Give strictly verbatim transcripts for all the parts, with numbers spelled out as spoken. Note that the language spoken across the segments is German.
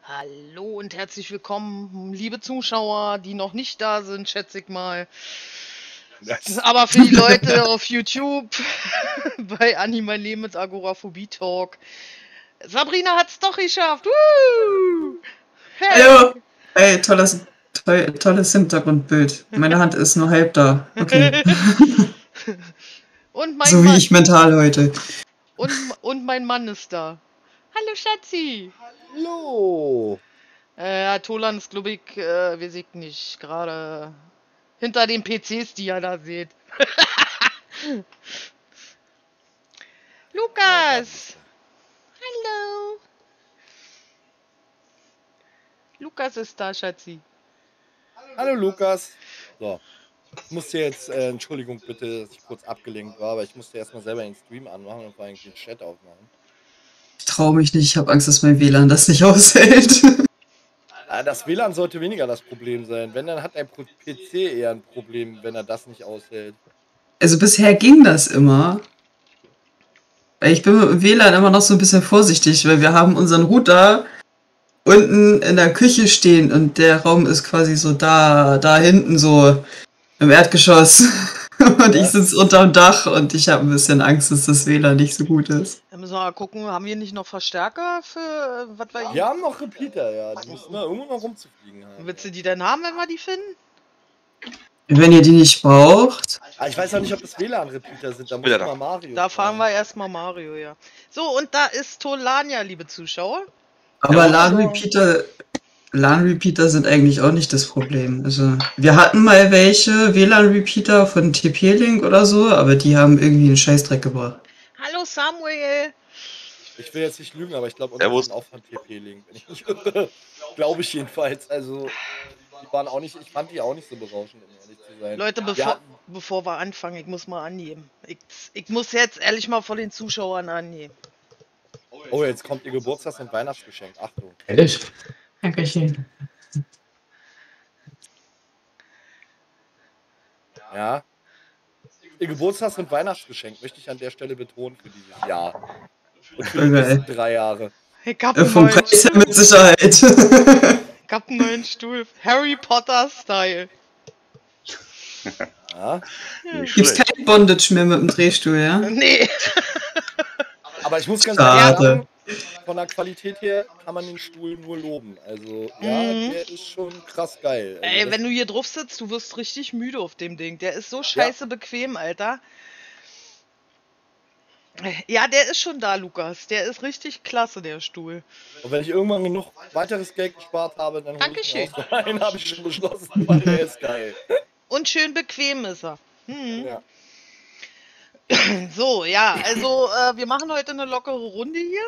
Hallo und herzlich willkommen, liebe Zuschauer, die noch nicht da sind, schätze ich mal. Das Aber für die Leute auf YouTube, bei Anni, mein Leben mit Agoraphobie Talk. Sabrina hat's doch geschafft. Woo! Hey! Hallo! Ey, tolles, toll, tolles Hintergrundbild. Meine Hand ist nur halb da. Okay. Und mein So wie Mann. ich mental heute. Und, und mein Mann ist da. Hallo Schatzi! Hallo! Äh, ja, Tolan ist, glaube ich, äh, weiß ich nicht, gerade hinter den P Cs, die ihr da seht. Lukas! Hallo! Lukas ist da, Schatzi. Hallo Lukas! So. Ich musste jetzt, äh, Entschuldigung bitte, dass ich kurz abgelenkt war, aber ich musste erstmal selber den Stream anmachen und vor allem den Chat aufmachen. Ich traue mich nicht, ich habe Angst, dass mein W L A N das nicht aushält. Ah, das W L A N sollte weniger das Problem sein. Wenn, dann hat ein P C eher ein Problem, wenn er das nicht aushält. Also bisher ging das immer. Ich bin mit dem W L A N immer noch so ein bisschen vorsichtig, weil wir haben unseren Router unten in der Küche stehen und der Raum ist quasi so da, da hinten so im Erdgeschoss. Und Ja. ich sitze unterm Dach und ich habe ein bisschen Angst, dass das W L A N nicht so gut ist. Da müssen wir mal gucken, haben wir nicht noch Verstärker für äh, was wir hier? Wir haben noch Repeater, ja. Die müssen da irgendwo noch rumzufliegen haben. Willst du die denn haben, wenn wir die finden? Wenn ihr die nicht braucht. Ah, ich weiß auch nicht, ob das W L A N-Repeater sind. Da muss Ja, ich da. mal Mario Da fahren fragen. wir erstmal Mario, ja. So, und da ist Tolania, liebe Zuschauer. Aber Ja, LAN-Repeater LAN-Repeater sind eigentlich auch nicht das Problem. Also, wir hatten mal welche W L A N-Repeater von T P-Link oder so, aber die haben irgendwie einen Scheißdreck gebracht. Hallo Samuel. Ich will jetzt nicht lügen, aber ich glaube, unsere Servus. sind auch von T P-Link. Wenn ich nicht irre. Glaube ich jedenfalls. Also, die waren auch nicht, ich fand die auch nicht so berauschend, um ehrlich zu sein. Leute, Wir bevor, hatten- bevor wir anfangen, ich muss mal annehmen. Ich, ich muss jetzt ehrlich mal vor den Zuschauern annehmen. Oh, jetzt kommt ihr Geburtstags- und Weihnachtsgeschenk. Achtung. Ehrlich? Dankeschön. Ja. Ihr Geburtstags- und Weihnachtsgeschenk möchte ich an der Stelle betonen für dieses Jahr. Und für die Okay. nächsten drei Jahre. Ich hab Äh, einen vom neuen Preis her Stuhl. mit Sicherheit. Ich hab einen neuen Stuhl. Harry Potter Style. Ja. Nicht Gibt's schlecht. kein Bondage mehr mit dem Drehstuhl, ja? Nee. Aber ich muss ganz Schade. ehrlich sagen, von der Qualität her kann man den Stuhl nur loben. Also, ja, Mhm. der ist schon krass geil. Also Ey, das- wenn du hier drauf sitzt, du wirst richtig müde auf dem Ding. Der ist so scheiße bequem, Alter. Ja, der ist schon da, Lukas. Der ist richtig klasse, der Stuhl. Und wenn ich irgendwann genug weiteres Geld gespart habe, dann hole ich mir Dankeschön. auch so einen, habe ich schon beschlossen, weil der ist geil. Und schön bequem ist er. Hm. Ja. So, ja, also äh, wir machen heute eine lockere Runde hier.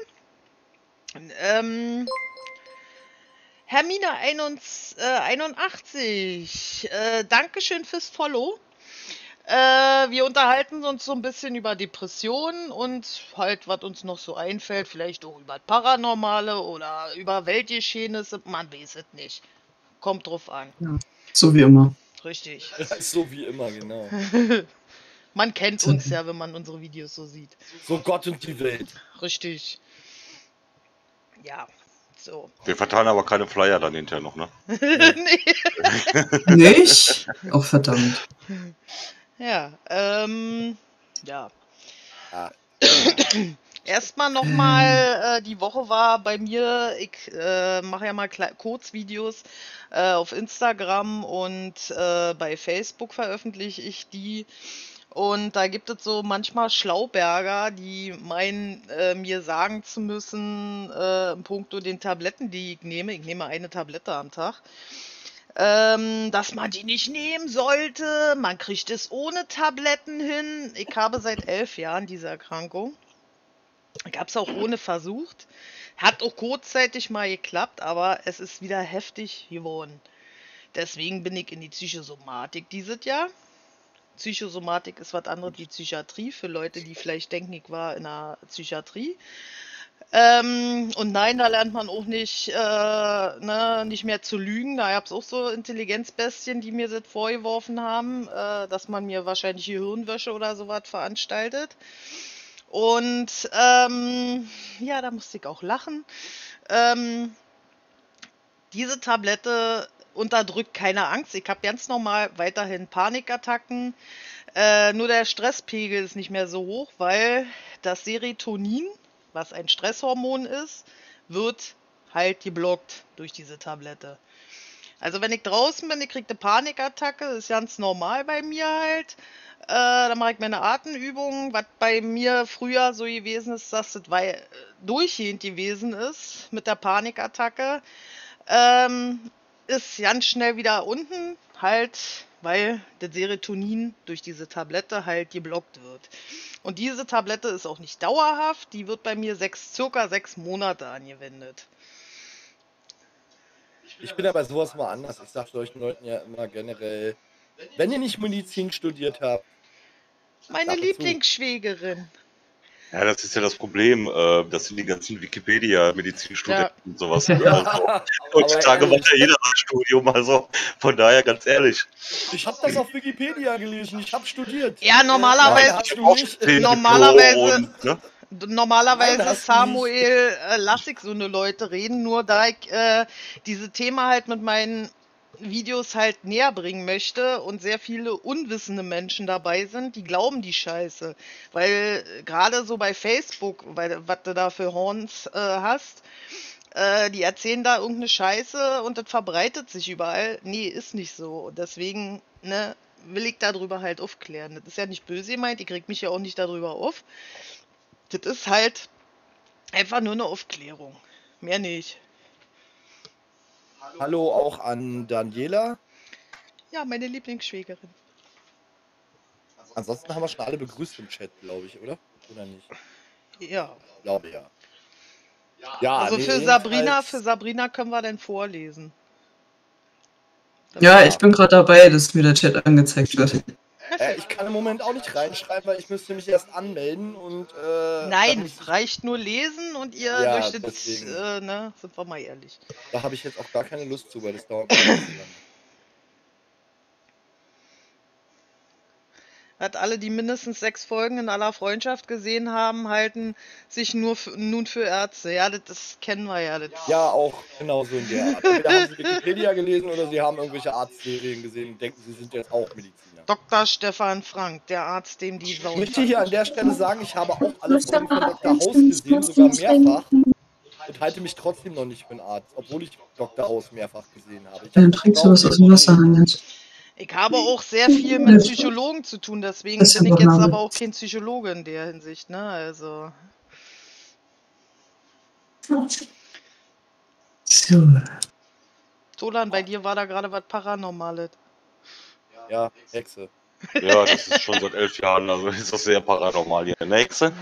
Ähm, Hermine einundachtzig, äh, Dankeschön fürs Follow. Äh, wir unterhalten uns so ein bisschen über Depressionen und halt, was uns noch so einfällt, vielleicht auch über Paranormale oder über Weltgeschehnisse, man weiß es nicht. Kommt drauf an. So wie immer. Richtig. So wie immer, genau. Man kennt uns ja, wenn man unsere Videos so sieht. So Gott und die Welt. Richtig. Ja, so. Wir verteilen aber keine Flyer dann hinterher noch, ne? Nee. Nicht? Auch verdammt. Ja, ähm, ja. Ah. Erstmal nochmal, äh, die Woche war bei mir, ich äh, mache ja mal Kle- Kurzvideos äh, auf Instagram und äh, bei Facebook veröffentliche ich die. Und da gibt es so manchmal Schlauberger, die meinen, äh, mir sagen zu müssen, äh, in puncto den Tabletten, die ich nehme, ich nehme eine Tablette am Tag, ähm, dass man die nicht nehmen sollte. Man kriegt es ohne Tabletten hin. Ich habe seit elf Jahren diese Erkrankung. Ich habe es auch ohne versucht. Hat auch kurzzeitig mal geklappt, aber es ist wieder heftig geworden. Deswegen bin ich in die Psychosomatik dieses Jahr. Psychosomatik ist was anderes wie Psychiatrie, für Leute, die vielleicht denken, ich war in der Psychiatrie. Ähm, und nein, da lernt man auch nicht, äh, ne, nicht mehr zu lügen. Da gab es auch so Intelligenzbestien, die mir das vorgeworfen haben, äh, dass man mir wahrscheinlich Gehirnwäsche oder sowas veranstaltet. Und ähm, ja, da musste ich auch lachen. Ähm, diese Tablette unterdrückt keine Angst. Ich habe ganz normal weiterhin Panikattacken. Äh, nur der Stresspegel ist nicht mehr so hoch, weil das Serotonin, was ein Stresshormon ist, wird halt geblockt durch diese Tablette. Also wenn ich draußen bin, ich kriege eine Panikattacke, ist ganz normal bei mir halt. Äh, dann mache ich meine Atemübungen, was bei mir früher so gewesen ist, dass das wei- durchgehend gewesen ist mit der Panikattacke. Ähm, ist ganz schnell wieder unten, halt, weil das Serotonin durch diese Tablette halt geblockt wird. Und diese Tablette ist auch nicht dauerhaft, die wird bei mir sechs, circa sechs Monate angewendet. Ich bin aber sowas mal anders. Ich sag solchen Leuten ja immer generell, wenn ihr nicht Medizin studiert habt, Meine Sache zu. Lieblingsschwägerin. Ja, das ist ja das Problem. Äh, das sind die ganzen Wikipedia-Medizinstudenten und sowas. Ja, Also, heutzutage aber macht ja jeder das Studium, also von daher ganz ehrlich. ich habe das auf Wikipedia gelesen, ich habe studiert. Ja, Nein, normalerweise, hast du nicht. Den normalerweise, Diplom und, ne? normalerweise Nein, hast du Samuel, äh, lass ich so eine Leute reden, nur da ich äh, diese Thema halt mit meinen Videos halt näher bringen möchte und sehr viele unwissende Menschen dabei sind, die glauben die Scheiße. Weil äh, gerade so bei Facebook, weil was du da für Horns äh, hast, äh, die erzählen da irgendeine Scheiße und das verbreitet sich überall. Nee, ist nicht so. Und deswegen, ne, will ich darüber halt aufklären. Das ist ja nicht böse gemeint, ich reg mich ja auch nicht darüber auf. Das ist halt einfach nur eine Aufklärung. Mehr nicht. Hallo auch an Daniela. Ja, meine Lieblingsschwägerin. Ansonsten haben wir schon alle begrüßt im Chat, glaube ich, oder? Oder nicht? Ja. Ich glaube ja. Ja, Also nee, für Sabrina, jedenfalls- für Sabrina können wir dann vorlesen. Ja, ich bin gerade dabei, dass mir der Chat angezeigt wird. Äh, ich kann im Moment auch nicht reinschreiben, weil ich müsste mich erst anmelden und äh, Nein, da, muss ich, reicht nur lesen und ihr Ja, durch das, deswegen. äh, ne, sind wir mal ehrlich. da habe ich jetzt auch gar keine Lust zu, weil das dauert mir viel zu lange. Hat alle, die mindestens sechs Folgen in aller Freundschaft gesehen haben, halten sich nur für, nun für Ärzte. Ja, das, das kennen wir ja. Das. Ja, auch genauso in der Art. Entweder haben sie Wikipedia gelesen oder sie haben irgendwelche Arztserien gesehen und denken, sie sind jetzt auch Mediziner. Doktor Stefan Frank, der Arzt, dem die Ich Sau. möchte hier an der Stelle sagen, ich habe auch alle Folgen von Doktor House gesehen, sogar mehrfach. Und halte mich trotzdem noch nicht für einen Arzt, obwohl ich Doktor House mehrfach gesehen habe. Ich Dann habe trinkst du was aus dem Wasserhahn jetzt. Ich habe auch sehr viel mit Psychologen zu tun, deswegen Das ist bin ich aber jetzt Name. aber auch kein Psychologe in der Hinsicht, ne? Also. So. Tolan, bei dir war da gerade was Paranormales. Ja, Hexe. Ja, das ist schon seit elf Jahren, also ist das sehr paranormal hier. Nächste.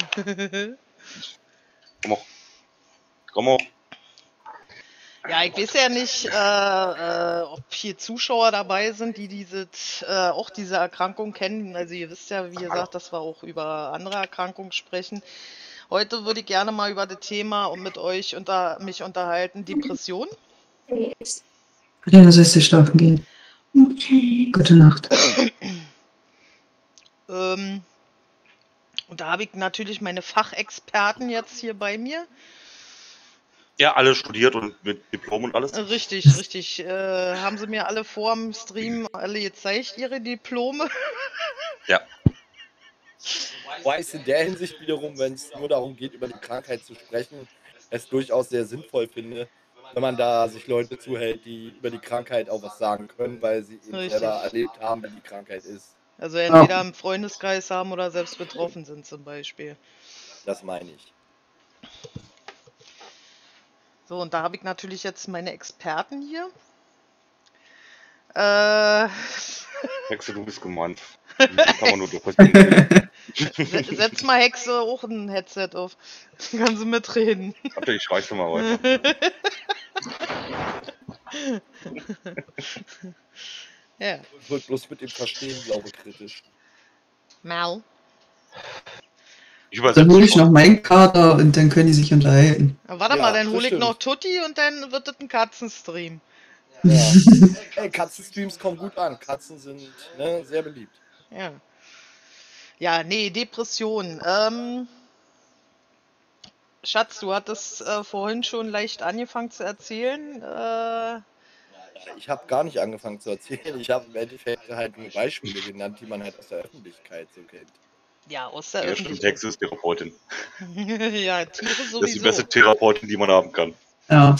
Komm auf. Komm auf. Ja, ich weiß ja nicht, äh, äh, ob hier Zuschauer dabei sind, die diese, äh, auch diese Erkrankung kennen. Also ihr wisst ja, wie gesagt, dass wir auch über andere Erkrankungen sprechen. Heute würde ich gerne mal über das Thema und mit euch unter mich unterhalten, Depression. Ja, du sollst du schlafen gehen. Okay. Gute Nacht. Ähm, und da habe ich natürlich meine Fachexperten jetzt hier bei mir. Ja, alle studiert und mit Diplom und alles. Richtig, richtig. Äh, haben sie mir alle vor dem Stream alle gezeigt, ihre Diplome. Ja. Wobei ich in der Hinsicht wiederum, wenn es nur darum geht, über die Krankheit zu sprechen, es durchaus sehr sinnvoll finde, wenn man da sich Leute zuhält, die über die Krankheit auch was sagen können, weil sie eben Richtig. selber erlebt haben, wie die Krankheit ist. Also entweder im Freundeskreis haben oder selbst betroffen sind zum Beispiel. Das meine ich. So, und da habe ich natürlich jetzt meine Experten hier. Äh, Hexe, du bist gemeint. Kann man nur Depression. se- setz mal Hexe auch ein Headset auf. Dann kann sie mitreden. Warte, ich reiche mal weiter. Ja. Ich wollte bloß mit dem Verstehen, glaube ich, kritisch. Mal. Ich Dann hole übersetze ich noch meinen Kater und dann können die sich unterhalten. Warte Ja, mal, dann das hole ich stimmt. noch Tutti und dann wird das ein Katzenstream. Ja. Ey, Katzenstreams kommen gut an. Katzen sind ne, sehr beliebt. Ja. Ja, nee, Depression. Ähm, Schatz, du hattest äh, vorhin schon leicht angefangen zu erzählen. Äh, Ich habe gar nicht angefangen zu erzählen. Ich habe im Endeffekt halt nur Beispiele genannt, die man halt aus der Öffentlichkeit so kennt. ja, aus der Ja, stimmt, Öffentlichkeit. Hexe ist Therapeutin. Ja, Tiere Das ist die sowieso. beste Therapeutin, die man haben kann. Ja.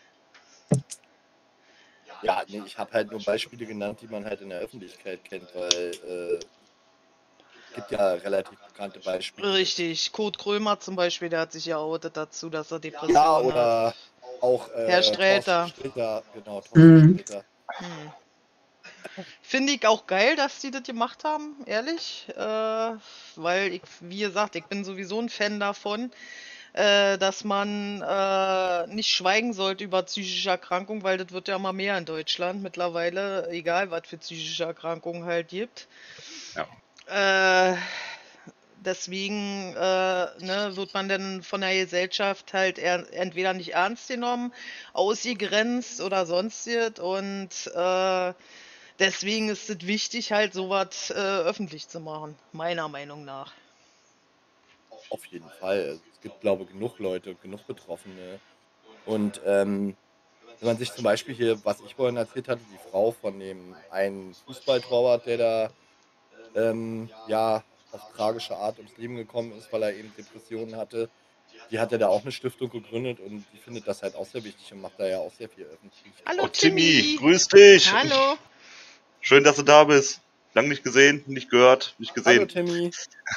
Ja, nee, ich habe halt nur Beispiele genannt, die man halt in der Öffentlichkeit kennt, weil äh, gibt ja relativ bekannte Beispiele. Richtig. Kurt Krömer zum Beispiel, der hat sich ja outet dazu, dass er Depressionen Ja, hat. oder auch äh, Herr Sträter. Thorsten Sträter, genau, Thorsten Mhm. Sträter. Hm. Finde ich auch geil, dass die das gemacht haben, ehrlich. Äh, weil ich, wie gesagt, ich bin sowieso ein Fan davon, äh, dass man äh, nicht schweigen sollte über psychische Erkrankungen, weil das wird ja immer mehr in Deutschland mittlerweile, egal was für psychische Erkrankungen halt gibt. Ja. Äh, deswegen äh, ne, wird man dann von der Gesellschaft halt eher, entweder nicht ernst genommen, ausgegrenzt oder sonstiges und äh, deswegen ist es wichtig, halt sowas äh, öffentlich zu machen, meiner Meinung nach. Auf jeden Fall. Es gibt, glaube ich, genug Leute, genug Betroffene. Und ähm, wenn man sich zum Beispiel hier, was ich vorhin erzählt hatte, die Frau von dem einen Fußballtorwart, der da ähm, ja auf tragische Art ums Leben gekommen ist, weil er eben Depressionen hatte, die hat ja da auch eine Stiftung gegründet und die findet das halt auch sehr wichtig und macht da ja auch sehr viel öffentlich. Hallo Oh, Timmy, Timmy! grüß dich! Hallo! Schön, dass du da bist. Lang nicht gesehen, nicht gehört, nicht Hallo gesehen. Timmy.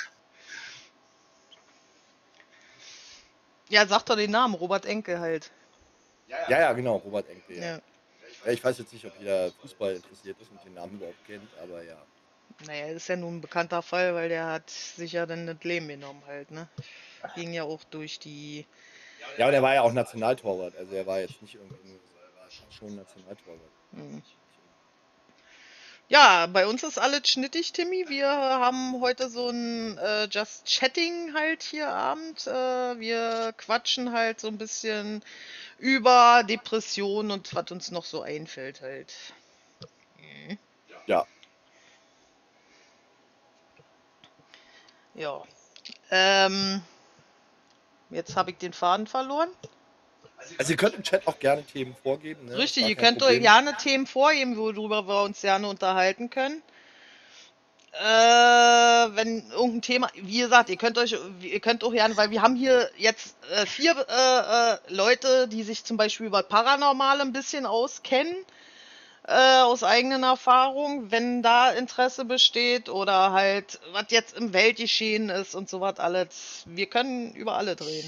Ja, sag doch den Namen, Robert Enke halt. Ja, ja, genau, Robert Enke, ja. Ja. Ja, ich weiß jetzt nicht, ob jeder Fußball interessiert ist und den Namen überhaupt kennt, aber ja. Naja, ist ja nun ein bekannter Fall, weil der hat sich ja dann das Leben genommen halt, ne? Ging ja auch durch die... Ja, und er war ja auch Nationaltorwart, also er war jetzt nicht irgendwie nur so, er war schon Nationaltorwart. Hm. Ja, bei uns ist alles schnittig, Timmy. Wir haben heute so ein äh, Just Chatting halt hier Abend. Äh, wir quatschen halt so ein bisschen über Depressionen und was uns noch so einfällt halt. Mhm. Ja. Ja. Ähm, jetzt habe ich den Faden verloren. Also ihr könnt im Chat auch gerne Themen vorgeben. Ne? Richtig, Gar ihr kein könnt euch Problem. gerne Themen vorgeben, worüber wir uns gerne unterhalten können. Äh, wenn irgendein Thema, wie gesagt, ihr könnt euch, ihr könnt auch gerne, weil wir haben hier jetzt äh, vier äh, äh, Leute, die sich zum Beispiel über Paranormale ein bisschen auskennen, äh, aus eigenen Erfahrungen, wenn da Interesse besteht oder halt, was jetzt im Weltgeschehen ist und sowas alles. Wir können über alle reden.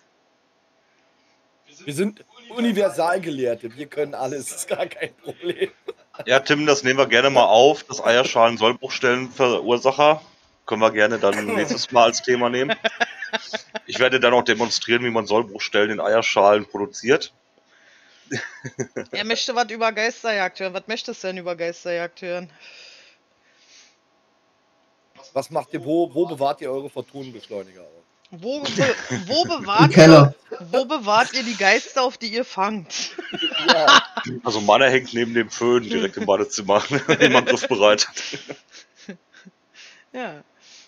Wir sind Universalgelehrte, wir können alles, ist gar kein Problem. Ja, Tim, das nehmen wir gerne mal auf. Das Eierschalen-Sollbruchstellen-Verursacher. Können wir gerne dann nächstes Mal als Thema nehmen. Ich werde dann auch demonstrieren, wie man Sollbruchstellen in Eierschalen produziert. Er möchte was über Geisterjagd hören. Was möchtest du denn über Geisterjagd hören? Was macht ihr, wo, wo bewahrt ihr eure Photonenbeschleuniger auf? Wo, be wo, bewahrt Im Keller. ihr, wo bewahrt ihr die Geister, auf die ihr fangt? Ja. Also meiner hängt neben dem Föhn direkt im Badezimmer, immer griffbereit. Ja.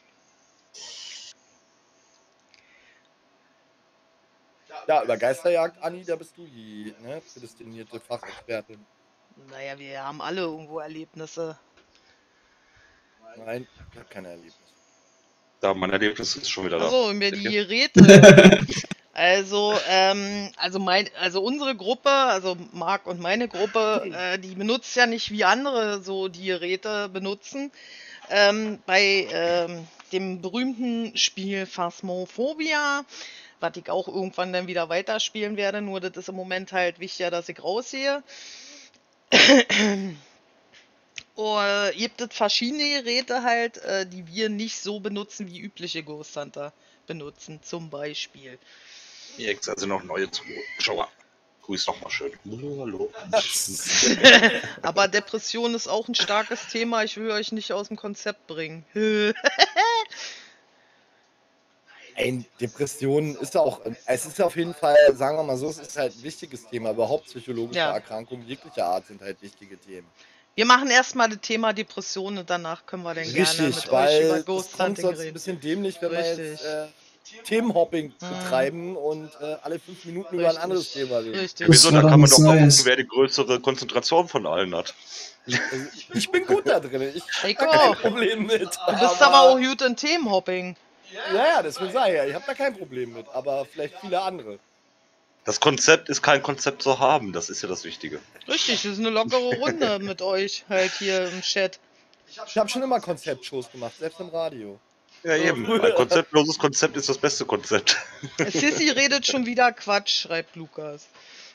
Ja, über Geisterjagd, Anni, da bist du die ne, prädestinierte Fachexpertin. Naja, wir haben alle irgendwo Erlebnisse. Nein, ich habe keine Erlebnisse. Da, mein Erlebnis ist schon wieder da. Achso, über die Geräte. Also, ähm, also mein, also unsere Gruppe, also Marc und meine Gruppe, äh, die benutzt ja nicht wie andere so die Geräte benutzen. Ähm, bei ähm, dem berühmten Spiel Phasmophobia, was ich auch irgendwann dann wieder weiterspielen werde, nur das ist im Moment halt wichtiger, dass ich raussehe. Uh, gibt es verschiedene Geräte halt, äh, die wir nicht so benutzen, wie übliche Ghost Hunter benutzen, zum Beispiel. Jetzt also noch neue Zuschauer. Grüß noch mal schön. Hallo. Aber Depression ist auch ein starkes Thema, ich will euch nicht aus dem Konzept bringen. Ey, Depressionen ist auch, es ist auf jeden Fall, sagen wir mal so, es ist halt ein wichtiges Thema. Überhaupt psychologische Ja. Erkrankungen jeglicher Art sind halt wichtige Themen. Wir machen erstmal das Thema Depression und danach können wir dann gerne Richtig, mit euch weil über das Ghost kommt Hunting sonst ein reden. bisschen dämlich, wenn man Richtig. jetzt äh, Themenhopping Mhm. betreiben und äh, alle fünf Minuten über ein Richtig. anderes Thema reden. Richtig. Das Wieso? war Da doch kann man nichts doch mal Neues. gucken, wer die größere Konzentration von allen hat. Also, ich bin gut da drin. Ich Ich habe da kein auch. Problem mit. Du bist aber auch gut in Themenhopping. Ja, ja, deswegen sage ich ja, ich habe da kein Problem mit. Aber vielleicht viele andere. Das Konzept ist kein Konzept zu haben, das ist ja das Wichtige. Richtig, das ist eine lockere Runde mit euch halt hier im Chat. Ich habe schon immer Konzeptshows gemacht, selbst im Radio. Ja, eben. früher- Ein konzeptloses Konzept ist das beste Konzept. Sissy redet schon wieder Quatsch, schreibt Lukas.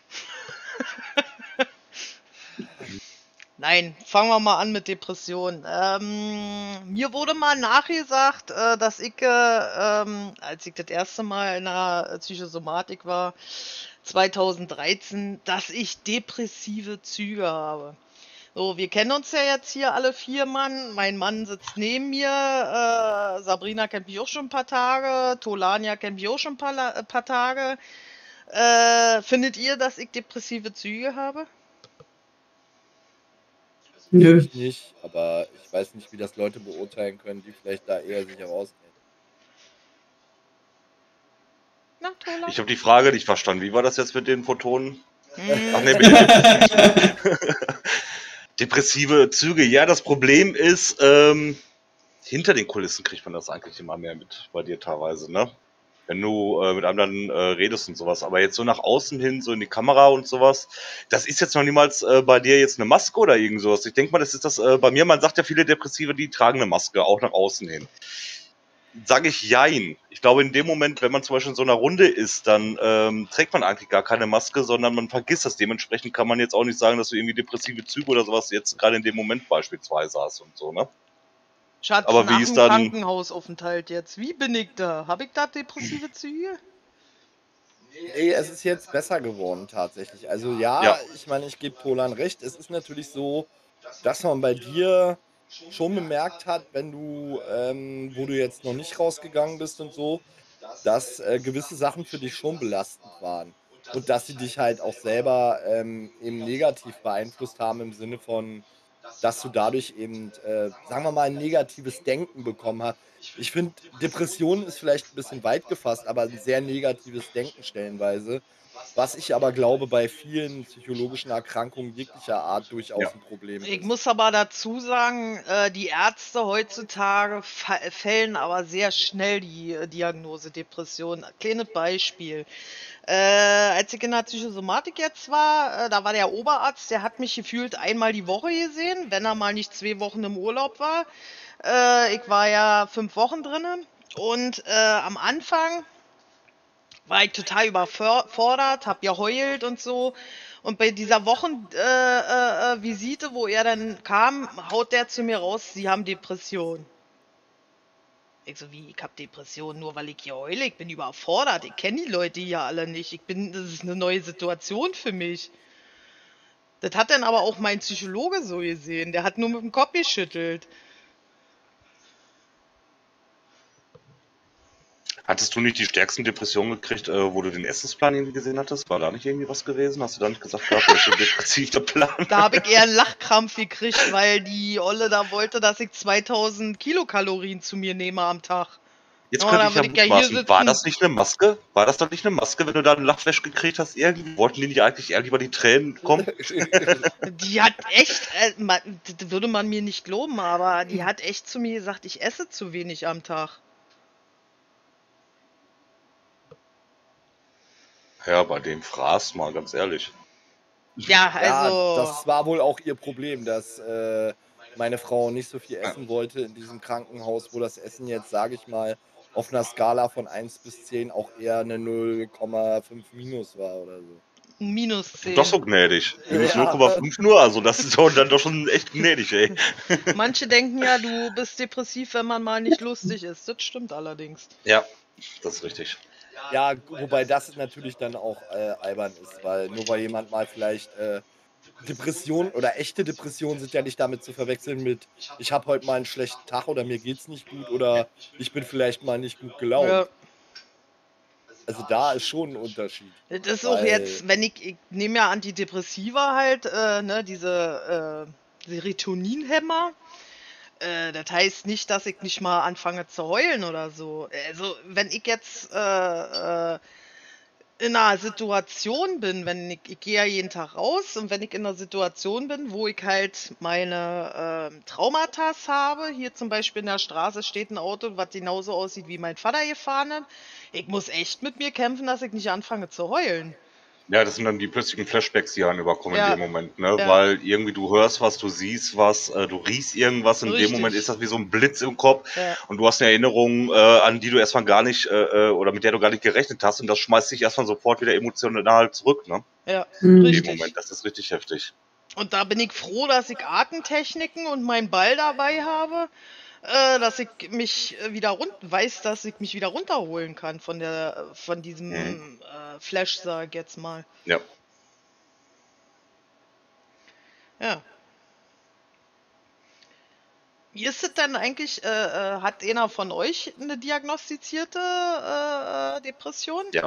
Nein, fangen wir mal an mit Depressionen. Ähm, mir wurde mal nachgesagt, äh, dass ich, äh, ähm, als ich das erste Mal in der Psychosomatik war, zweitausenddreizehn, dass ich depressive Züge habe. So, wir kennen uns ja jetzt hier alle vier Mann. Mein Mann sitzt neben mir. Äh, Sabrina kennt mich auch schon ein paar Tage. Tolania kennt mich auch schon ein paar, La- äh, paar Tage. Äh, findet ihr, dass ich depressive Züge habe? Nö. Ich nicht, aber ich weiß nicht, wie das Leute beurteilen können, die vielleicht da eher sich herauskennen. Na, Tola? Ich habe die Frage nicht verstanden. Wie war das jetzt mit den Photonen? Ach Hm, nee, mit den depressiven. Depressive Züge. Ja, das Problem ist, ähm, hinter den Kulissen kriegt man das eigentlich immer mehr mit bei dir teilweise, ne? Wenn du äh, mit einem dann äh, redest und sowas. Aber jetzt so nach außen hin, so in die Kamera und sowas, das ist jetzt noch niemals äh, bei dir jetzt eine Maske oder irgend sowas. Ich denke mal, das ist das äh, bei mir, man sagt ja, viele Depressive, die tragen eine Maske, auch nach außen hin. Sage ich jein. Ich glaube, in dem Moment, wenn man zum Beispiel in so einer Runde ist, dann ähm, trägt man eigentlich gar keine Maske, sondern man vergisst das. Dementsprechend kann man jetzt auch nicht sagen, dass du irgendwie depressive Züge oder sowas jetzt gerade in dem Moment beispielsweise hast und so, ne? Schatz, Aber nach wie ist dem dann- Krankenhausaufenthalt jetzt. Wie bin ich da? Hab ich da depressive Züge? Nee, es ist jetzt besser geworden tatsächlich. Also ja, Ja. ich meine, ich gebe Tolan recht. Es ist natürlich so, dass man bei dir schon bemerkt hat, wenn du, ähm, wo du jetzt noch nicht rausgegangen bist und so, dass äh, gewisse Sachen für dich schon belastend waren. Und dass sie dich halt auch selber ähm, eben negativ beeinflusst haben im Sinne von, dass du dadurch eben, äh, sagen wir mal, ein negatives Denken bekommen hast. Ich finde, Depression ist vielleicht ein bisschen weit gefasst, aber ein sehr negatives Denken stellenweise. Was ich aber glaube, bei vielen psychologischen Erkrankungen jeglicher Art durchaus Ja. ein Problem Ich ist. muss aber dazu sagen, äh, die Ärzte heutzutage fa- fällen aber sehr schnell die äh, Diagnose Depression. Kleines Beispiel. Äh, als ich in der Psychosomatik jetzt war, äh, da war der Oberarzt, der hat mich gefühlt einmal die Woche gesehen, wenn er mal nicht zwei Wochen im Urlaub war. Äh, ich war ja fünf Wochen drinnen und äh, am Anfang war ich total überfordert, hab geheult und so. Und bei dieser Wochenvisite, äh, äh, Visite, wo er dann kam, haut der zu mir raus, sie haben Depression. Ich so, wie, ich hab Depression, nur weil ich hier heule? Ich bin überfordert, ich kenne die Leute hier alle nicht. Ich bin, das ist eine neue Situation für mich. Das hat dann aber auch mein Psychologe so gesehen, der hat nur mit dem Kopf geschüttelt. Hattest du nicht die stärksten Depressionen gekriegt, äh, wo du den Essensplan irgendwie gesehen hattest? War da nicht irgendwie was gewesen? Hast du da nicht gesagt gehabt, das ist ein depressiver Plan? Da habe ich eher einen Lachkrampf gekriegt, weil die Olle da wollte, dass ich zweitausend Kilokalorien zu mir nehme am Tag. Jetzt Oh, könnte dann ich ja würd ich ja hier mutmaßen, war sitzen. das nicht eine Maske? War das doch nicht eine Maske, wenn du da einen Lachflash gekriegt hast? Irgendwie wollten die nicht eigentlich eher lieber die Tränen kommen? Die hat echt, äh, man, das würde man mir nicht glauben, aber die hat echt zu mir gesagt, ich esse zu wenig am Tag. Ja, bei dem Fraß mal, ganz ehrlich. Ja, also. Ja, das war wohl auch ihr Problem, dass äh, meine Frau nicht so viel essen wollte in diesem Krankenhaus, wo das Essen jetzt, sage ich mal, auf einer Skala von eins bis zehn auch eher eine null Komma fünf minus war oder so. Minus zehn. Doch so gnädig. Minus Ja. null Komma fünf nur, also das ist doch dann doch schon echt gnädig, ey. Manche denken ja, du bist depressiv, wenn man mal nicht lustig ist. Das stimmt allerdings. Ja, das ist richtig. Ja, wobei das natürlich dann auch äh, albern ist, weil nur weil jemand mal vielleicht äh, Depression oder echte Depressionen sind ja nicht damit zu verwechseln mit ich habe heute mal einen schlechten Tag oder mir geht's nicht gut oder ich bin vielleicht mal nicht gut gelaunt. Ja. Also da ist schon ein Unterschied. Das ist auch Weil- jetzt, wenn ich, ich nehme ja Antidepressiva halt, äh, ne, diese äh, Serotoninhemmer. äh, das heißt nicht, dass ich nicht mal anfange zu heulen oder so. Also, wenn ich jetzt äh, äh, in einer Situation bin, wenn ich, ich gehe ja jeden Tag raus und wenn ich in einer Situation bin, wo ich halt meine ähm, Traumata habe, hier zum Beispiel in der Straße steht ein Auto, was genauso aussieht wie mein Vater gefahren hat, ich muss echt mit mir kämpfen, dass ich nicht anfange zu heulen. Ja, das sind dann die plötzlichen Flashbacks, die einen überkommen Ja, in dem Moment, ne? ja. Weil irgendwie du hörst was, du siehst was, äh, du riechst irgendwas, in Richtig. dem Moment ist das wie so ein Blitz im Kopf Ja. und du hast eine Erinnerung, äh, an die du erstmal gar nicht, äh, oder mit der du gar nicht gerechnet hast und das schmeißt dich erstmal sofort wieder emotional zurück, ne? Ja, Mhm. In richtig. dem Moment, das ist richtig heftig. Und da bin ich froh, dass ich Atemtechniken und meinen Ball dabei habe, äh, dass ich mich äh, wieder rund weiß, dass ich mich wieder runterholen kann von der von diesem Mhm. äh, Flash, sag ich jetzt mal. Ja. Ja. Wie ist es denn eigentlich, äh, äh, hat einer von euch eine diagnostizierte äh, äh, Depression? Ja,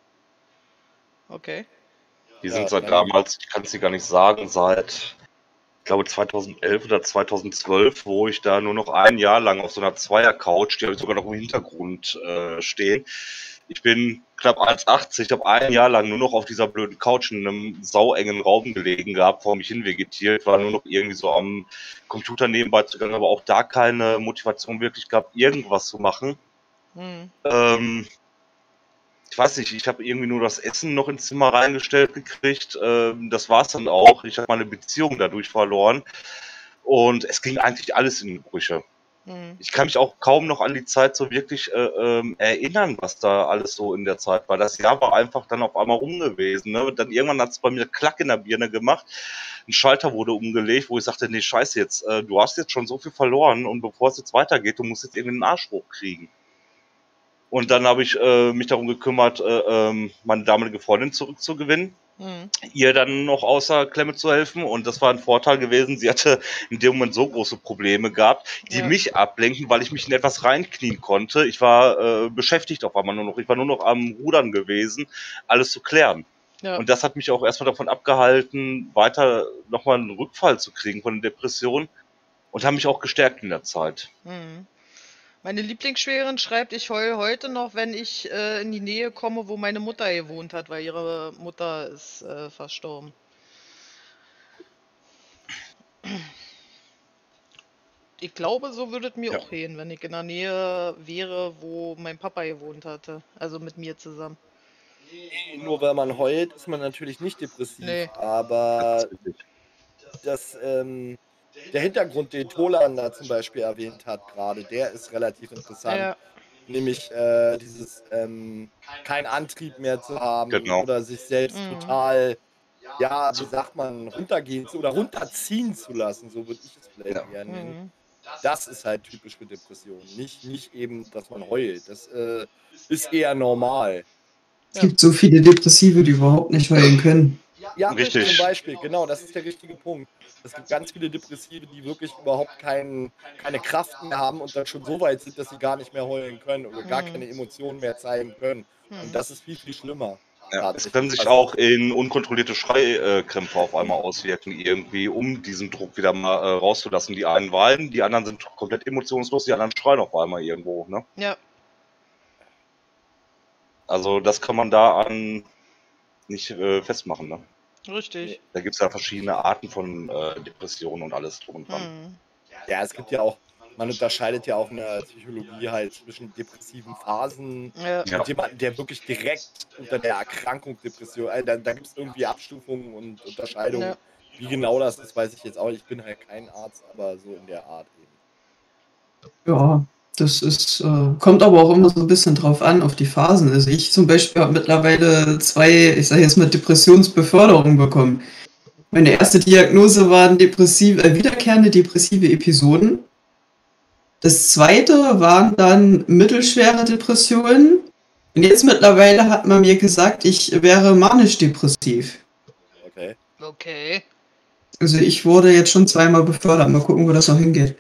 Okay. die Ja, sind seit dann- damals, ich kann es dir gar nicht sagen, seit, ich glaube zweitausendelf oder zweitausendzwölf, wo ich da nur noch ein Jahr lang auf so einer Zweier-Couch, die habe ich sogar noch im Hintergrund äh, stehen. Ich bin knapp eins achtzig, habe ein Jahr lang nur noch auf dieser blöden Couch in einem sauengen Raum gelegen gehabt, vor mich hin vegetiert, war nur noch irgendwie so am Computer nebenbei zugange, aber auch da keine Motivation wirklich gehabt, irgendwas zu machen. Hm. Ähm, ich weiß nicht, ich habe irgendwie nur das Essen noch ins Zimmer reingestellt gekriegt. Ähm, das war's dann auch. Ich habe meine Beziehung dadurch verloren. Und es ging eigentlich alles in die Brüche. Hm. Ich kann mich auch kaum noch an die Zeit so wirklich äh, ähm, erinnern, was da alles so in der Zeit war. Das Jahr war einfach dann auf einmal rum gewesen. Ne? Dann irgendwann hat es bei mir Klack in der Birne gemacht. Ein Schalter wurde umgelegt, wo ich sagte, nee, scheiße jetzt, äh, du hast jetzt schon so viel verloren und bevor es jetzt weitergeht, du musst jetzt irgendwie einen Arsch hochkriegen. Und dann habe ich äh, mich darum gekümmert, äh, ähm, meine damalige Freundin zurückzugewinnen, Hm. ihr dann noch außer Klemme zu helfen. Und das war ein Vorteil gewesen. Sie hatte in dem Moment so große Probleme gehabt, die Ja. mich ablenken, weil ich mich in etwas reinknien konnte. Ich war äh, beschäftigt auf einmal nur noch. Ich war nur noch am Rudern gewesen, alles zu klären. Ja. Und das hat mich auch erstmal davon abgehalten, weiter nochmal einen Rückfall zu kriegen von der Depression und hat mich auch gestärkt in der Zeit. Hm. Meine Lieblingsschwägerin schreibt, ich heule heute noch, wenn ich äh, in die Nähe komme, wo meine Mutter gewohnt hat, weil ihre Mutter ist äh, verstorben. Ich glaube, so würde es mir Ja. auch gehen, wenn ich in der Nähe wäre, wo mein Papa gewohnt hatte. Also mit mir zusammen. Nur weil man heult, ist man natürlich nicht depressiv. Nee. Aber das, ähm, der Hintergrund, den Tolan da zum Beispiel erwähnt hat gerade, der ist relativ interessant. Ja, Nämlich äh, dieses ähm, keinen Antrieb mehr zu haben Genau. oder sich selbst Mhm. total, ja, wie sagt man, runtergehen zu oder runterziehen zu lassen, so würde ich es vielleicht Ja. eher nennen. mhm. Das ist halt typisch für Depressionen. Nicht, nicht eben, dass man heult. Das äh, ist eher normal. Es gibt so viele Depressive, die überhaupt nicht heulen können. Ja, Richtig. zum Beispiel, genau, das ist der richtige Punkt. Es gibt ganz viele Depressive, die wirklich überhaupt kein, keine Kraft mehr haben und dann schon so weit sind, dass sie gar nicht mehr heulen können oder gar Mhm. keine Emotionen mehr zeigen können. Mhm. Und das ist viel, viel schlimmer. Ja, es tatsächlich. können sich Also, auch in unkontrollierte Schreikrämpfe auf einmal auswirken, irgendwie, um diesen Druck wieder mal äh, rauszulassen. Die einen weinen, die anderen sind komplett emotionslos, die anderen schreien auf einmal irgendwo. Ne? Ja, Also das kann man da an nicht äh, festmachen. Ne? richtig. Da gibt es ja verschiedene Arten von äh, Depressionen und alles drum und dran. Mhm. Ja, es gibt ja auch, man unterscheidet ja auch in der Psychologie halt zwischen depressiven Phasen Ja, Ja. und jemanden, der wirklich direkt unter der Erkrankung Depression, also da, da gibt es irgendwie Abstufungen und Unterscheidungen. Ja. Wie genau das ist, weiß ich jetzt auch nicht. Ich bin halt kein Arzt, aber so in der Art eben. Ja, das ist, äh, kommt aber auch immer so ein bisschen drauf an, auf die Phasen. Also ich zum Beispiel habe mittlerweile zwei, ich sage jetzt mal, Depressionsbeförderungen bekommen. Meine erste Diagnose waren depressive, äh, wiederkehrende depressive Episoden. Das zweite waren dann mittelschwere Depressionen. Und jetzt mittlerweile hat man mir gesagt, ich wäre manisch-depressiv. Okay. okay. Also ich wurde jetzt schon zweimal befördert. Mal gucken, wo das noch hingeht.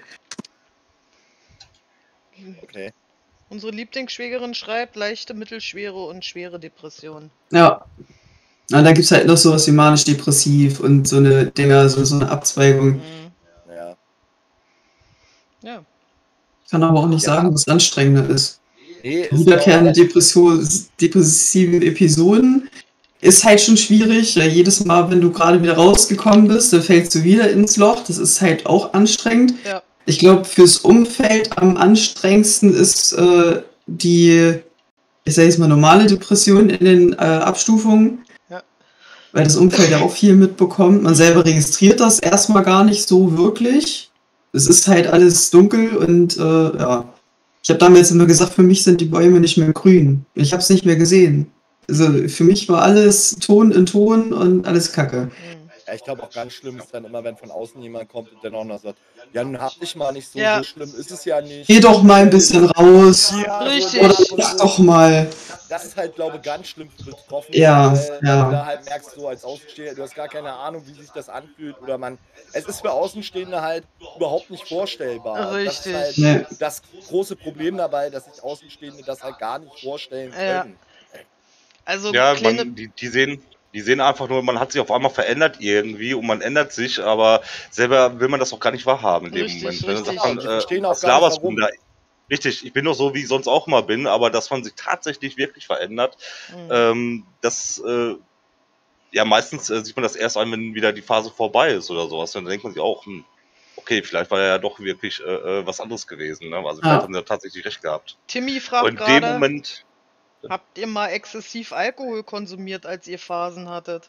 Okay. Unsere Lieblingsschwägerin schreibt leichte, mittelschwere und schwere Depressionen. Ja. Na, da gibt es halt noch sowas wie manisch-depressiv und so eine Dinger, so, so eine Abzweigung. Mhm. Ja. Ja. Ich kann aber auch nicht Ja. sagen, was anstrengender ist. Nee, ist Wiederkehrende auch- Depression, depressiven Episoden ist halt schon schwierig. Ja, jedes Mal, wenn du gerade wieder rausgekommen bist, dann fällst du wieder ins Loch. Das ist halt auch anstrengend. Ja. Ich glaube, fürs Umfeld am anstrengendsten ist äh, die, ich sage jetzt mal, normale Depression in den äh, Abstufungen. Ja. Weil das Umfeld ja auch viel mitbekommt. Man selber registriert das erstmal gar nicht so wirklich. Es ist halt alles dunkel und äh, ja. Ich habe damals immer gesagt, für mich sind die Bäume nicht mehr grün. Ich habe es nicht mehr gesehen. Also für mich war alles Ton in Ton und alles Kacke. Mhm. Ja, ich glaube auch ganz schlimm ist dann immer, wenn von außen jemand kommt und dann auch noch sagt, ja, nun hab dich mal nicht so, Ja. so schlimm ist es ja nicht. Geh doch mal ein bisschen raus. Ja, Richtig. Oder so, mach doch mal. Das ist halt, glaube ich, ganz schlimm für Betroffene, Ja, weil ja. du da halt merkst, so als Außenstehender, du hast gar keine Ahnung, wie sich das anfühlt oder man, es ist für Außenstehende halt überhaupt nicht vorstellbar. Richtig. Das ist Nee. halt das große Problem dabei, dass sich Außenstehende das halt gar nicht vorstellen Ja. können. Also Ja, kleine. man, die, die sehen, die sehen einfach nur, man hat sich auf einmal verändert irgendwie und man ändert sich, aber selber will man das auch gar nicht wahrhaben in dem Richtig, Moment. Dann richtig. sagt man, Ja, die äh, verstehen auch was gar nicht, laberst du warum. denn da? Richtig, ich bin doch so, wie ich sonst auch mal bin, aber dass man sich tatsächlich wirklich verändert, Mhm. ähm, das, äh, ja, meistens äh, sieht man das erst ein, wenn wieder die Phase vorbei ist oder sowas. Dann denkt man sich auch, hm, okay, vielleicht war ja doch wirklich äh, äh, was anderes gewesen. Ne? Also vielleicht Ja. haben sie tatsächlich recht gehabt. Timmy Und fragt in dem gerade, Moment, habt ihr mal exzessiv Alkohol konsumiert, als ihr Phasen hattet?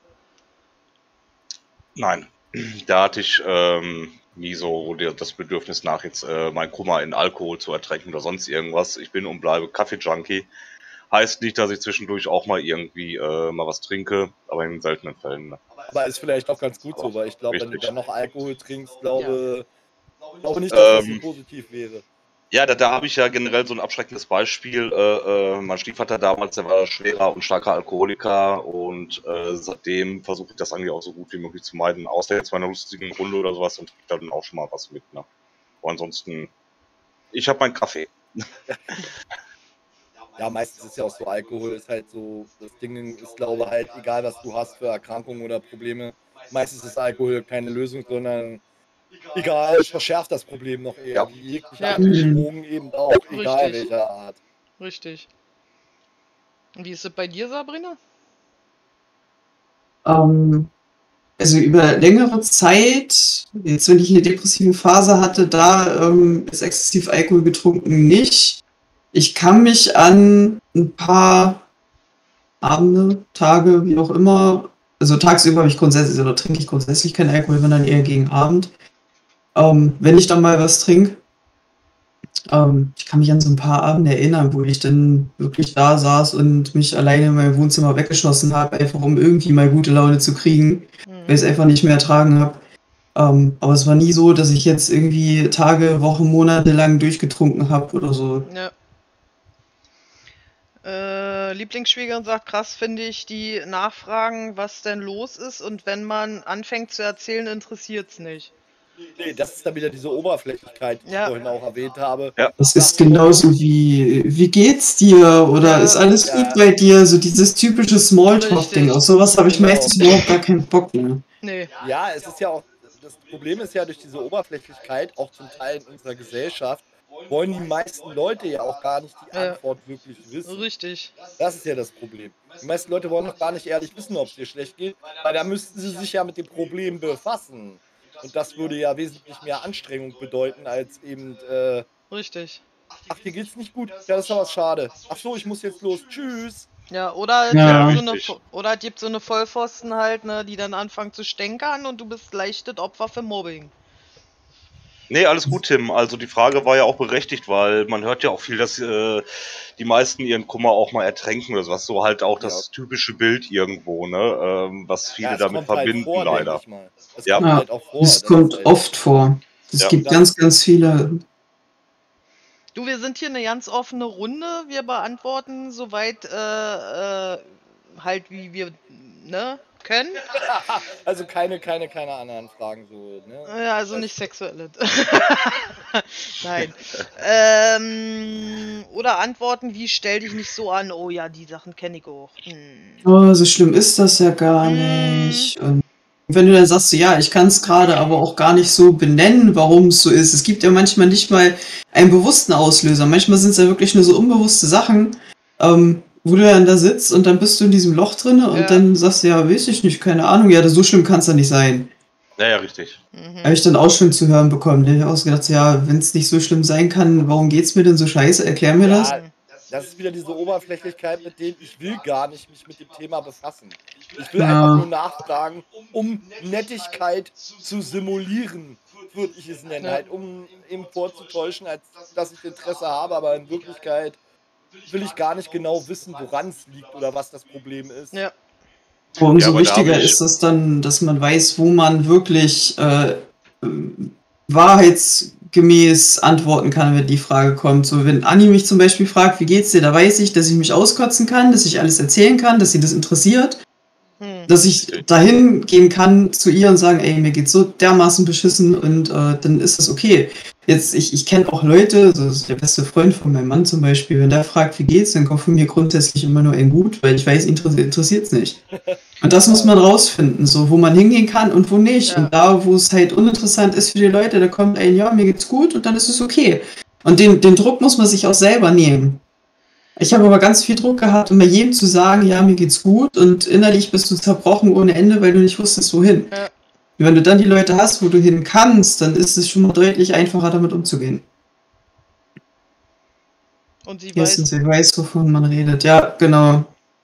nein, da hatte ich ähm, nie so der, das Bedürfnis nach, jetzt äh, mein Kummer in Alkohol zu ertränken oder sonst irgendwas. Ich bin und bleibe Kaffee-Junkie. Heißt nicht, dass ich zwischendurch auch mal irgendwie äh, mal was trinke, aber in seltenen Fällen. Ne? Aber ist vielleicht auch ganz gut so, weil ich glaube, wenn du Richtig. dann noch Alkohol trinkst, glaube, glaube nicht, dass das so Ähm, positiv wäre. Ja, da, da habe ich ja generell so ein abschreckendes Beispiel. Äh, äh, mein Stiefvater damals, der war schwerer und starker Alkoholiker und äh, seitdem versuche ich das eigentlich auch so gut wie möglich zu meiden. Außer jetzt bei einer lustigen Runde oder sowas und trinke dann auch schon mal was mit. Ne? Aber ansonsten, ich habe meinen Kaffee. Ja, meistens ist ja auch so, Alkohol ist halt so, das Ding ist, glaube halt, egal was du hast für Erkrankungen oder Probleme, meistens ist Alkohol keine Lösung, sondern egal, es verschärft das Problem noch eher, Ja. wie jegliche Ja. andere Mhm. Drogen eben auch, egal Richtig. welcher Art. Richtig. Und wie ist es bei dir, Sabrina? Ähm, also über längere Zeit, jetzt wenn ich eine depressive Phase hatte, da ähm, ist exzessiv Alkohol getrunken nicht. Ich kann mich an ein paar Abende, Tage, wie auch immer, also tagsüber habe ich grundsätzlich oder trinke ich grundsätzlich keinen Alkohol, wenn dann eher gegen Abend. Ähm, wenn ich dann mal was trinke, ähm, ich kann mich an so ein paar Abende erinnern, wo ich dann wirklich da saß und mich alleine in meinem Wohnzimmer weggeschossen habe, einfach um irgendwie mal gute Laune zu kriegen, weil ich es Mhm. einfach nicht mehr ertragen habe. Ähm, aber es war nie so, dass ich jetzt irgendwie Tage, Wochen, Monate lang durchgetrunken habe oder so. Ja. Äh, Lieblingsschwiegerin sagt, krass finde ich die Nachfragen, was denn los ist, und wenn man anfängt zu erzählen, interessiert's nicht. Nee, das ist dann wieder diese Oberflächlichkeit, die Ja. ich vorhin auch erwähnt habe. Ja. Das ist genauso wie, wie geht's dir oder Ja. ist alles Ja. gut bei dir? So dieses typische Smalltalk-Ding. Richtig. Auf sowas habe ich Genau. meistens überhaupt gar keinen Bock mehr. Nee. Ja, es ist ja auch, das Problem ist ja durch diese Oberflächlichkeit, auch zum Teil in unserer Gesellschaft, wollen die meisten Leute ja auch gar nicht die Ja. Antwort wirklich wissen. Richtig. Das ist ja das Problem. Die meisten Leute wollen doch gar nicht ehrlich wissen, ob es dir schlecht geht, weil da müssten sie sich ja mit dem Problem befassen. Und das würde ja wesentlich mehr Anstrengung bedeuten, als eben, äh, Richtig. ach, dir geht's nicht gut. Ja, das ist aber schade. Ach so, ich muss jetzt los. Tschüss. Ja, oder es Ja. gibt so eine, Richtig. Vo- oder es gibt so eine Vollpfosten halt, ne, die dann anfangen zu stänkern und du bist leichtes Opfer für Mobbing. Nee, alles gut, Tim. Also die Frage war ja auch berechtigt, weil man hört ja auch viel, dass äh, die meisten ihren Kummer auch mal ertränken oder sowas. So halt auch das typische Bild irgendwo, ne? Ähm, was viele Ja, es damit kommt halt verbinden, vor, denke leider. ich mal. Es Ja. kommt Ja, halt auch vor. das dass kommt halt- oft vor. Es Ja. gibt Das- ganz, ganz viele. Du, wir sind hier eine ganz offene Runde. Wir beantworten soweit äh, äh, halt wie wir ne, können. Also keine, keine, keine anderen Fragen so, ne? Ja, also nicht sexuelle. Nein. ähm, oder Antworten wie stell dich nicht so an. Oh ja, die Sachen kenne ich auch. Hm. Oh, so schlimm ist das ja gar Mm. nicht. Und Wenn du dann sagst, so, ja, ich kann es gerade aber auch gar nicht so benennen, warum es so ist. Es gibt ja manchmal nicht mal einen bewussten Auslöser. Manchmal sind es ja wirklich nur so unbewusste Sachen, ähm, wo du dann da sitzt und dann bist du in diesem Loch drin und Ja. dann sagst du, ja, weiß ich nicht, keine Ahnung, ja, so schlimm kann es ja nicht sein. Ja, ja, richtig. Mhm. Habe ich dann auch schon zu hören bekommen. Da habe ich ausgedacht, ja, wenn es nicht so schlimm sein kann, warum geht's mir denn so scheiße? Erklär mir das. Ja, das ist wieder diese Oberflächlichkeit, mit dem ich will gar nicht mich mit dem Thema befassen. Ich will Ja. einfach nur nachfragen, um Nettigkeit zu simulieren, würde ich es nennen. Ja. Halt, um eben vorzutäuschen, als dass ich Interesse habe, aber in Wirklichkeit will ich gar nicht genau wissen, woran es liegt oder was das Problem ist. Ja. Aber umso Ja, aber da wichtiger hab ich- ist es dann, dass man weiß, wo man wirklich äh, wahrheitsgemäß antworten kann, wenn die Frage kommt. So, wenn Anni mich zum Beispiel fragt, wie geht's dir, da weiß ich, dass ich mich auskotzen kann, dass ich alles erzählen kann, dass sie das interessiert, Hm. dass ich dahin gehen kann zu ihr und sagen, ey, mir geht's so dermaßen beschissen und äh, dann ist das okay. Jetzt, ich, ich kenne auch Leute, so ist der beste Freund von meinem Mann zum Beispiel, wenn der fragt, wie geht's, dann kommt von mir grundsätzlich immer nur ein Gut, weil ich weiß, ihn interessiert es nicht. Und das muss man rausfinden, so wo man hingehen kann und wo nicht. Ja. Und da, wo es halt uninteressant ist für die Leute, da kommt ein, ja, mir geht's gut und dann ist es okay. Und den, den Druck muss man sich auch selber nehmen. Ich habe aber ganz viel Druck gehabt, um bei jedem zu sagen, ja, mir geht's gut und innerlich bist du zerbrochen ohne Ende, weil du nicht wusstest, wohin. Ja. Und wenn du dann die Leute hast, wo du hin kannst, dann ist es schon mal deutlich einfacher, damit umzugehen. Und sie Erstens, weiß, wer weiß, wovon man redet. Ja, genau.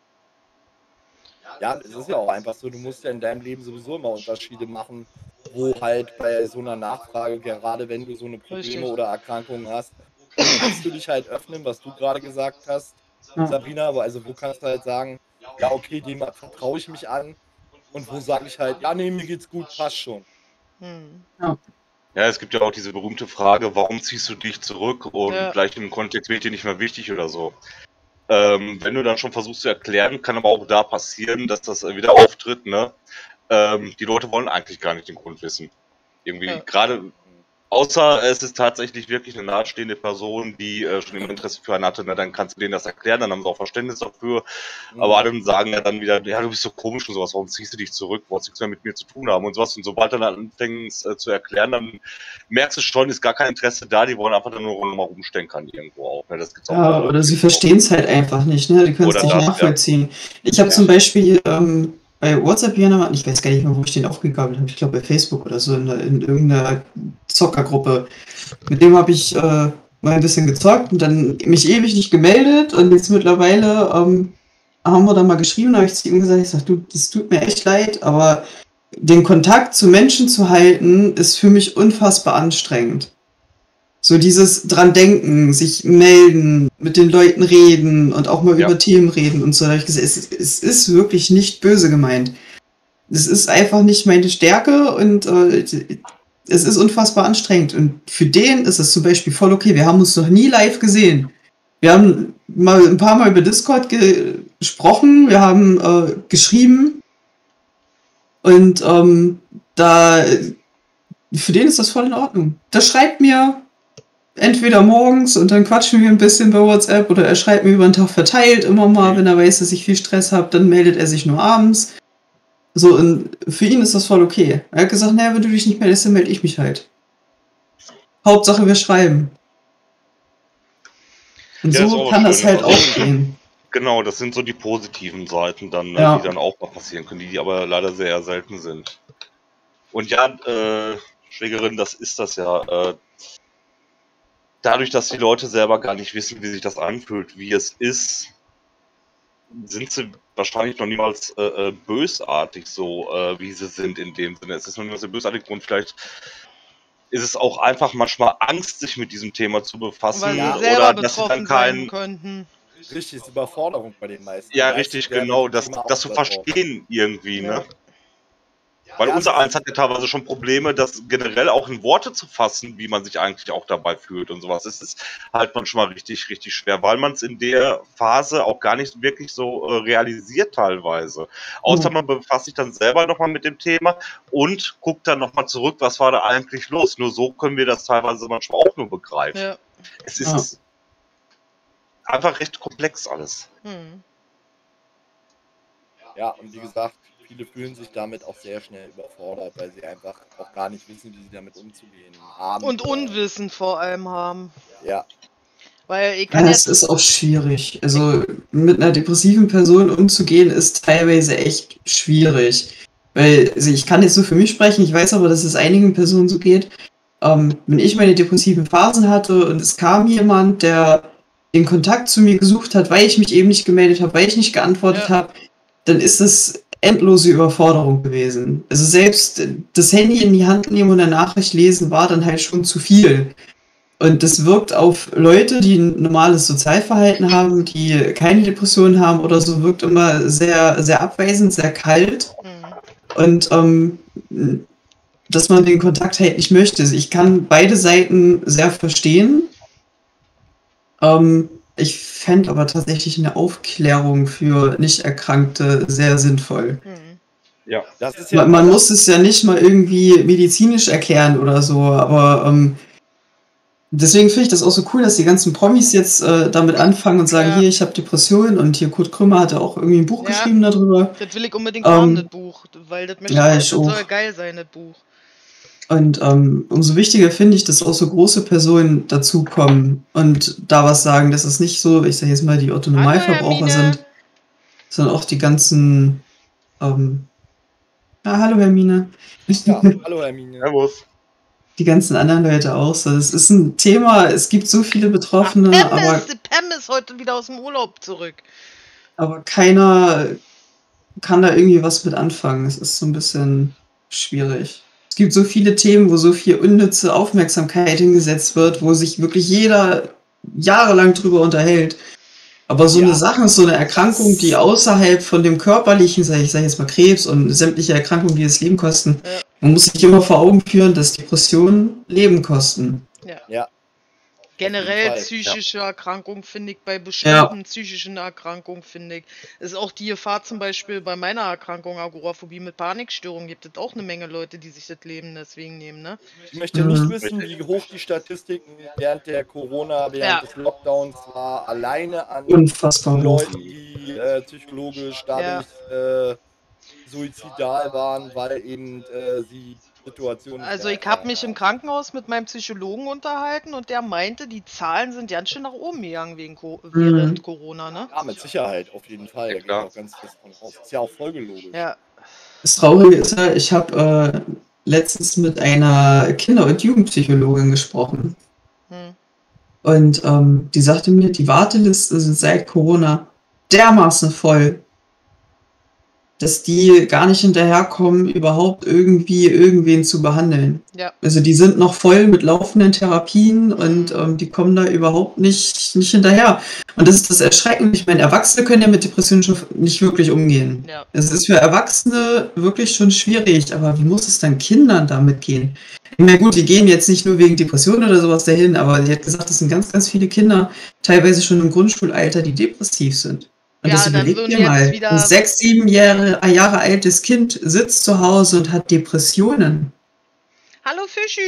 Ja, es ist ja auch einfach so, du musst ja in deinem Leben sowieso immer Unterschiede machen, wo halt bei so einer Nachfrage, gerade wenn du so eine Probleme Richtig. oder Erkrankungen hast, wo kannst du dich halt öffnen, was du gerade gesagt hast, Ja. Sabrina, aber also wo kannst du halt sagen, ja okay, dem vertraue ich mich an und wo sage ich halt, ja nee, mir geht's gut, passt schon. hm. Ja, es gibt ja auch diese berühmte Frage, warum ziehst du dich zurück und Ja. vielleicht im Kontext wird dir nicht mehr wichtig oder so. Ähm, wenn du dann schon versuchst zu erklären, kann aber auch da passieren, dass das äh, wieder auftritt, ne? Ähm, die Leute wollen eigentlich gar nicht den Grund wissen. Irgendwie Ja. gerade, außer es ist tatsächlich wirklich eine nahestehende Person, die äh, schon immer Interesse für einen hatte, ne? Dann kannst du denen das erklären, dann haben sie auch Verständnis dafür. Aber alle sagen ja dann wieder, ja, du bist so komisch und sowas, warum ziehst du dich zurück, wolltest nichts mehr mit mir zu tun haben und sowas. Und sobald du dann anfängst äh, zu erklären, dann merkst du schon, ist gar kein Interesse da, die wollen einfach nur noch mal rumstenkern irgendwo auch. Ne? Das gibt's auch. Ja, oder sie verstehen es halt einfach nicht, ne? Die können es Oder nicht das, ja. nachvollziehen. Ich habe Ja. zum Beispiel ähm, bei WhatsApp jemanden, ich weiß gar nicht mehr, wo ich den aufgegabelt habe, ich glaube bei Facebook oder so, in, der- in irgendeiner Zockergruppe. Mit dem habe ich äh, mal ein bisschen gezockt und dann mich ewig nicht gemeldet und jetzt mittlerweile ähm, haben wir dann mal geschrieben, habe ich zu ihm gesagt, ich sag, du, das tut mir echt leid, aber den Kontakt zu Menschen zu halten, ist für mich unfassbar anstrengend. So dieses dran denken, sich melden, mit den Leuten reden und auch mal Ja. über Themen reden und so. Da habe ich gesagt, es, es ist wirklich nicht böse gemeint. Es ist einfach nicht meine Stärke und äh, es ist unfassbar anstrengend. Und für den ist es zum Beispiel voll okay. Wir haben uns noch nie live gesehen. Wir haben mal ein paar Mal über Discord ge gesprochen, wir haben äh, geschrieben und ähm, da für den ist das voll in Ordnung. Der schreibt mir entweder morgens und dann quatschen wir ein bisschen bei WhatsApp oder er schreibt mir über den Tag verteilt immer mal, wenn er weiß, dass ich viel Stress habe, dann meldet er sich nur abends. So, und für ihn ist das voll okay. Er hat gesagt, naja, wenn du dich nicht meldest, dann melde ich mich halt. Hauptsache wir schreiben. Und Ja, ist so auch kann das schön, halt also- auch gehen. Genau, das sind so die positiven Seiten dann, ne, Ja. die dann auch mal passieren können, die aber leider sehr selten sind. Und ja, äh, Schwägerin, das ist das ja. Äh, dadurch, dass die Leute selber gar nicht wissen, wie sich das anfühlt, wie es ist, sind sie wahrscheinlich noch niemals äh, äh, bösartig so, äh, wie sie sind in dem Sinne. Es ist noch niemals ein bösartiger Grund. Vielleicht ist es auch einfach manchmal Angst, sich mit diesem Thema zu befassen. Weil Ja, sie selber oder dass sie dann betroffen sein kein... könnten. Richtig, ist Überforderung bei den meisten. Ja, Die meisten richtig, werden genau. mit dem Das, Thema das zu auch überfordert. verstehen irgendwie, Ja. ne? Weil Ja, unser das- eins hat ja teilweise schon Probleme, das generell auch in Worte zu fassen, wie man sich eigentlich auch dabei fühlt und sowas. Es ist halt manchmal richtig, richtig schwer, weil man es in der Phase auch gar nicht wirklich so äh, realisiert teilweise. Außer Mhm. man befasst sich dann selber nochmal mit dem Thema und guckt dann nochmal zurück, was war da eigentlich los. Nur so können wir das teilweise manchmal auch nur begreifen. Ja. Es ist einfach recht komplex alles. Hm. Ja, und wie gesagt, viele fühlen sich damit auch sehr schnell überfordert, weil sie einfach auch gar nicht wissen, wie sie damit umzugehen haben. Und oder- Unwissen vor allem haben. Ja, Weil ich kann Ja, jetzt. es ist auch schwierig. Also mit einer depressiven Person umzugehen, ist teilweise echt schwierig. Weil, also ich kann jetzt so für mich sprechen, ich weiß aber, dass es einigen Personen so geht. Ähm, wenn ich meine depressiven Phasen hatte und es kam jemand, der den Kontakt zu mir gesucht hat, weil ich mich eben nicht gemeldet habe, weil ich nicht geantwortet Ja. habe, dann ist es endlose Überforderung gewesen. Also selbst das Handy in die Hand nehmen und eine Nachricht lesen war dann halt schon zu viel. Und das wirkt auf Leute, die ein normales Sozialverhalten haben, die keine Depression haben oder so, wirkt immer sehr, sehr abweisend, sehr kalt. Hm. Und ähm, dass man den Kontakt halt nicht möchte. Also ich kann beide Seiten sehr verstehen. Ähm, ich fände aber tatsächlich eine Aufklärung für Nicht-Erkrankte sehr sinnvoll. Hm. Ja. das ist ja Man, man muss es ja nicht mal irgendwie medizinisch erklären oder so, aber ähm, deswegen finde ich das auch so cool, dass die ganzen Promis jetzt äh, damit anfangen und sagen, Ja. hier, ich habe Depressionen, und hier Kurt Krümmer hat ja auch irgendwie ein Buch Ja. geschrieben darüber. Das will ich unbedingt Ähm, haben, das Buch. Weil das möchte ja, das ich soll auch. geil sein, das Buch. Und ähm, umso wichtiger finde ich, dass auch so große Personen dazukommen und da was sagen, dass es nicht so, ich sage jetzt mal, die Otto-Normalverbraucher Hallo, Hermine. sind, sondern auch die ganzen, ähm, ja, hallo Hermine, Ja, hallo Hermine. Servus. die ganzen anderen Leute auch so. Das ist ein Thema, es gibt so viele Ach, Betroffene, Pam aber, ist, Pam ist heute wieder aus dem Urlaub zurück. aber keiner kann da irgendwie was mit anfangen. Es ist so ein bisschen schwierig. Es gibt so viele Themen, wo so viel unnütze Aufmerksamkeit hingesetzt wird, wo sich wirklich jeder jahrelang drüber unterhält. Aber so Ja. eine Sache ist so eine Erkrankung, die außerhalb von dem körperlichen, sag ich sage jetzt mal Krebs und sämtliche Erkrankungen, die das Leben kosten, Ja. man muss sich immer vor Augen führen, dass Depressionen Leben kosten. Ja, Generell Fall, psychische Erkrankungen finde ich, bei bestimmten psychischen Erkrankungen finde ich, ist auch die Gefahr zum Beispiel bei meiner Erkrankung Agoraphobie mit Panikstörungen, gibt es auch eine Menge Leute, die sich das Leben deswegen nehmen, ne? ich möchte Mhm. nicht wissen, wie hoch die Statistiken während der Corona, während Ja. des Lockdowns war, alleine an Unfassbar hoch. Leuten, die äh, psychologisch dadurch äh, suizidal waren, weil eben äh, sie Situationen... Also ich habe mich im Krankenhaus mit meinem Psychologen unterhalten und der meinte, die Zahlen sind ganz schön nach oben gegangen wegen Co während Corona, ne? Ja, mit Sicherheit, auf jeden Fall. Ja, Da gehe ich klar. auch ganz fest von aus. Ist ja auch folgelogisch. Ja. Das Traurige ist ja, ich habe äh, letztens mit einer Kinder- und Jugendpsychologin gesprochen. Hm. Und ähm, die sagte mir, die Warteliste sind seit Corona dermaßen voll, dass die gar nicht hinterherkommen, überhaupt irgendwie irgendwen zu behandeln. Ja. Also die sind noch voll mit laufenden Therapien und ähm, die kommen da überhaupt nicht, nicht hinterher. Und das ist das Erschreckende. Ich meine, Erwachsene können ja mit Depressionen schon nicht wirklich umgehen. Ja. Es ist für Erwachsene wirklich schon schwierig, aber wie muss es dann Kindern damit gehen? Na gut, die gehen jetzt nicht nur wegen Depressionen oder sowas dahin, aber sie hat gesagt, es sind ganz, ganz viele Kinder, teilweise schon im Grundschulalter, die depressiv sind. Und Ja, das dann überlegt würden ihr jetzt mal. wieder- Ein sechs, sieben Jahre, Jahre altes Kind sitzt zu Hause und hat Depressionen. Hallo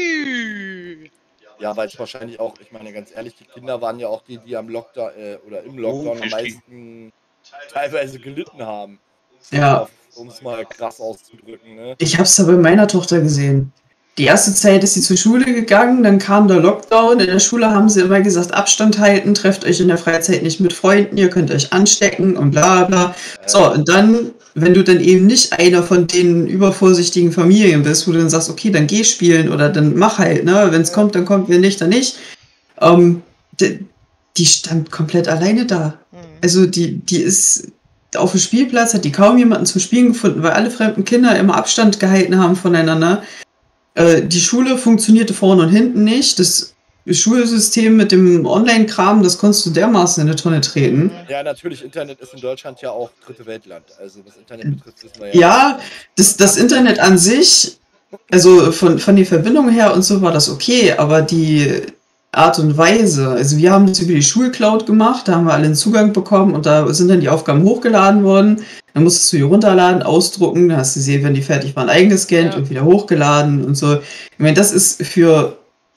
Fischi! Ja, weil es wahrscheinlich auch, ich meine ganz ehrlich, die Kinder waren ja auch die, die am Lockdown äh, oder im Lockdown am Fischi. meisten teilweise gelitten haben. Ja. Um es mal krass auszudrücken, ne? Ich habe es da bei meiner Tochter gesehen. Die erste Zeit ist sie zur Schule gegangen, dann kam der Lockdown. In der Schule haben sie immer gesagt, Abstand halten, trefft euch in der Freizeit nicht mit Freunden, ihr könnt euch anstecken und bla bla. So, und dann, wenn du dann eben nicht einer von den übervorsichtigen Familien bist, wo du dann sagst, okay, dann geh spielen oder dann mach halt, ne? Wenn es kommt, dann kommt, wenn nicht, dann nicht. Ähm, die, die stand komplett alleine da. Hm. Also die, die ist auf dem Spielplatz, hat die kaum jemanden zum Spielen gefunden, weil alle fremden Kinder immer Abstand gehalten haben voneinander. Äh, die Schule funktionierte vorne und hinten nicht. Das Schulsystem mit dem Online-Kram, das konntest du dermaßen in eine Tonne treten. Ja, natürlich, Internet ist in Deutschland ja auch dritte Weltland. Also was Internet betrifft, wissen wir ja. Ja, das, das Internet an sich, also von, von den Verbindungen her und so war das okay, aber die Art und Weise, also wir haben das über die Schulcloud gemacht, da haben wir alle einen Zugang bekommen und da sind dann die Aufgaben hochgeladen worden. Dann musstest du die runterladen, ausdrucken, dann hast du gesehen, wenn die fertig waren, eingescannt Ja. und wieder hochgeladen und so. Ich meine, das ist für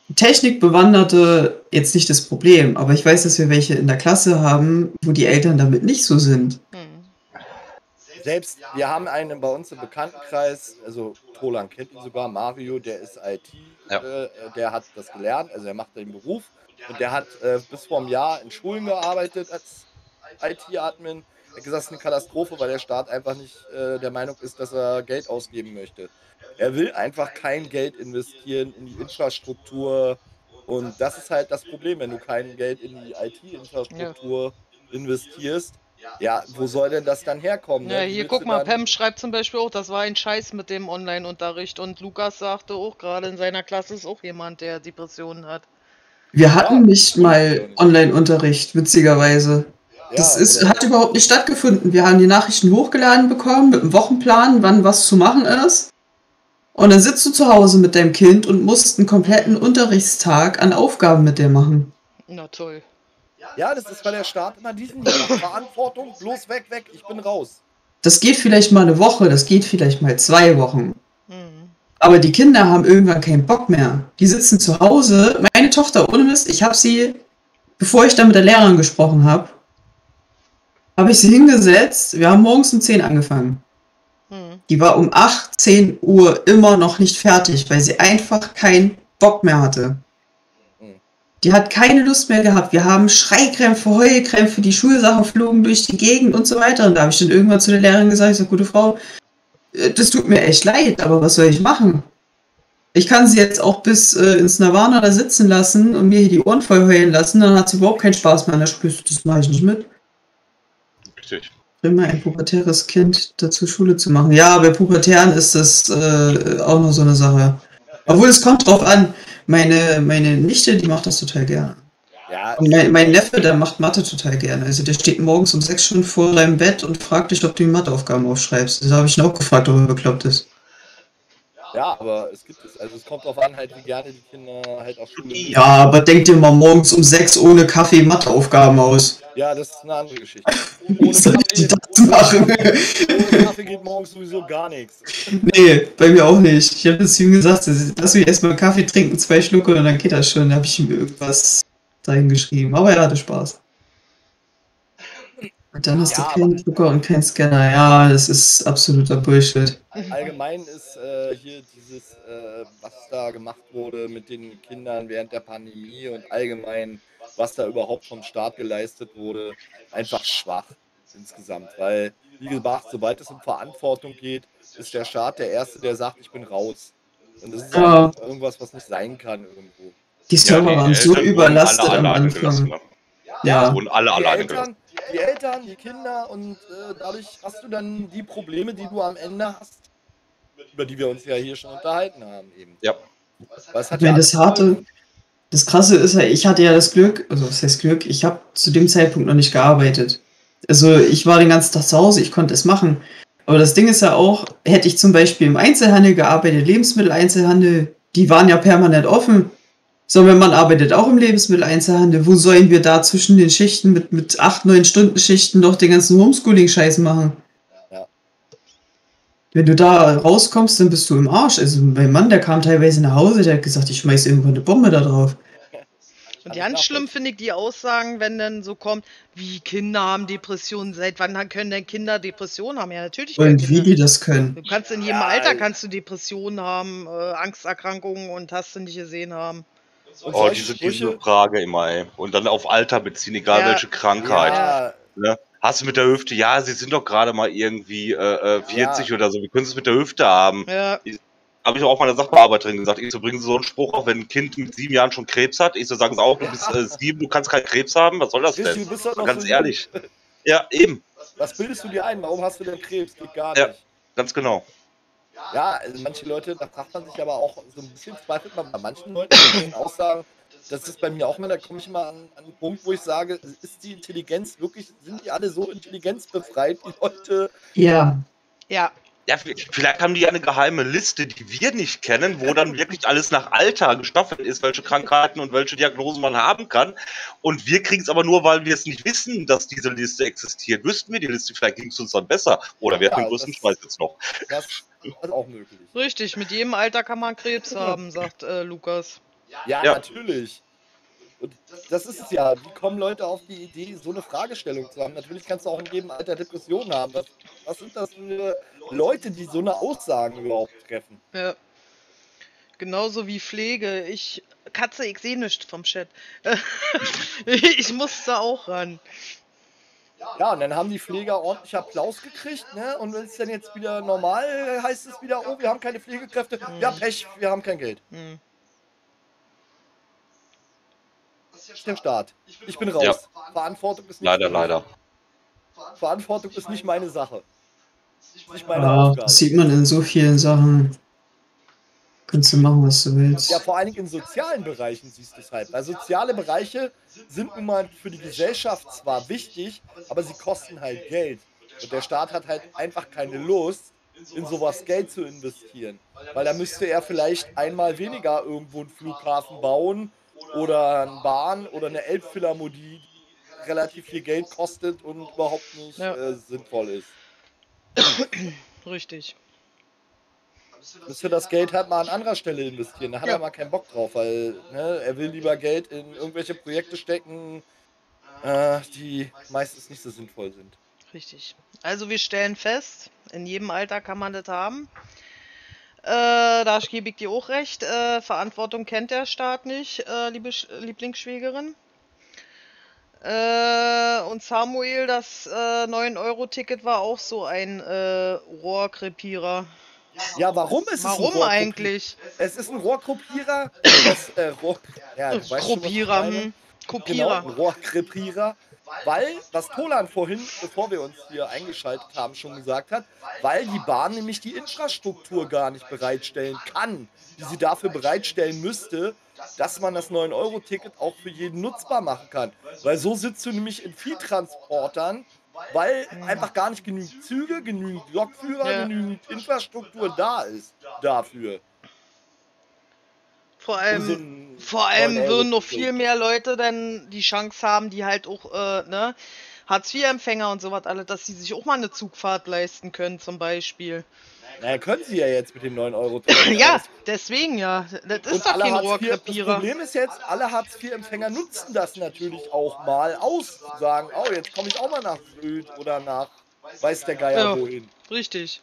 Technikbewanderte jetzt nicht das Problem, aber ich weiß, dass wir welche in der Klasse haben, wo die Eltern damit nicht so sind. Hm. Selbst, wir haben einen bei uns im Bekanntenkreis, also Tolan kennt ihn sogar, Mario, der ist I T, Ja. äh, der hat das gelernt, also er macht den Beruf und der hat äh, bis vor einem Jahr in Schulen gearbeitet als I T-Admin. Er hat gesagt, es ist eine Katastrophe, weil der Staat einfach nicht äh, der Meinung ist, dass er Geld ausgeben möchte. Er will einfach kein Geld investieren in die Infrastruktur und das ist halt das Problem, wenn du kein Geld in die I T-Infrastruktur investierst. Ja, wo soll denn das dann herkommen? Ja, Ne? Wie hier willst guck du mal, dann- Pam schreibt zum Beispiel auch, das war ein Scheiß mit dem Online-Unterricht und Lukas sagte auch, gerade in seiner Klasse ist auch jemand, der Depressionen hat. Wir hatten Ja, nicht wundert mich mal auch nicht. Online-Unterricht, witzigerweise. Das Ja, ist, oder- hat überhaupt nicht stattgefunden. Wir haben die Nachrichten hochgeladen bekommen mit einem Wochenplan, wann was zu machen ist. Und dann sitzt du zu Hause mit deinem Kind und musst einen kompletten Unterrichtstag an Aufgaben mit dir machen. Na toll. Ja, das ist, weil der Staat immer diesen hier macht. Verantwortung, bloß weg, weg, ich bin raus. Das geht vielleicht mal eine Woche, das geht vielleicht mal zwei Wochen. Mhm. Aber die Kinder haben irgendwann keinen Bock mehr. Die sitzen zu Hause. Meine Tochter, ohne Mist, ich habe sie, bevor ich dann mit der Lehrerin gesprochen habe, habe ich sie hingesetzt. Wir haben morgens um zehn angefangen. Mhm. Die war um achtzehn Uhr immer noch nicht fertig, weil sie einfach keinen Bock mehr hatte. Mhm. Die hat keine Lust mehr gehabt. Wir haben Schreikrämpfe, Heulkrämpfe, die Schulsachen flogen durch die Gegend und so weiter. Und da habe ich dann irgendwann zu der Lehrerin gesagt, ich sage, gute Frau, äh, das tut mir echt leid, aber was soll ich machen? Ich kann sie jetzt auch bis äh, ins Nirvana da sitzen lassen und mir hier die Ohren voll heulen lassen, dann hat sie überhaupt keinen Spaß mehr an der Schule. Das mache ich nicht mit. Richtig. Immer ein pubertäres Kind dazu Schule zu machen. Ja, bei Pubertären ist das äh, auch noch so eine Sache. Obwohl, es kommt drauf an. Meine, meine Nichte, die macht das total gerne. Ja, Und mein, mein Neffe, der macht Mathe total gerne. Also der steht morgens um sechs schon vor deinem Bett und fragt dich, ob du die Matheaufgaben aufschreibst. Da habe ich ihn auch gefragt, ob er bekloppt ist. ja, aber es gibt es. Also es kommt drauf an, halt, wie gerne die Kinder halt auf Schule gehen. Ja, aber denk dir mal morgens um sechs ohne Kaffee Matheaufgaben aus. Ja, das ist eine andere Geschichte. Wie Ohne soll ich Kaffee, das machen? ohne Kaffee geht morgens sowieso gar nichts. Nee, bei mir auch nicht. Ich habe das zu ihm gesagt, lass mich erstmal Kaffee trinken, zwei Schlucke und dann geht das schon. Da habe ich ihm irgendwas dahin geschrieben. Aber er hatte Spaß. Und dann hast Ja, du keinen aber- Drucker und keinen Scanner. Ja, das ist absoluter Bullshit. Allgemein ist äh, hier dieses, äh, was da gemacht wurde mit den Kindern während der Pandemie und allgemein, was da überhaupt vom Staat geleistet wurde, einfach schwach insgesamt. Weil, wie gesagt, sobald es um Verantwortung geht, ist der Staat der Erste, der sagt, ich bin raus. Und das ist Ja. einfach irgendwas, was nicht sein kann irgendwo. Die Server waren so Eltern wurden überlastet alle am alleine Anfang. gelassen, ne? Ja, Wurden alle Die alleine gelassen. Eltern, die Eltern, die Kinder und äh, dadurch hast du dann die Probleme, die du am Ende hast, über die wir uns ja hier schon unterhalten haben eben. Ja. Weil es hat wenn ja das alles harte, Folgen. das Krasse ist ja, ich hatte ja das Glück, also was heißt Glück, ich habe zu dem Zeitpunkt noch nicht gearbeitet. Also ich war den ganzen Tag zu Hause, ich konnte es machen. Aber das Ding ist ja auch, hätte ich zum Beispiel im Einzelhandel gearbeitet, Lebensmitteleinzelhandel, die waren ja permanent offen. So, wenn man arbeitet auch im Lebensmitteleinzelhandel, wo sollen wir da zwischen den Schichten mit, mit acht, neun Stunden Schichten noch den ganzen Homeschooling-Scheiß machen? Ja. Wenn du da rauskommst, dann bist du im Arsch. Also mein Mann, der kam teilweise nach Hause, der hat gesagt, ich schmeiß irgendwann eine Bombe da drauf. Und Kann ich ganz schlimm nachvollziehen. finde ich die Aussagen, wenn dann so kommt, wie Kinder haben Depressionen. Seit wann können denn Kinder Depressionen haben? Ja, natürlich können Und wie Kinder. die das können. Du kannst in jedem Ja, Alter kannst du Depressionen haben, äh, Angsterkrankungen und hast du nicht gesehen haben. Und Oh, solche diese, Sprüche, diese Frage immer, ey. Und dann auf Alter beziehen, egal Ja. welche Krankheit. ja, Ne? Hast du mit der Hüfte, ja, sie sind doch gerade mal irgendwie äh, äh, vierzig Ja. oder so, wie können sie es mit der Hüfte haben? Ja, Habe ich auch meiner Sachbearbeiterin gesagt. Ich so, bringen Sie so einen Spruch auf, wenn ein Kind mit sieben Jahren schon Krebs hat. Ich so, sagen Sie auch, du bist äh, sieben, du kannst keinen Krebs haben. Was soll das Richtig, denn? du bist doch Mal noch ganz so ehrlich. Ja, eben, was bildest du dir ein? Warum hast du denn Krebs? Geht gar Ja. nicht. ganz genau. Ja, also manche Leute, da fragt man sich aber auch so ein bisschen, zweifelt man bei manchen Leuten, die müssen auch sagen, das ist bei mir auch immer, da komme ich immer an, an einen Punkt, wo ich sage, ist die Intelligenz wirklich, sind die alle so intelligenzbefreit, die Leute? Ja, ja. Ja, v- vielleicht haben die ja eine geheime Liste, die wir nicht kennen, wo dann wirklich alles nach Alter gestaffelt ist, welche Krankheiten und welche Diagnosen man haben kann. Und wir kriegen es aber nur, weil wir es nicht wissen, dass diese Liste existiert. Wüssten wir die Liste, vielleicht ging es uns dann besser. Oder wir hätten Ja, den größten das- Scheiß jetzt noch. Das ist auch möglich. Richtig, mit jedem Alter kann man Krebs haben, sagt äh, Lukas. Ja, Ja. natürlich. Und das ist es ja. Wie kommen Leute auf die Idee, so eine Fragestellung zu haben? Natürlich kannst du auch in jedem Alter Depressionen haben. Was, was sind das für Leute, die so eine Aussagen überhaupt treffen? Ja. Genauso wie Pflege. Ich, Katze, ich sehe nichts vom Chat. Ich musste auch ran. Ja, und dann haben die Pfleger ordentlich Applaus gekriegt, ne? Und wenn es dann jetzt wieder normal heißt es wieder, oh, wir haben keine Pflegekräfte. Ja, Pech, wir haben kein Geld. Hm. Das ist der Staat. Ich bin raus. Ja. Verantwortung ist nicht Leider, für mich. leider. Verantwortung ist nicht meine Sache. Ist nicht meine Ja, Aufgabe. das sieht man in so vielen Sachen. Kannst du machen, was du willst. Ja, vor allen Dingen in sozialen Bereichen siehst du es halt. Weil soziale Bereiche sind nun mal für die Gesellschaft zwar wichtig, aber sie kosten halt Geld. Und der Staat hat halt einfach keine Lust, in sowas Geld zu investieren. Weil da müsste er vielleicht einmal weniger irgendwo einen Flughafen bauen oder eine Bahn oder eine Elbphilharmonie, die relativ viel Geld kostet und überhaupt nicht Ja. äh, sinnvoll ist. Richtig. Müsste das Geld halt mal an anderer Stelle investieren. Da hat Ja. er mal keinen Bock drauf, weil ne, er will lieber Geld in irgendwelche Projekte stecken, äh, die meistens nicht so sinnvoll sind. Richtig. Also wir stellen fest, in jedem Alter kann man das haben. Äh, da gebe ich dir auch recht. Äh, Verantwortung kennt der Staat nicht, äh, liebe Sch Lieblingsschwägerin. Äh, und Samuel, das äh, neun Euro Ticket war auch so ein äh, Rohrkrepierer. Ja, warum ist es ein Warum Rohrkrepierer? eigentlich? Es ist ein Rohrkrepierer. Das, äh, Rohr, ja, du weißt schon, was ich Krepierer, meine. hm. Genau, Kopierer. ein Rohrkrepierer. Weil, was Tolan vorhin, bevor wir uns hier eingeschaltet haben, schon gesagt hat, weil die Bahn nämlich die Infrastruktur gar nicht bereitstellen kann, die sie dafür bereitstellen müsste, dass man das neun Euro Ticket auch für jeden nutzbar machen kann. Weil so sitzt du nämlich in Viehtransportern, weil einfach gar nicht genügend Züge, genügend Lokführer, Ja. genügend Infrastruktur da ist dafür. Vor Um allem, so ein vor allem neun Euro würden noch Ticket. viel mehr Leute dann die Chance haben, die halt auch, äh, ne, Hartz vier Empfänger und sowas alle, dass sie sich auch mal eine Zugfahrt leisten können, zum Beispiel. Naja, können sie ja jetzt mit dem neun Euro Ticket. Ja, deswegen ja. Das ist Und doch alle kein Hartz vier, das Rohrkrepierer. Problem ist jetzt, alle Hartz vier Empfänger nutzen das natürlich auch mal aus. Sagen, oh, jetzt komme ich auch mal nach Sylt oder nach weiß der Geier Ja. wohin. Richtig.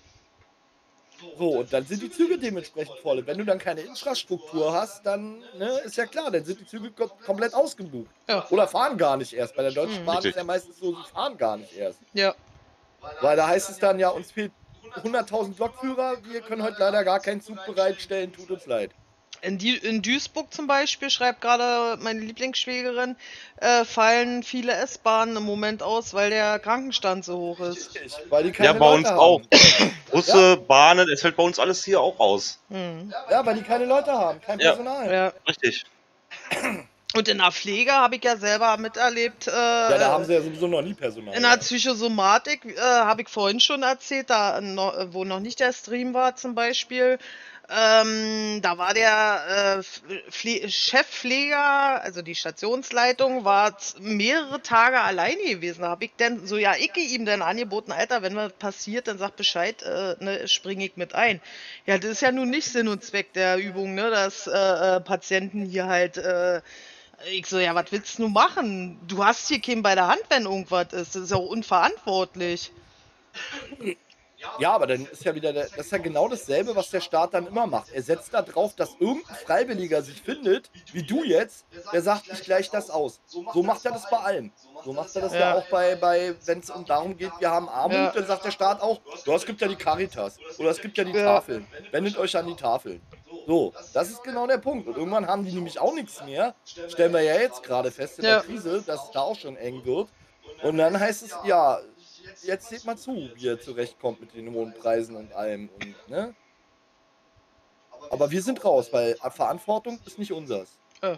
So, und dann sind die Züge dementsprechend voll. Und wenn du dann keine Infrastruktur hast, dann ne, ist ja klar, dann sind die Züge kom komplett ausgebucht. Ja. Oder fahren gar nicht erst. Bei der Deutschen Mhm. Bahn ist Richtig. ja meistens so, sie fahren gar nicht erst. Ja. Weil da heißt es dann ja, uns fehlt hunderttausend Lokführer, wir können heute leider gar keinen Zug bereitstellen, tut uns leid. In, die, in Duisburg zum Beispiel, schreibt gerade meine Lieblingsschwägerin, äh, fallen viele S-Bahnen im Moment aus, weil der Krankenstand so hoch ist. Weil die keine Ja, bei Leute uns haben. auch. Busse, Bahnen, es fällt bei uns alles hier auch aus. Hm. Ja, weil die keine Leute haben, kein Ja. Personal. Ja. Richtig. Und in der Pflege habe ich ja selber miterlebt. Äh, Ja, da haben sie ja sowieso noch nie Personal. in der Psychosomatik äh, habe ich vorhin schon erzählt, da noch, wo noch nicht der Stream war zum Beispiel. Ähm, da war der äh, Pfle Chefpfleger, also die Stationsleitung, war z- mehrere Tage alleine gewesen. Da habe ich dann, so ja, ich ihm dann angeboten, Alter, wenn was passiert, dann sag Bescheid, äh, ne, springe ich mit ein. Ja, das ist ja nun nicht Sinn und Zweck der Übung, ne, dass äh, äh, Patienten hier halt, äh, ich so, ja, was willst du machen? Du hast hier keinen bei der Hand, wenn irgendwas ist. Das ist ja auch unverantwortlich. Ja, aber dann ist ja wieder, der, das ist ja genau dasselbe, was der Staat dann immer macht. Er setzt da drauf, dass irgendein Freiwilliger sich findet, wie du jetzt, der sagt, ich gleich das aus. So macht er das bei allem. So macht er das ja, Ja. auch bei, bei wenn es um darum geht, wir haben Armut, Ja. dann sagt der Staat auch, ja, es gibt ja die Caritas oder es gibt ja die Ja. Tafeln. Wendet euch an die Tafeln. So, das ist genau der Punkt. Und irgendwann haben die nämlich auch nichts mehr. Stellen wir ja jetzt gerade fest in Ja. der Krise, dass es da auch schon eng wird. Und dann heißt es, ja, jetzt seht mal zu, wie ihr zurechtkommt mit den hohen Preisen und allem. Und, ne? Aber wir sind raus, weil Verantwortung ist nicht unseres. Äh.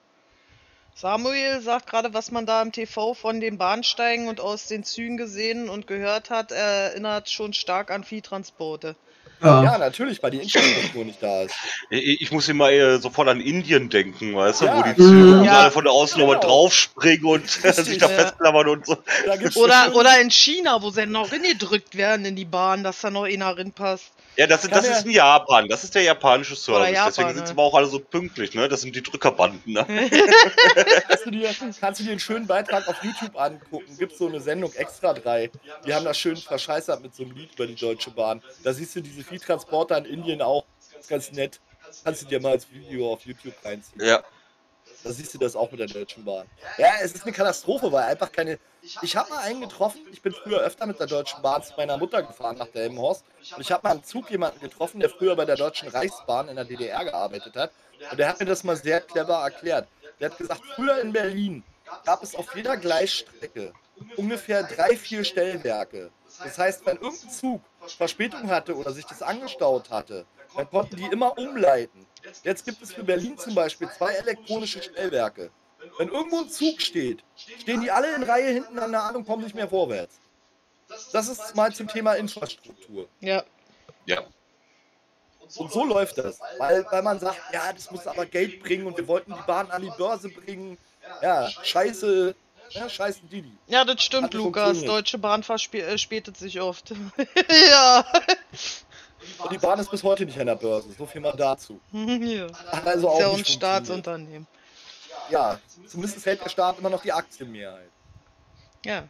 Samuel sagt gerade, was man da im T V von den Bahnsteigen und aus den Zügen gesehen und gehört hat, erinnert schon stark an Viehtransporte. Ja, Ja, natürlich, weil die Infrastruktur nicht da ist. Ich, ich muss immer eher sofort an Indien denken, weißt du, Ja. wo die Züge Ja. alle von der Außen nochmal Genau. draufspringen und sich da Ja. festklammern und so. Da gibt's Oder, schon- oder in China, wo sie noch reingedrückt werden in die Bahn, dass da noch einer reinpasst. Ja, das, Kann das ja- ist in Japan. Das ist der japanische Service. Japan, Deswegen ne? sind sie aber auch alle so pünktlich, ne? Das sind die Drückerbanden, ne? Kannst du, dir, kannst du dir einen schönen Beitrag auf YouTube angucken? Gibt so eine Sendung Extra drei. Die haben das schön verscheißert mit so einem Lied über die Deutsche Bahn. Da siehst du diese Viehtransporter in Indien auch. Das ist ganz nett. Kannst du dir mal als Video auf YouTube reinziehen. Ja. Da siehst du das auch mit der Deutschen Bahn. Ja, es ist eine Katastrophe, weil einfach keine. Ich habe mal einen getroffen, ich bin früher öfter mit der Deutschen Bahn zu meiner Mutter gefahren nach Delmenhorst. Und ich habe mal im Zug jemanden getroffen, der früher bei der Deutschen Reichsbahn in der D D R gearbeitet hat. Und der hat mir das mal sehr clever erklärt. Der hat gesagt, früher in Berlin gab es auf jeder Gleisstrecke ungefähr drei, vier Stellwerke. Das heißt, wenn irgendein Zug Verspätung hatte oder sich das angestaut hatte, dann konnten die immer umleiten. Jetzt gibt es für Berlin zum Beispiel zwei elektronische Stellwerke. Wenn irgendwo ein Zug steht, stehen die alle in Reihe hinten an der An und kommen nicht mehr vorwärts. Das ist mal zum Thema Infrastruktur. Ja. Ja. Und so läuft das. Weil, weil man sagt, ja, das muss aber Geld bringen und wir wollten die Bahn an die Börse bringen. Ja, scheiße. Ja, scheiße Didi. Ja, das stimmt, Hat nicht Lukas. funktioniert. Deutsche Bahn verspätet sich oft. Ja. Und die Bahn ist bis heute nicht an der Börse. So viel mal dazu. Ja. Hat also Ist ja auch ein nicht funktioniert. Staatsunternehmen. Ja, zumindest hält der Staat immer noch die Aktienmehrheit. Ja.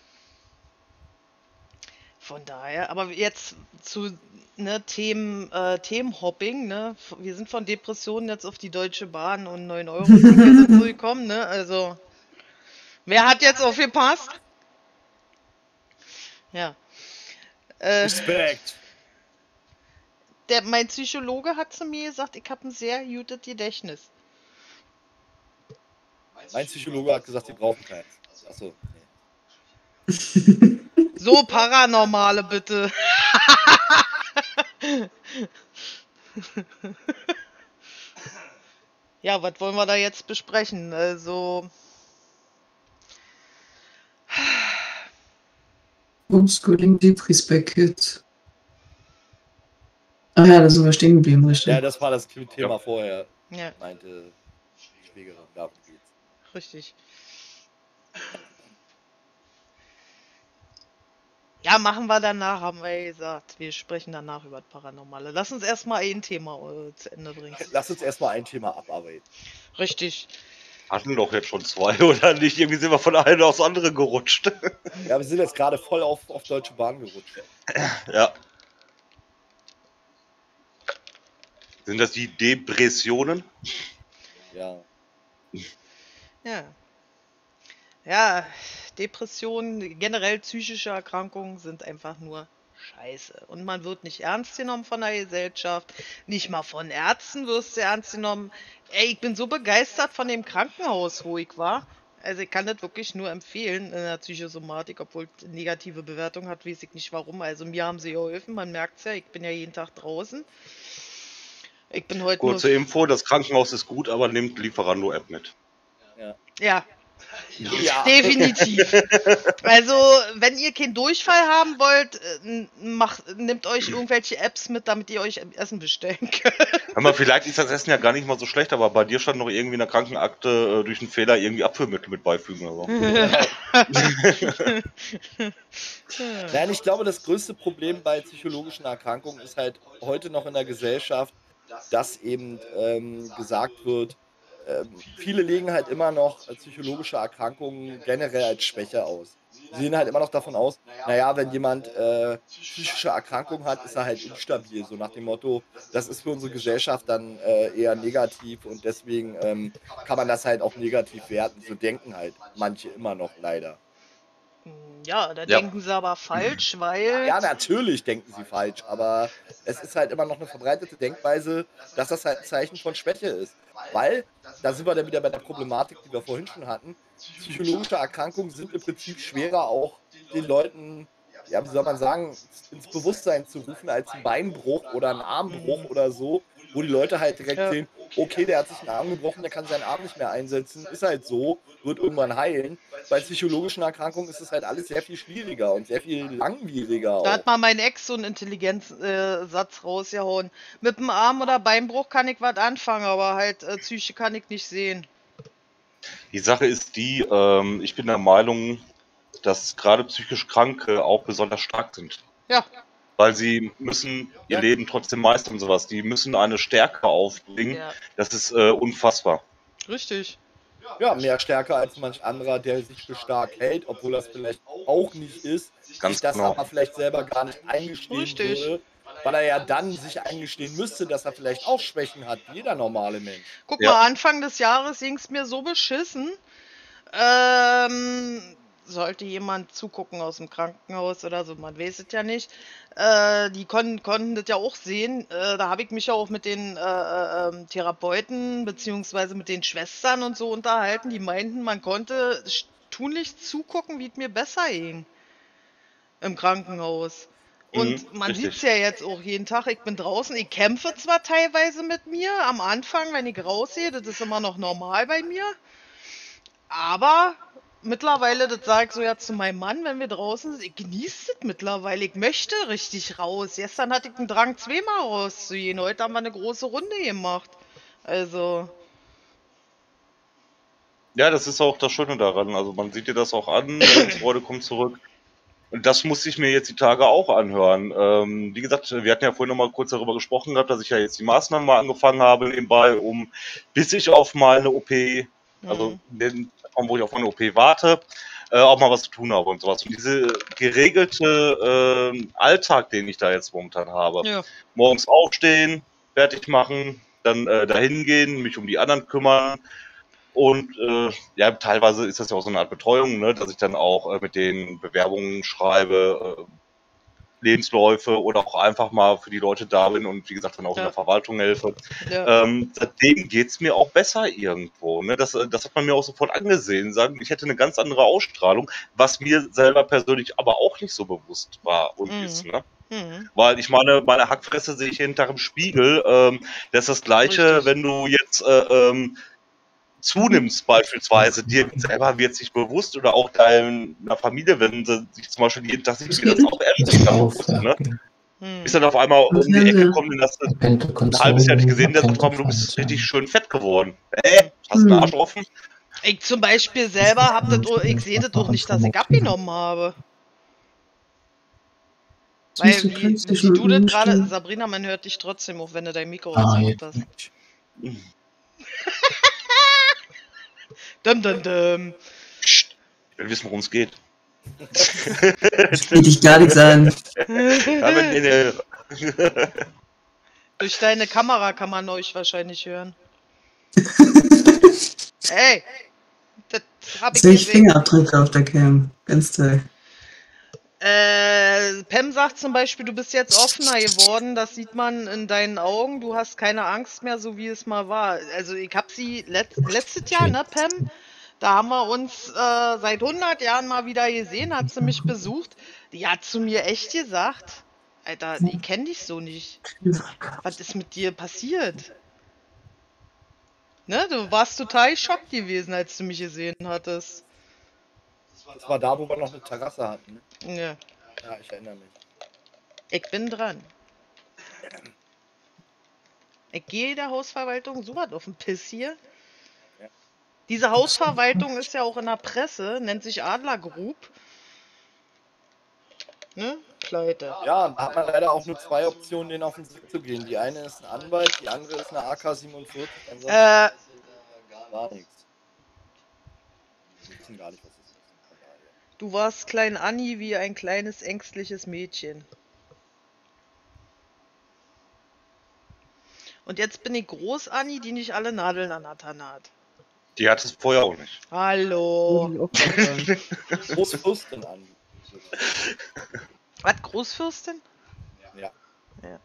Von daher, aber jetzt zu ne, Themen, äh, Themenhopping, ne? Wir sind von Depressionen jetzt auf die Deutsche Bahn und neun Euro sind wir so gekommen, ne? Also, wer hat jetzt aufgepasst? Ja. Äh, Respekt. der, mein Psychologe hat zu mir gesagt, ich habe ein sehr gutes Gedächtnis. Mein Psychologe hat gesagt, sie brauchen keins. Achso. Nee. So, Paranormale, bitte. Ja, was wollen wir da jetzt besprechen? Also, Homeschooling Depris bei Kids. Ah ja, da sind wir stehen geblieben, richtig. Ja, das war das Thema vorher, ja, meinte die Schwägerin. Darum geht's. richtig. Ja, machen wir danach, haben wir ja gesagt. Wir sprechen danach über das Paranormale. Lass uns erstmal ein Thema äh, zu Ende bringen. Lass uns erstmal ein Thema abarbeiten. Richtig. Hatten doch jetzt schon zwei, oder nicht? Irgendwie sind wir von einem aufs andere gerutscht. Ja, wir sind jetzt gerade voll auf, auf Deutsche Bahn gerutscht. Ja. Sind das die Depressionen? Ja. Ja. Ja, Depressionen, generell psychische Erkrankungen sind einfach nur scheiße. Und man wird nicht ernst genommen von der Gesellschaft. Nicht mal von Ärzten wirst du ernst genommen. Ey, ich bin so begeistert von dem Krankenhaus, wo ich war. Also ich kann das wirklich nur empfehlen in der Psychosomatik, obwohl es negative Bewertung hat, weiß ich nicht warum. Also mir haben sie geholfen, man merkt es ja, ich bin ja jeden Tag draußen. Ich bin heute Kurze nur... Info, das Krankenhaus ist gut, aber nimmt Lieferando-App mit. Ja. Ja, Ja. definitiv. Also, wenn ihr keinen Durchfall haben wollt, äh, macht, nehmt euch irgendwelche Apps mit, damit ihr euch Essen bestellen könnt. Hör mal, vielleicht ist das Essen ja gar nicht mal so schlecht, aber bei dir stand noch irgendwie in der Krankenakte äh, durch einen Fehler irgendwie Abführmittel mit beifügen oder so. Nein, ich glaube, das größte Problem bei psychologischen Erkrankungen ist halt heute noch in der Gesellschaft, dass eben ähm, gesagt wird, ähm, viele legen halt immer noch äh, psychologische Erkrankungen generell als Schwäche aus. Sie gehen halt immer noch davon aus, naja, wenn jemand äh, psychische Erkrankungen hat, ist er halt instabil. So nach dem Motto, das ist für unsere Gesellschaft dann äh, eher negativ und deswegen ähm, kann man das halt auch negativ werten. So denken halt manche immer noch leider. Ja, da Ja. denken sie aber falsch, weil... Ja, natürlich denken sie falsch, aber es ist halt immer noch eine verbreitete Denkweise, dass das halt ein Zeichen von Schwäche ist. Weil, da sind wir dann wieder bei der Problematik, die wir vorhin schon hatten, psychologische Erkrankungen sind im Prinzip schwerer auch den Leuten, ja, wie soll man sagen, ins Bewusstsein zu rufen, als ein Beinbruch oder ein Armbruch oder so, wo die Leute halt direkt Ja. sehen, okay, der hat sich einen Arm gebrochen, der kann seinen Arm nicht mehr einsetzen, ist halt so, wird irgendwann heilen. Bei psychologischen Erkrankungen ist es halt alles sehr viel schwieriger und sehr viel langwieriger Da auch. hat mal mein Ex so einen Intelligenzsatz äh, Satz rausgehauen. Mit dem Arm- oder Beinbruch kann ich was anfangen, aber halt äh, Psyche kann ich nicht sehen. Die Sache ist die, ähm, ich bin der Meinung, dass gerade psychisch Kranke auch besonders stark sind. Ja, Weil sie müssen ihr Ja. Leben trotzdem meistern und sowas. Die müssen eine Stärke aufbringen. Ja, Das ist äh, unfassbar. richtig. Ja, mehr stärker als manch anderer, der sich für stark hält, obwohl das vielleicht auch nicht ist, Ganz sich das genau. aber vielleicht selber gar nicht eingestehen Richtig. würde, weil er ja dann sich eingestehen müsste, dass er vielleicht auch Schwächen hat, wie jeder normale Mensch. Guck Ja. mal, Anfang des Jahres ging es mir so beschissen. Ähm, sollte jemand zugucken aus dem Krankenhaus oder so, man weiß es ja nicht. Äh, die kon konnten das ja auch sehen. Äh, da habe ich mich ja auch mit den äh, äh, ähm, Therapeuten beziehungsweise mit den Schwestern und so unterhalten. Die meinten, man konnte sch- tunlichst zugucken, wie es mir besser ging im Krankenhaus. Und Mhm, man richtig. sieht es ja jetzt auch jeden Tag, ich bin draußen, ich kämpfe zwar teilweise mit mir am Anfang, wenn ich raussehe, das ist immer noch normal bei mir, aber mittlerweile, das sage ich so ja zu meinem Mann, wenn wir draußen sind, ich genieße es mittlerweile, ich möchte richtig raus. Gestern hatte ich einen Drang, zweimal rauszugehen, heute haben wir eine große Runde gemacht. Also, Ja, das ist auch das Schöne daran. Also man sieht dir das auch an, Lebensfreude kommt zurück. Und das musste ich mir jetzt die Tage auch anhören. Ähm, wie gesagt, wir hatten ja vorhin noch mal kurz darüber gesprochen gehabt, dass ich ja jetzt die Maßnahmen mal angefangen habe nebenbei, um bis ich auf meine O P, also mhm. den Zeitraum, wo ich auf meine O P warte, äh, auch mal was zu tun habe und sowas. Und diese geregelte äh, Alltag, den ich da jetzt momentan habe, Ja, morgens aufstehen, fertig machen, dann äh, dahin gehen, mich um die anderen kümmern. Und äh, ja, teilweise ist das ja auch so eine Art Betreuung, ne, dass ich dann auch äh, mit den Bewerbungen schreibe, äh, Lebensläufe oder auch einfach mal für die Leute da bin und wie gesagt dann auch in ja, der Verwaltung helfe. ja. Ähm, seitdem geht's mir auch besser irgendwo. Ne? Das, äh, das hat man mir auch sofort angesehen. Sagen, ich hätte eine ganz andere Ausstrahlung, was mir selber persönlich aber auch nicht so bewusst war und Mhm. ist. Ne? Mhm. Weil ich meine, meine Hackfresse sehe ich jeden Tag im Spiegel. Ähm, das ist das Gleiche, Richtig. wenn du jetzt äh, ähm, zunimmst beispielsweise, dir selber wird sich bewusst oder auch deiner Familie, wenn sie sich zum Beispiel jeden Tag sieht, Was wird das geht? auch ehrlich Ist gesagt auf, bewusst, ja. ne? Hm. Ist dann auf einmal Am um die Ecke Fernseher. gekommen, den hast du Attente ein halbes Jahr nicht gesehen, der sagt, Konsum, komm, du bist attente richtig Fernseher. schön fett geworden. Äh, hast du einen Arsch offen? Ich zum Beispiel selber hab das, auch- ich sehe das auch nicht, dass ich abgenommen habe. Weil Siehst du, wie, kannst dich wie mit du das mir gerade, stellen. Sabrina, man hört dich trotzdem, auch wenn du dein Mikro Ah, ausgemacht jetzt hast. nicht. Dum, dum, dum. Psst, ich will wissen, worum es geht. Geht dich gar nichts an. Ja, wenn, nee, nee. Durch deine Kamera kann man euch wahrscheinlich hören. Ey, das hab ich Sehe ich gesehen. Fingerabdrücke auf der Cam. Ganz toll. Äh, Pam sagt zum Beispiel, du bist jetzt offener geworden, das sieht man in deinen Augen, du hast keine Angst mehr, so wie es mal war. Also ich hab sie let letztes Jahr, ne Pam, da haben wir uns äh, seit hundert Jahren mal wieder gesehen, hat sie mich besucht, die hat zu mir echt gesagt, Alter, ich kenn dich so nicht. Was ist mit dir passiert? Ne, du warst total geschockt gewesen, als du mich gesehen hattest. Das war da, wo wir noch eine Terrasse hatten. Ne? Ja, Ja, ich erinnere mich. ich bin dran. Ich gehe der Hausverwaltung so was auf den Piss hier. Ja. Diese Hausverwaltung ist ja auch in der Presse, nennt sich Adler Group. Ne? Pleite. Ja, da hat man leider auch nur zwei Optionen, denen auf den Sack zu gehen. Die eine ist ein Anwalt, die andere ist eine A K siebenundvierzig. Ansonsten Äh, gar nichts. Wir wissen gar nicht, was das ist. Von daher. du warst klein Anni wie ein kleines ängstliches Mädchen. Und jetzt bin ich Groß Anni, die nicht alle Nadeln an der Tanne hat. Die hat es vorher auch nicht. Hallo. Großfürstin an. Was, Großfürstin? Ja. Ja.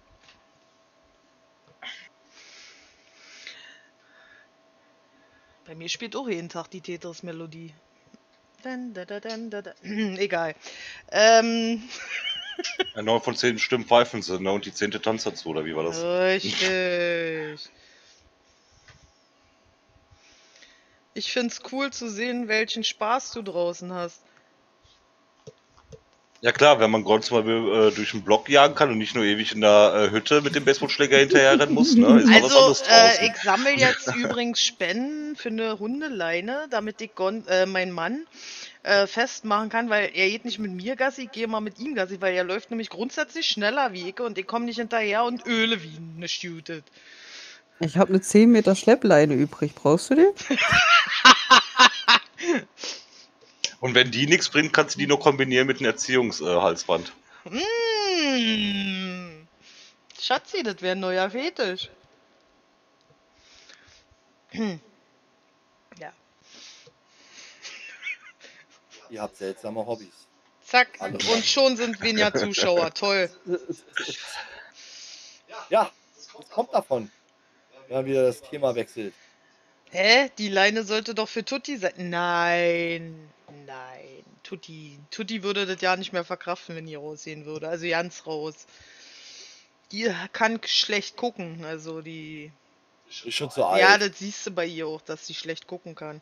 Bei mir spielt auch jeden Tag die Tetris-Melodie. Dann, da, da, dann, da, da. Egal. Ähm, Ja, neun von zehn Stimmen pfeifen sie, ne? Und die zehnte tanzt dazu, oder wie war das? richtig. Ich find's cool zu sehen, welchen Spaß du draußen hast. Ja klar, wenn man ganz mal äh, durch den Block jagen kann und nicht nur ewig in der äh, Hütte mit dem Baseballschläger hinterher rennen muss, ne? Ist mal was Also, anderes draußen. äh, ich sammle jetzt übrigens Spenden für eine Hundeleine, damit ich gon äh, mein Mann äh, festmachen kann, weil er geht nicht mit mir Gassi, ich gehe mal mit ihm Gassi, weil er läuft nämlich grundsätzlich schneller wie ich und ich komme nicht hinterher und öle wie eine Stutet. Ich habe eine zehn Meter Schleppleine übrig. Brauchst du die? Und wenn die nichts bringt, kannst du die nur kombinieren mit einem Erziehungshalsband. Mmh. Schatzi, das wäre ein neuer Fetisch. Hm. Ja. Ihr habt seltsame Hobbys. Zack. Alle. Und schon sind weniger Zuschauer. Toll. Ja, das kommt davon. Wenn man wieder das Thema wechselt. Hä? Die Leine sollte doch für Tutti sein. Nein. Nein. Tutti. Tutti würde das ja nicht mehr verkraften, wenn die raussehen würde. Also ganz raus. Die kann schlecht gucken. Also die. Ist schon zu alt. Ja, das siehst du bei ihr auch, dass sie schlecht gucken kann.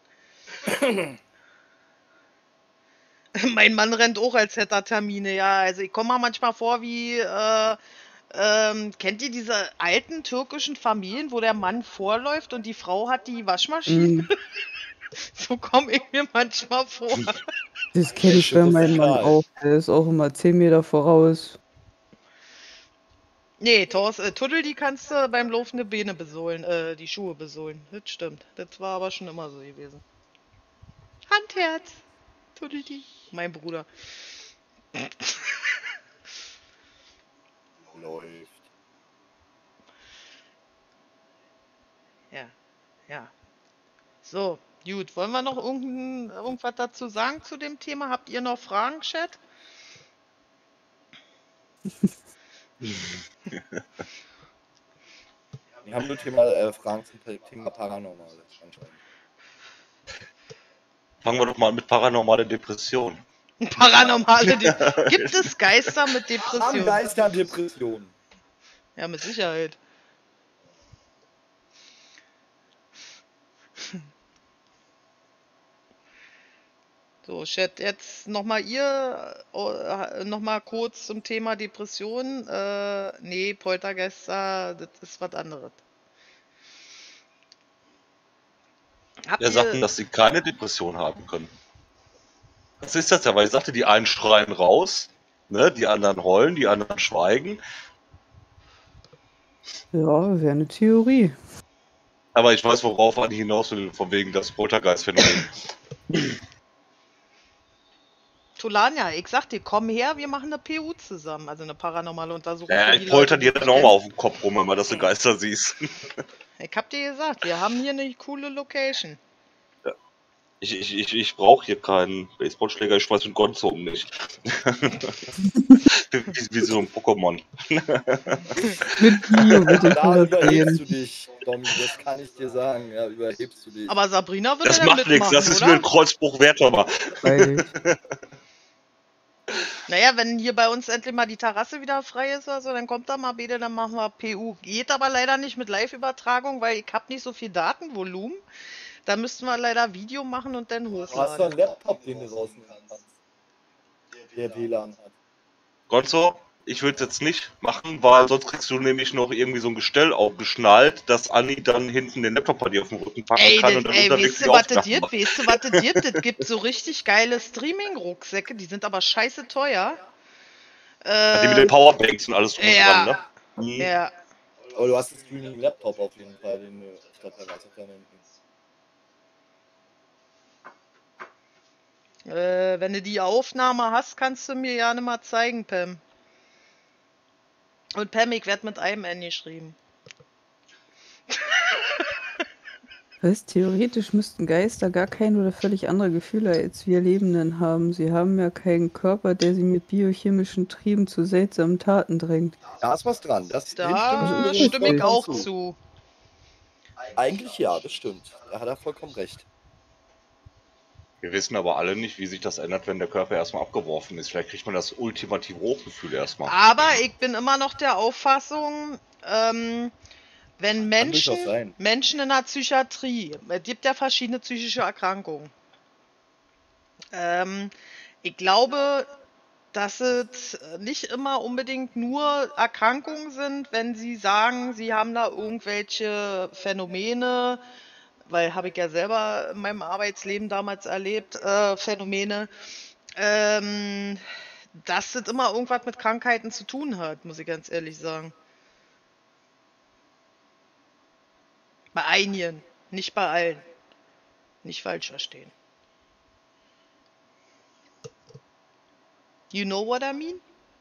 Mein Mann rennt auch, als hätte er Termine, ja. Also ich komme mal manchmal vor wie, äh, ähm, kennt ihr diese alten türkischen Familien, wo der Mann vorläuft und die Frau hat die Waschmaschine? Mm, So komme ich mir manchmal vor. das kenne ich bei meinem Mann auch. Der ist auch immer zehn Meter voraus. Nee, Thors, äh, Tuddel, die kannst du beim Laufen die Beine besohlen, äh, die Schuhe besohlen. Das stimmt. Das war aber schon immer so gewesen. Handherz. Tuddel, die. Mein Bruder. Läuft. Ja, ja. So, gut. Wollen wir noch irgendein, irgendwas dazu sagen zu dem Thema? Habt ihr noch Fragen, Chat? Wir haben nur Thema, äh, Fragen zum Thema Paranormales anscheinend. Fangen wir doch mal mit paranormale Depression. Paranormale De Gibt es Geister mit Haben Depressionen? Geister Depressionen. Ja, mit Sicherheit. So, Chat, jetzt nochmal ihr, äh, nochmal kurz zum Thema Depression. Äh, nee, Poltergeister, das ist was anderes. Habt Wir ihr, sagten, dass sie keine Depression haben können. Was ist das ja? Weil ich sagte, die einen schreien raus, ne, die anderen heulen, die anderen schweigen. Ja, wäre eine Theorie. Aber ich weiß, worauf man hinaus will, von wegen das Poltergeist-Phänomen. Tulania, ich sag dir, komm her, wir machen eine P U zusammen, also eine paranormale Untersuchung. Ja, für ich die polter Leute, dir die dann es auch mal kennen. auf den Kopf rum, wenn man das so Geister siehst. Ich hab dir gesagt, wir haben hier eine coole Location. Ich, ich, ich, ich brauche hier keinen Baseballschläger, ich schmeiß den Gonzo um nicht. wie, wie so ein Pokémon. Mit Bio, bitte, ich Da will das überhebst sehen. du dich, Domi, das kann ich dir sagen. Ja, überhebst du dich. Aber Sabrina würde Das dann macht nichts, mitmachen, das ist oder? mir ein Kreuzbruch wert, aber. Freilich. Naja, wenn hier bei uns endlich mal die Terrasse wieder frei ist oder so, dann kommt da mal bitte, dann machen wir P U. Geht aber leider nicht mit Live-Übertragung, weil ich hab nicht so viel Datenvolumen. Da müssten wir leider Video machen und dann Du hast doch hochladen. einen Laptop, den du rausnehmen kannst. Der W L A N hat. Gonzo, ich würde es jetzt nicht machen, weil sonst kriegst du nämlich noch irgendwie so ein Gestell aufgeschnallt, dass Anni dann hinten den Laptop bei dir auf den Rücken packen Ey, kann das, und dann ey unterwegs weißt die du, was das Aufnahmen gibt? macht. Weißt du, was das gibt? Das gibt so richtig geile Streaming-Rucksäcke, die sind aber scheiße teuer. Die mit den Äh, Powerbanks und alles drum und ja, dran, ne? Mhm. ja. Aber du hast einen Streaming-Laptop auf jeden Fall, den du, ich glaube, der weiß auch da hinten. Äh, wenn du die Aufnahme hast, kannst du mir gerne mal zeigen, Pam. Und Pam, ich werd mit einem N geschrieben. Was? Theoretisch müssten Geister gar keine oder völlig andere Gefühle als wir Lebenden haben. Sie haben ja keinen Körper, der sie mit biochemischen Trieben zu seltsamen Taten drängt. Da ist was dran. Das dem Da stimme ich stimme ich vollkommen auch zu. Eigentlich ja, das stimmt. Da hat er vollkommen recht. Wir wissen aber alle nicht, wie sich das ändert, wenn der Körper erstmal abgeworfen ist. Vielleicht kriegt man das ultimative Hochgefühl erstmal. Aber ich bin immer noch der Auffassung, ähm, wenn Kann durchaus Menschen, sein. Menschen in der Psychiatrie, es gibt ja verschiedene psychische Erkrankungen. Ähm, ich glaube, dass es nicht immer unbedingt nur Erkrankungen sind, wenn sie sagen, sie haben da irgendwelche Phänomene, weil habe ich ja selber in meinem Arbeitsleben damals erlebt, äh, Phänomene, ähm, dass das immer irgendwas mit Krankheiten zu tun hat, muss ich ganz ehrlich sagen. Bei einigen, nicht bei allen. Nicht falsch verstehen. You know what I mean?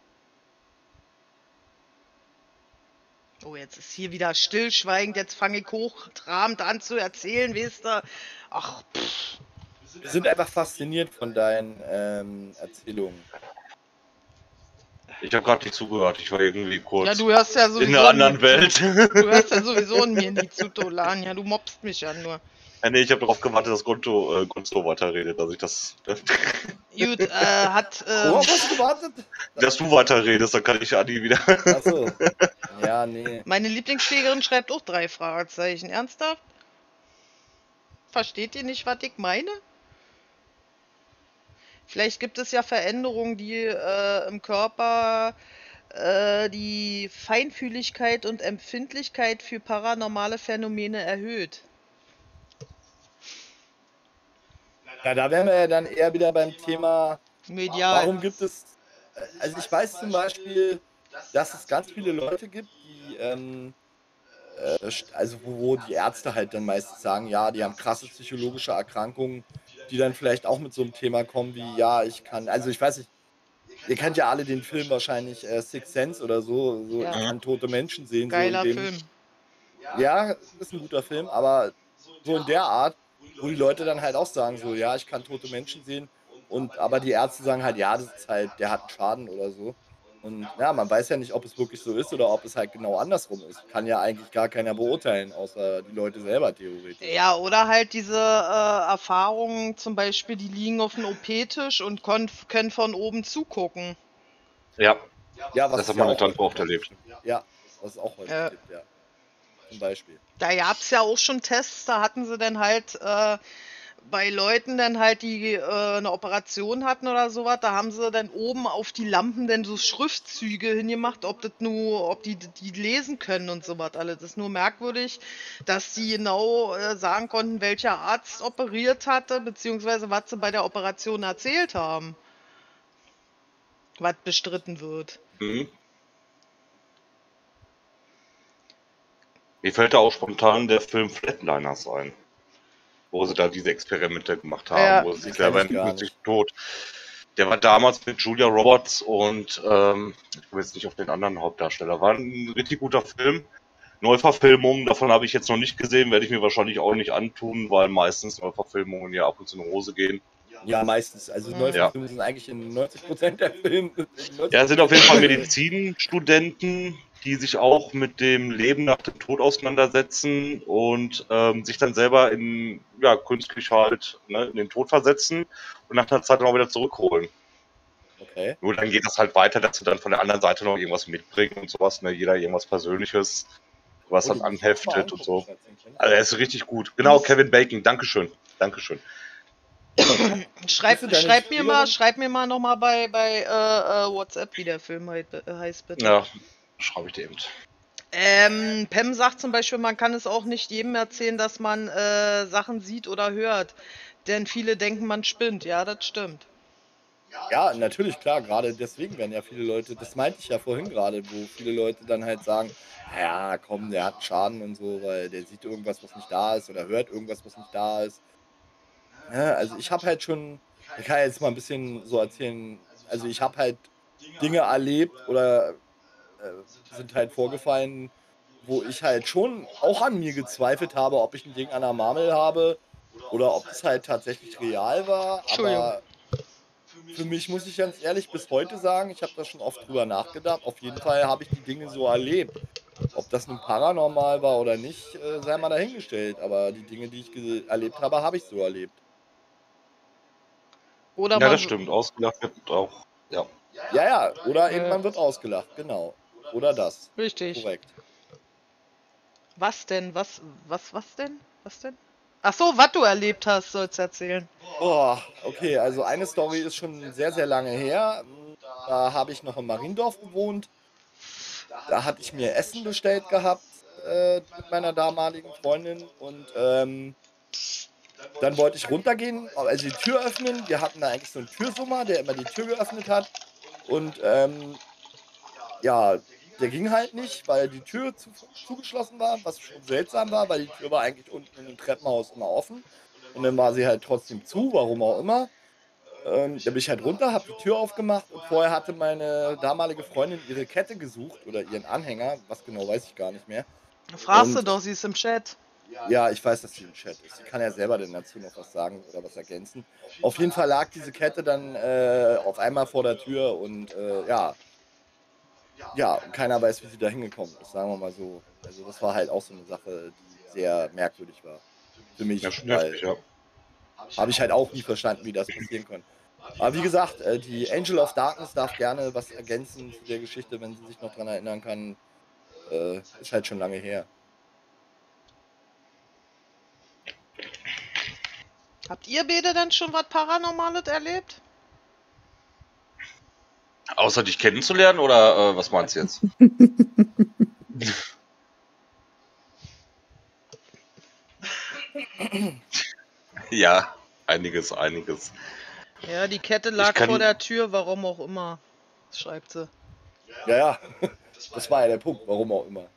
Oh, jetzt ist hier wieder stillschweigend, jetzt fange ich hochtrabend an zu erzählen, weißt du? Ach, pff. Wir sind einfach fasziniert von deinen ähm, Erzählungen. Ich habe gerade nicht zugehört, ich war irgendwie kurz Ja, du hörst ja in sowieso einer anderen nie Welt. zu. Du hörst ja sowieso in mir nie zu, Tolan. Ja, du mobst mich ja nur. Ja, nee, ich habe darauf gewartet, dass Gonzo, äh, Gonzo weiterredet, dass ich das. Gut, äh, hat. Ähm, Worauf hast du gewartet? dass du weiterredest, dann kann ich Adi wieder. Achso. Ja, nee. meine Lieblingsschwägerin schreibt auch drei Fragezeichen. Ernsthaft? Versteht ihr nicht, was ich meine? Vielleicht gibt es ja Veränderungen, die äh, im Körper äh, die Feinfühligkeit und Empfindlichkeit für paranormale Phänomene erhöht. Ja, da wären wir ja dann eher wieder beim Thema, Medial. warum gibt es, also ich weiß zum Beispiel, dass es ganz viele Leute gibt, die, ähm, äh, also wo, wo die Ärzte halt dann meistens sagen, ja, die haben krasse psychologische Erkrankungen, die dann vielleicht auch mit so einem Thema kommen wie, ja, ich kann, also ich weiß nicht, ihr kennt ja alle den Film wahrscheinlich äh, Sixth Sense oder so, so Ja. ich kann tote Menschen sehen. Geiler so in dem, Film. Ja, ist ein guter Film, aber so in der Art, wo die Leute dann halt auch sagen, so, ja, ich kann tote Menschen sehen, und aber die Ärzte sagen halt, ja, das ist halt, der hat einen Schaden oder so. Und ja, man weiß ja nicht, ob es wirklich so ist oder ob es halt genau andersrum ist. Kann ja eigentlich gar keiner beurteilen, außer die Leute selber theoretisch. Ja, oder halt diese äh, Erfahrungen, zum Beispiel, die liegen auf dem O P-Tisch und kon- können von oben zugucken. Ja, Ja, was das es hat ja meine auch Tante häufig oft erlebt. gibt. Ja, was es auch häufig Ja. gibt, ja. Zum Beispiel. Da gab es ja auch schon Tests, da hatten sie dann halt äh, bei Leuten dann halt, die äh, eine Operation hatten oder sowas, da haben sie dann oben auf die Lampen dann so Schriftzüge hingemacht, ob das nur, ob die die lesen können und sowas alles. Das ist nur merkwürdig, dass die genau äh, sagen konnten, welcher Arzt operiert hatte, beziehungsweise was sie bei der Operation erzählt haben. Was bestritten wird. Mhm. Mir fällt da auch spontan der Film Flatliners ein, wo sie da diese Experimente gemacht haben, Ja. wo sie sich Den selber kenn ich gar künstlich tot. Der war damals mit Julia Roberts und ähm, ich komme jetzt nicht auf den anderen Hauptdarsteller. War ein richtig guter Film. Neuverfilmungen, davon habe ich jetzt noch nicht gesehen, werde ich mir wahrscheinlich auch nicht antun, weil meistens Neuverfilmungen ja ab und zu in die Hose gehen. Ja, meistens. Also Ja. Neuverfilmungen sind eigentlich in neunzig Prozent der Filme. Ja, es sind auf jeden Fall Medizinstudenten, die sich auch mit dem Leben nach dem Tod auseinandersetzen und ähm, sich dann selber in, ja, künstlich halt, ne, in den Tod versetzen und nach einer Zeit dann auch wieder zurückholen. Okay. Nur dann geht das halt weiter, dass sie dann von der anderen Seite noch irgendwas mitbringen und sowas, ne, jeder irgendwas Persönliches, was Oh, dann den muss ich mal anheftet und so. angucken, Schatz, den kenn ich Also er ist richtig gut. Genau, Kevin Bacon, Dankeschön. Dankeschön. Schreib, Bist du deine schreib mir mal, Schwiegerin? schreib mir mal nochmal bei, bei äh, äh, WhatsApp, wie der Film heit, äh, heißt, bitte. Ja, schreibe ich dir eben. Ähm, Pem sagt zum Beispiel, man kann es auch nicht jedem erzählen, dass man äh, Sachen sieht oder hört. Denn viele denken, man spinnt. Ja, das stimmt. Ja, natürlich, klar, gerade deswegen werden ja viele Leute, das meinte ich ja vorhin gerade, wo viele Leute dann halt sagen, ja, komm, der hat einen Schaden und so, weil der sieht irgendwas, was nicht da ist, oder hört irgendwas, was nicht da ist. Ja, also ich habe halt schon, ich kann jetzt mal ein bisschen so erzählen, also ich habe halt Dinge erlebt oder äh, sind halt vorgefallen, wo ich halt schon auch an mir gezweifelt habe, ob ich ein Ding an der Marmel habe oder ob es halt tatsächlich real war, Entschuldigung. aber für mich muss ich ganz ehrlich bis heute sagen, ich habe da schon oft drüber nachgedacht. Auf jeden Fall habe ich die Dinge so erlebt. Ob das nun paranormal war oder nicht, äh, sei mal dahingestellt. Aber die Dinge, die ich ge- erlebt habe, habe ich so erlebt. Oder Ja, man, das stimmt. Ausgelacht wird auch. Ja. Ja, ja, oder eben Äh. man wird ausgelacht, genau. Oder das. Richtig. Korrekt. Was denn? Was, was, was denn? Was denn? Ach so, was du erlebt hast, sollst du erzählen. Boah, okay, also eine Story ist schon sehr, sehr lange her. Da habe ich noch in Mariendorf gewohnt. Da hatte ich mir Essen bestellt gehabt äh, mit meiner damaligen Freundin und ähm, Dann wollte ich runtergehen, also die Tür öffnen. Wir hatten da eigentlich so einen Türsummer, der immer die Tür geöffnet hat. Und ähm, ja, der ging halt nicht, weil die Tür zu, zugeschlossen war, was schon seltsam war, weil die Tür war eigentlich unten in dem Treppenhaus immer offen. Und dann war sie halt trotzdem zu, warum auch immer. Ähm, da bin ich halt runter, habe die Tür aufgemacht und vorher hatte meine damalige Freundin ihre Kette gesucht oder ihren Anhänger, was genau weiß ich gar nicht mehr. Fragst du Und doch, sie ist im Chat. ja, ich weiß, dass sie im Chat ist. Sie kann ja selber denn dazu noch was sagen oder was ergänzen. Auf jeden Fall lag diese Kette dann äh, auf einmal vor der Tür und äh, ja, ja, keiner weiß, wie sie da hingekommen ist, sagen wir mal so. Also das war halt auch so eine Sache, die sehr merkwürdig war. Für mich, Ja, schon weil heftig, ja. habe ich halt auch nie verstanden, wie das passieren konnte. Aber wie gesagt, äh, die Angel of Darkness darf gerne was ergänzen zu der Geschichte, wenn sie sich noch dran erinnern kann. Äh, ist halt schon lange her. Habt ihr beide denn schon was Paranormales erlebt? Außer dich kennenzulernen oder äh, was meinst du jetzt? Ja, einiges, einiges. Ja, die Kette lag kann- vor der Tür, warum auch immer, schreibt sie. Ja, ja, das war ja der Punkt, warum auch immer.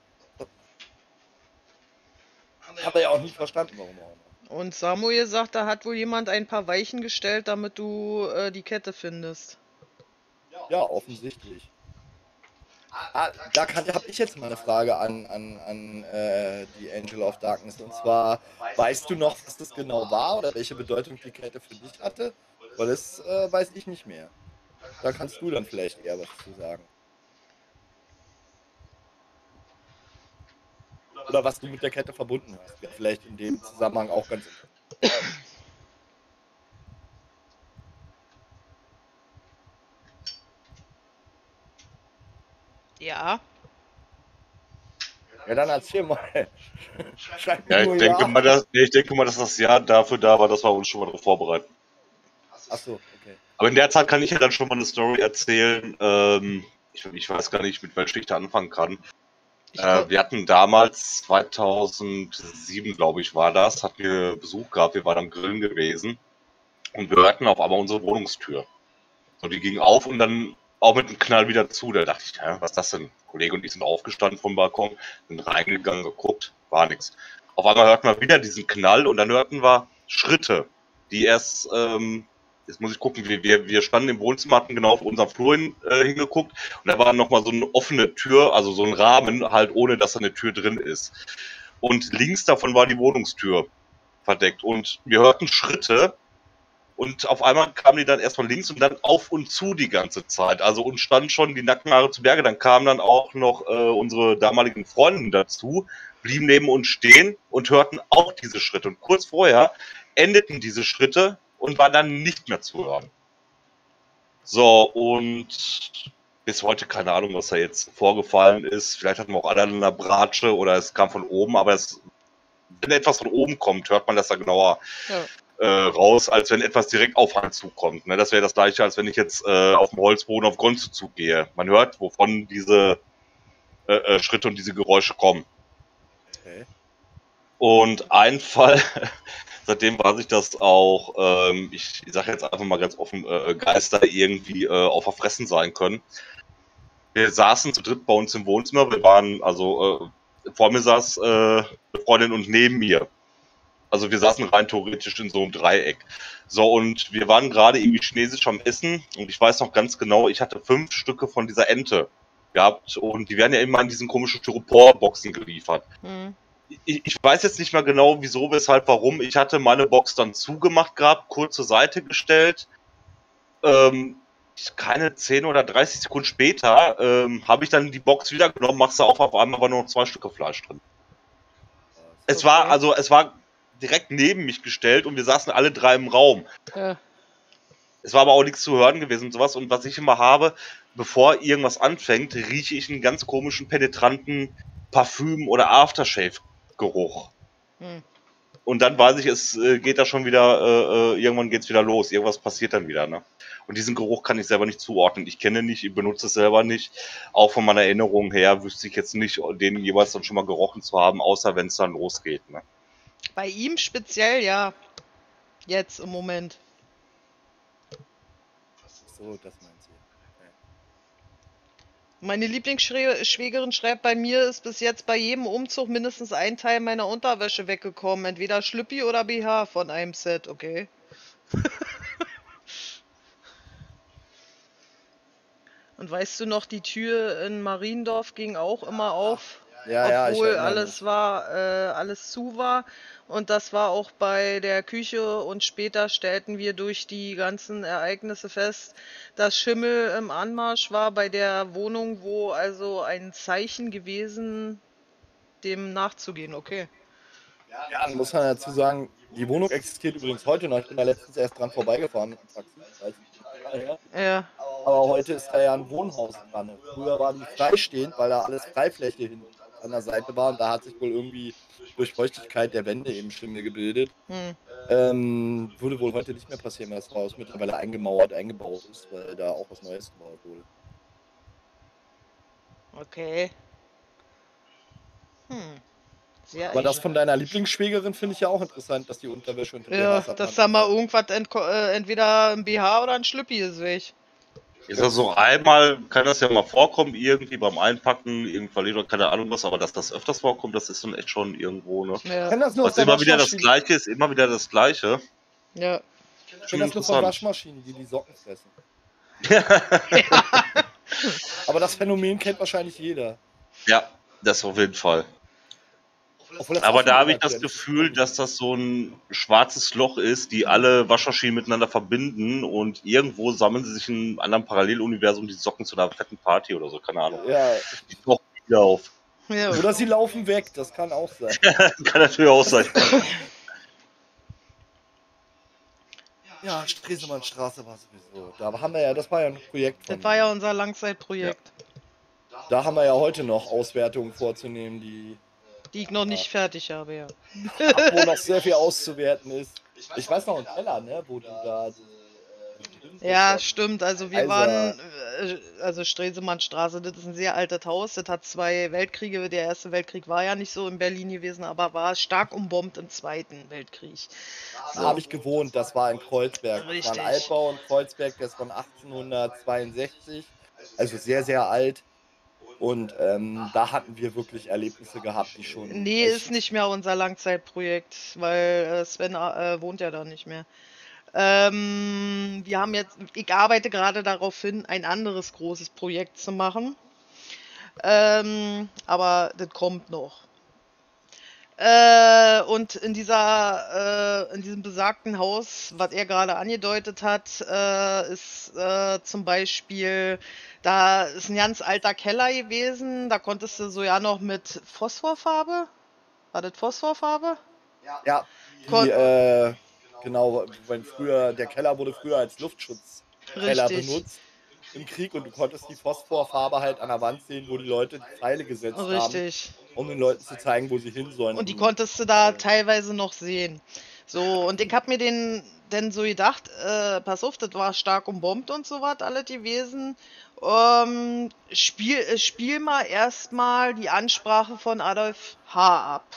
Hat er ja auch nie verstanden, warum auch immer. Und Samuel sagt, da hat wohl jemand ein paar Weichen gestellt, damit du äh, die Kette findest. Ja, offensichtlich. Ah, da habe ich jetzt mal eine Frage an, an, an äh, die Angel of Darkness. Und zwar, weißt du noch, was das genau war oder welche Bedeutung die Kette für dich hatte? Weil das äh, weiß ich nicht mehr. Da kannst du dann vielleicht eher was zu sagen. Oder was du mit der Kette verbunden hast. Wäre vielleicht in dem Zusammenhang auch ganz interessant. Ja. Ja, dann erzähl mal. Schreib mir Ja, nur ich denke, ja. mal, dass, nee, ich denke mal, dass das Jahr dafür da war, dass wir uns schon mal darauf vorbereiten. Achso, okay. Aber in der Zeit kann ich ja dann schon mal eine Story erzählen. Ähm, ich, ich weiß gar nicht, mit welcher ich da anfangen kann. Ich Äh, wir hatten damals, zweitausendsieben, glaube ich, war das, hatten wir Besuch gehabt, wir waren am Grillen gewesen und wir hörten auf einmal unsere Wohnungstür. So, die ging auf und dann auch mit einem Knall wieder zu. Da dachte ich, hä, was ist das denn? Kollege und ich sind aufgestanden vom Balkon, sind reingegangen, geguckt, war nichts. Auf einmal hörten wir wieder diesen Knall und dann hörten wir Schritte, die erst, ähm, jetzt muss ich gucken, wir, wir, wir standen im Wohnzimmer, hatten genau auf unseren Flur hin, äh, hingeguckt und da war nochmal so eine offene Tür, also so ein Rahmen, halt ohne, dass da eine Tür drin ist. Und links davon war die Wohnungstür verdeckt und wir hörten Schritte und auf einmal kamen die dann erst von links und dann auf und zu die ganze Zeit. Also uns standen schon die Nackenhaare zu Berge. Dann kamen dann auch noch äh, unsere damaligen Freundinnen dazu, blieben neben uns stehen und hörten auch diese Schritte. Und kurz vorher endeten diese Schritte und waren dann nicht mehr zu hören. So, und bis heute keine Ahnung, was da jetzt vorgefallen ist. Vielleicht hatten wir auch alle eine Bratsche oder es kam von oben, aber es, wenn etwas von oben kommt, hört man das da genauer. Ja. Äh, raus, als wenn etwas direkt auf einen zukommt. Ne? Das wäre das gleiche, als wenn ich jetzt äh, auf dem Holzboden auf Grundzug gehe. Man hört, wovon diese äh, äh, Schritte und diese Geräusche kommen. Okay. Und ein Fall, seitdem weiß ich, dass auch, ähm, ich, ich sage jetzt einfach mal ganz offen, äh, Geister irgendwie äh, auch verfressen sein können. Wir saßen zu dritt bei uns im Wohnzimmer, wir waren, also äh, vor mir saß äh, eine Freundin und neben mir. Also wir saßen rein theoretisch in so einem Dreieck. So, und wir waren gerade irgendwie chinesisch am Essen und ich weiß noch ganz genau, ich hatte fünf Stücke von dieser Ente gehabt und die werden ja immer in diesen komischen Styropor-Boxen geliefert. Mhm. Ich, ich weiß jetzt nicht mehr genau, wieso, weshalb, warum. Ich hatte meine Box dann zugemacht gehabt, kurz zur Seite gestellt. Ähm, keine zehn oder dreißig Sekunden später ähm, habe ich dann die Box wieder genommen, machst du auf, auf einmal war nur noch zwei Stücke Fleisch drin. Es war, also es war direkt neben mich gestellt und wir saßen alle drei im Raum. Ja. Es war aber auch nichts zu hören gewesen und sowas. Und was ich immer habe, bevor irgendwas anfängt, rieche ich einen ganz komischen, penetranten Parfüm- oder Aftershave-Geruch. Hm. Und dann weiß ich, es äh, geht da schon wieder, äh, irgendwann geht es wieder los. Irgendwas passiert dann wieder. Ne? Und diesen Geruch kann ich selber nicht zuordnen. Ich kenne nicht, ich benutze es selber nicht. Auch von meiner Erinnerung her wüsste ich jetzt nicht, den jeweils dann schon mal gerochen zu haben, außer wenn es dann losgeht. Ne? Bei ihm speziell, ja. Jetzt im Moment. So, das meinst du. Meine Lieblingsschwägerin schreibt, bei mir ist bis jetzt bei jedem Umzug mindestens ein Teil meiner Unterwäsche weggekommen. Entweder Schlüppi oder B H von einem Set, okay. Und weißt du noch, die Tür in Mariendorf ging auch immer auf, Ja, ja, ich obwohl erinnere alles mich. war, äh, alles zu war. Und das war auch bei der Küche und später stellten wir durch die ganzen Ereignisse fest, dass Schimmel im Anmarsch war bei der Wohnung, wo also ein Zeichen gewesen, dem nachzugehen, okay. Ja, dann muss man dazu sagen, die Wohnung existiert übrigens heute noch. Ich bin da letztens erst dran vorbeigefahren mit dem Taxi. Weiß nicht, wie lange her. Ja, Aber heute ist da ja ein Wohnhaus dran. Früher war die freistehend, weil da alles Freifläche hinten an der Seite war. Und da hat sich wohl irgendwie durch Feuchtigkeit der Wände eben Schimmel gebildet. hm. Ähm, würde wohl heute nicht mehr passieren, weil das Haus mittlerweile eingemauert, eingebaut ist, weil da auch was Neues gebaut wurde. Okay. Hm. Sehr Aber das eigen- von deiner Lieblingsschwägerin finde ich ja auch interessant, dass die Unterwäsche und Ja, B Hs dass da mal irgendwas entko- äh, entweder ein B H oder ein Schlüppi ist weg. Ist das so einmal, kann das ja mal vorkommen, irgendwie beim Einpacken, irgendwie verliert oder keine Ahnung was, aber dass das öfters vorkommt, das ist dann echt schon irgendwo, ne? Ich Ja, kenne das nur aus Was der immer wieder das Waschmaschine. Gleiche ist, immer wieder das Gleiche. ja. Ich Schon kenne das nur von interessant. Waschmaschinen, die die Socken fressen. Aber das Phänomen kennt wahrscheinlich jeder. Ja, das auf jeden Fall. Obwohl das Aber auch da schon habe ich gesagt das wird. Gefühl, dass das so ein schwarzes Loch ist, die alle Waschmaschinen miteinander verbinden und irgendwo sammeln sie sich in einem anderen Paralleluniversum die Socken zu einer fetten Party oder so, keine Ahnung. Ja, Die tauchen wieder auf. Ja, oder sie laufen weg, das kann auch sein. Kann natürlich auch sein. Ja, Stresemannstraße war sowieso. Da haben wir ja, das war ja ein Projekt von. das war ja unser Langzeitprojekt, Da haben wir ja heute noch Auswertungen vorzunehmen, die die ich noch nicht fertig habe, ja. wo noch sehr viel auszuwerten ist. Ich weiß noch im Keller, ne, wo du da. Ja, stimmt. Also wir Also- waren, äh, also Stresemannstraße, das ist ein sehr altes Haus. Das hat zwei Weltkriege. Der erste Weltkrieg war ja nicht so in Berlin gewesen, aber war stark umbombt im Zweiten Weltkrieg. Da habe ich gewohnt, das war in Kreuzberg. Das war Richtig. ein Altbau in Kreuzberg, der ist von achtzehnhundertzweiundsechzig, also sehr, sehr alt. Und ähm, da hatten wir wirklich Erlebnisse gehabt, die schon. Nee, echt- ist nicht mehr unser Langzeitprojekt, weil äh, Sven äh, wohnt ja da nicht mehr. Ähm, wir haben jetzt, ich arbeite gerade darauf hin, ein anderes großes Projekt zu machen. Ähm, aber das kommt noch. Äh, und in dieser, äh, in diesem besagten Haus, was er gerade angedeutet hat, äh, ist äh, zum Beispiel, da ist ein ganz alter Keller gewesen, da konntest du so ja noch mit Phosphorfarbe, war das Phosphorfarbe? Ja, Kon- die, äh, genau, wenn früher, der Keller wurde früher als Luftschutzkeller Richtig. benutzt im Krieg und du konntest die Phosphorfarbe halt an der Wand sehen, wo die Leute die Pfeile gesetzt haben, Richtig. um den Leuten zu zeigen, wo sie hin sollen. Und die Um- konntest du da teilweise noch sehen. So, und ich hab mir den denn so gedacht, äh, pass auf, das war stark umbombt und so was alles gewesen. Ähm, spiel, äh, spiel mal erstmal die Ansprache von Adolf H. ab.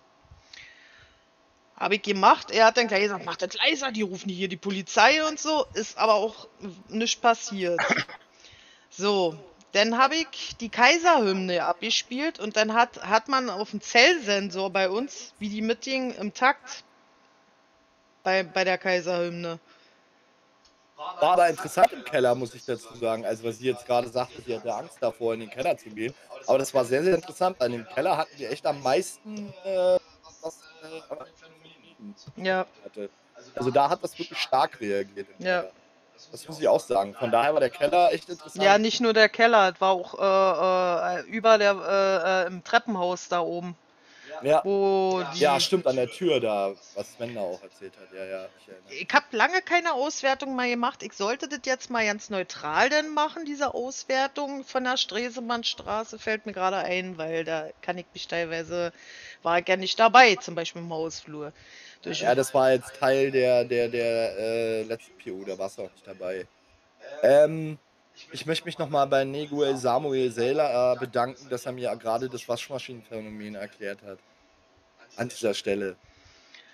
Habe ich gemacht. Er hat dann gleich gesagt, mach das leiser, die rufen hier die Polizei und so. Ist aber auch nichts passiert. So, dann habe ich die Kaiserhymne abgespielt und dann hat, hat man auf dem Zellsensor bei uns, wie die mitging im Takt bei, bei der Kaiserhymne. War aber interessant im Keller, muss ich dazu sagen. Also, was sie jetzt gerade sagte, sie hatte Angst davor, in den Keller zu gehen. Aber das war sehr, sehr interessant. An dem Keller hatten wir echt am meisten äh, was äh, Ja, hatte. Also, da hat das wirklich stark reagiert. Im Ja. Keller. Das muss ich auch sagen. Von daher war der Keller echt interessant. ja, nicht nur der Keller, es war auch äh, äh, über der äh, äh, im Treppenhaus da oben, Ja, wo die. ja, stimmt, an der Tür da, was Sven da auch erzählt hat. Ja, ja, ich erinnere mich. Ich habe lange keine Auswertung mal gemacht. Ich sollte das jetzt mal ganz neutral denn machen, diese Auswertung von der Stresemannstraße, fällt mir gerade ein, weil da kann ich mich teilweise, war ich ja nicht dabei, zum Beispiel im Hausflur. Durch, Ja, das war jetzt Teil der, der, der äh, letzten P U, da warst du auch nicht dabei. Ähm, ich möchte mich nochmal bei Neguel Samuel Saylor äh, bedanken, dass er mir gerade das Waschmaschinenphänomen erklärt hat. An dieser Stelle.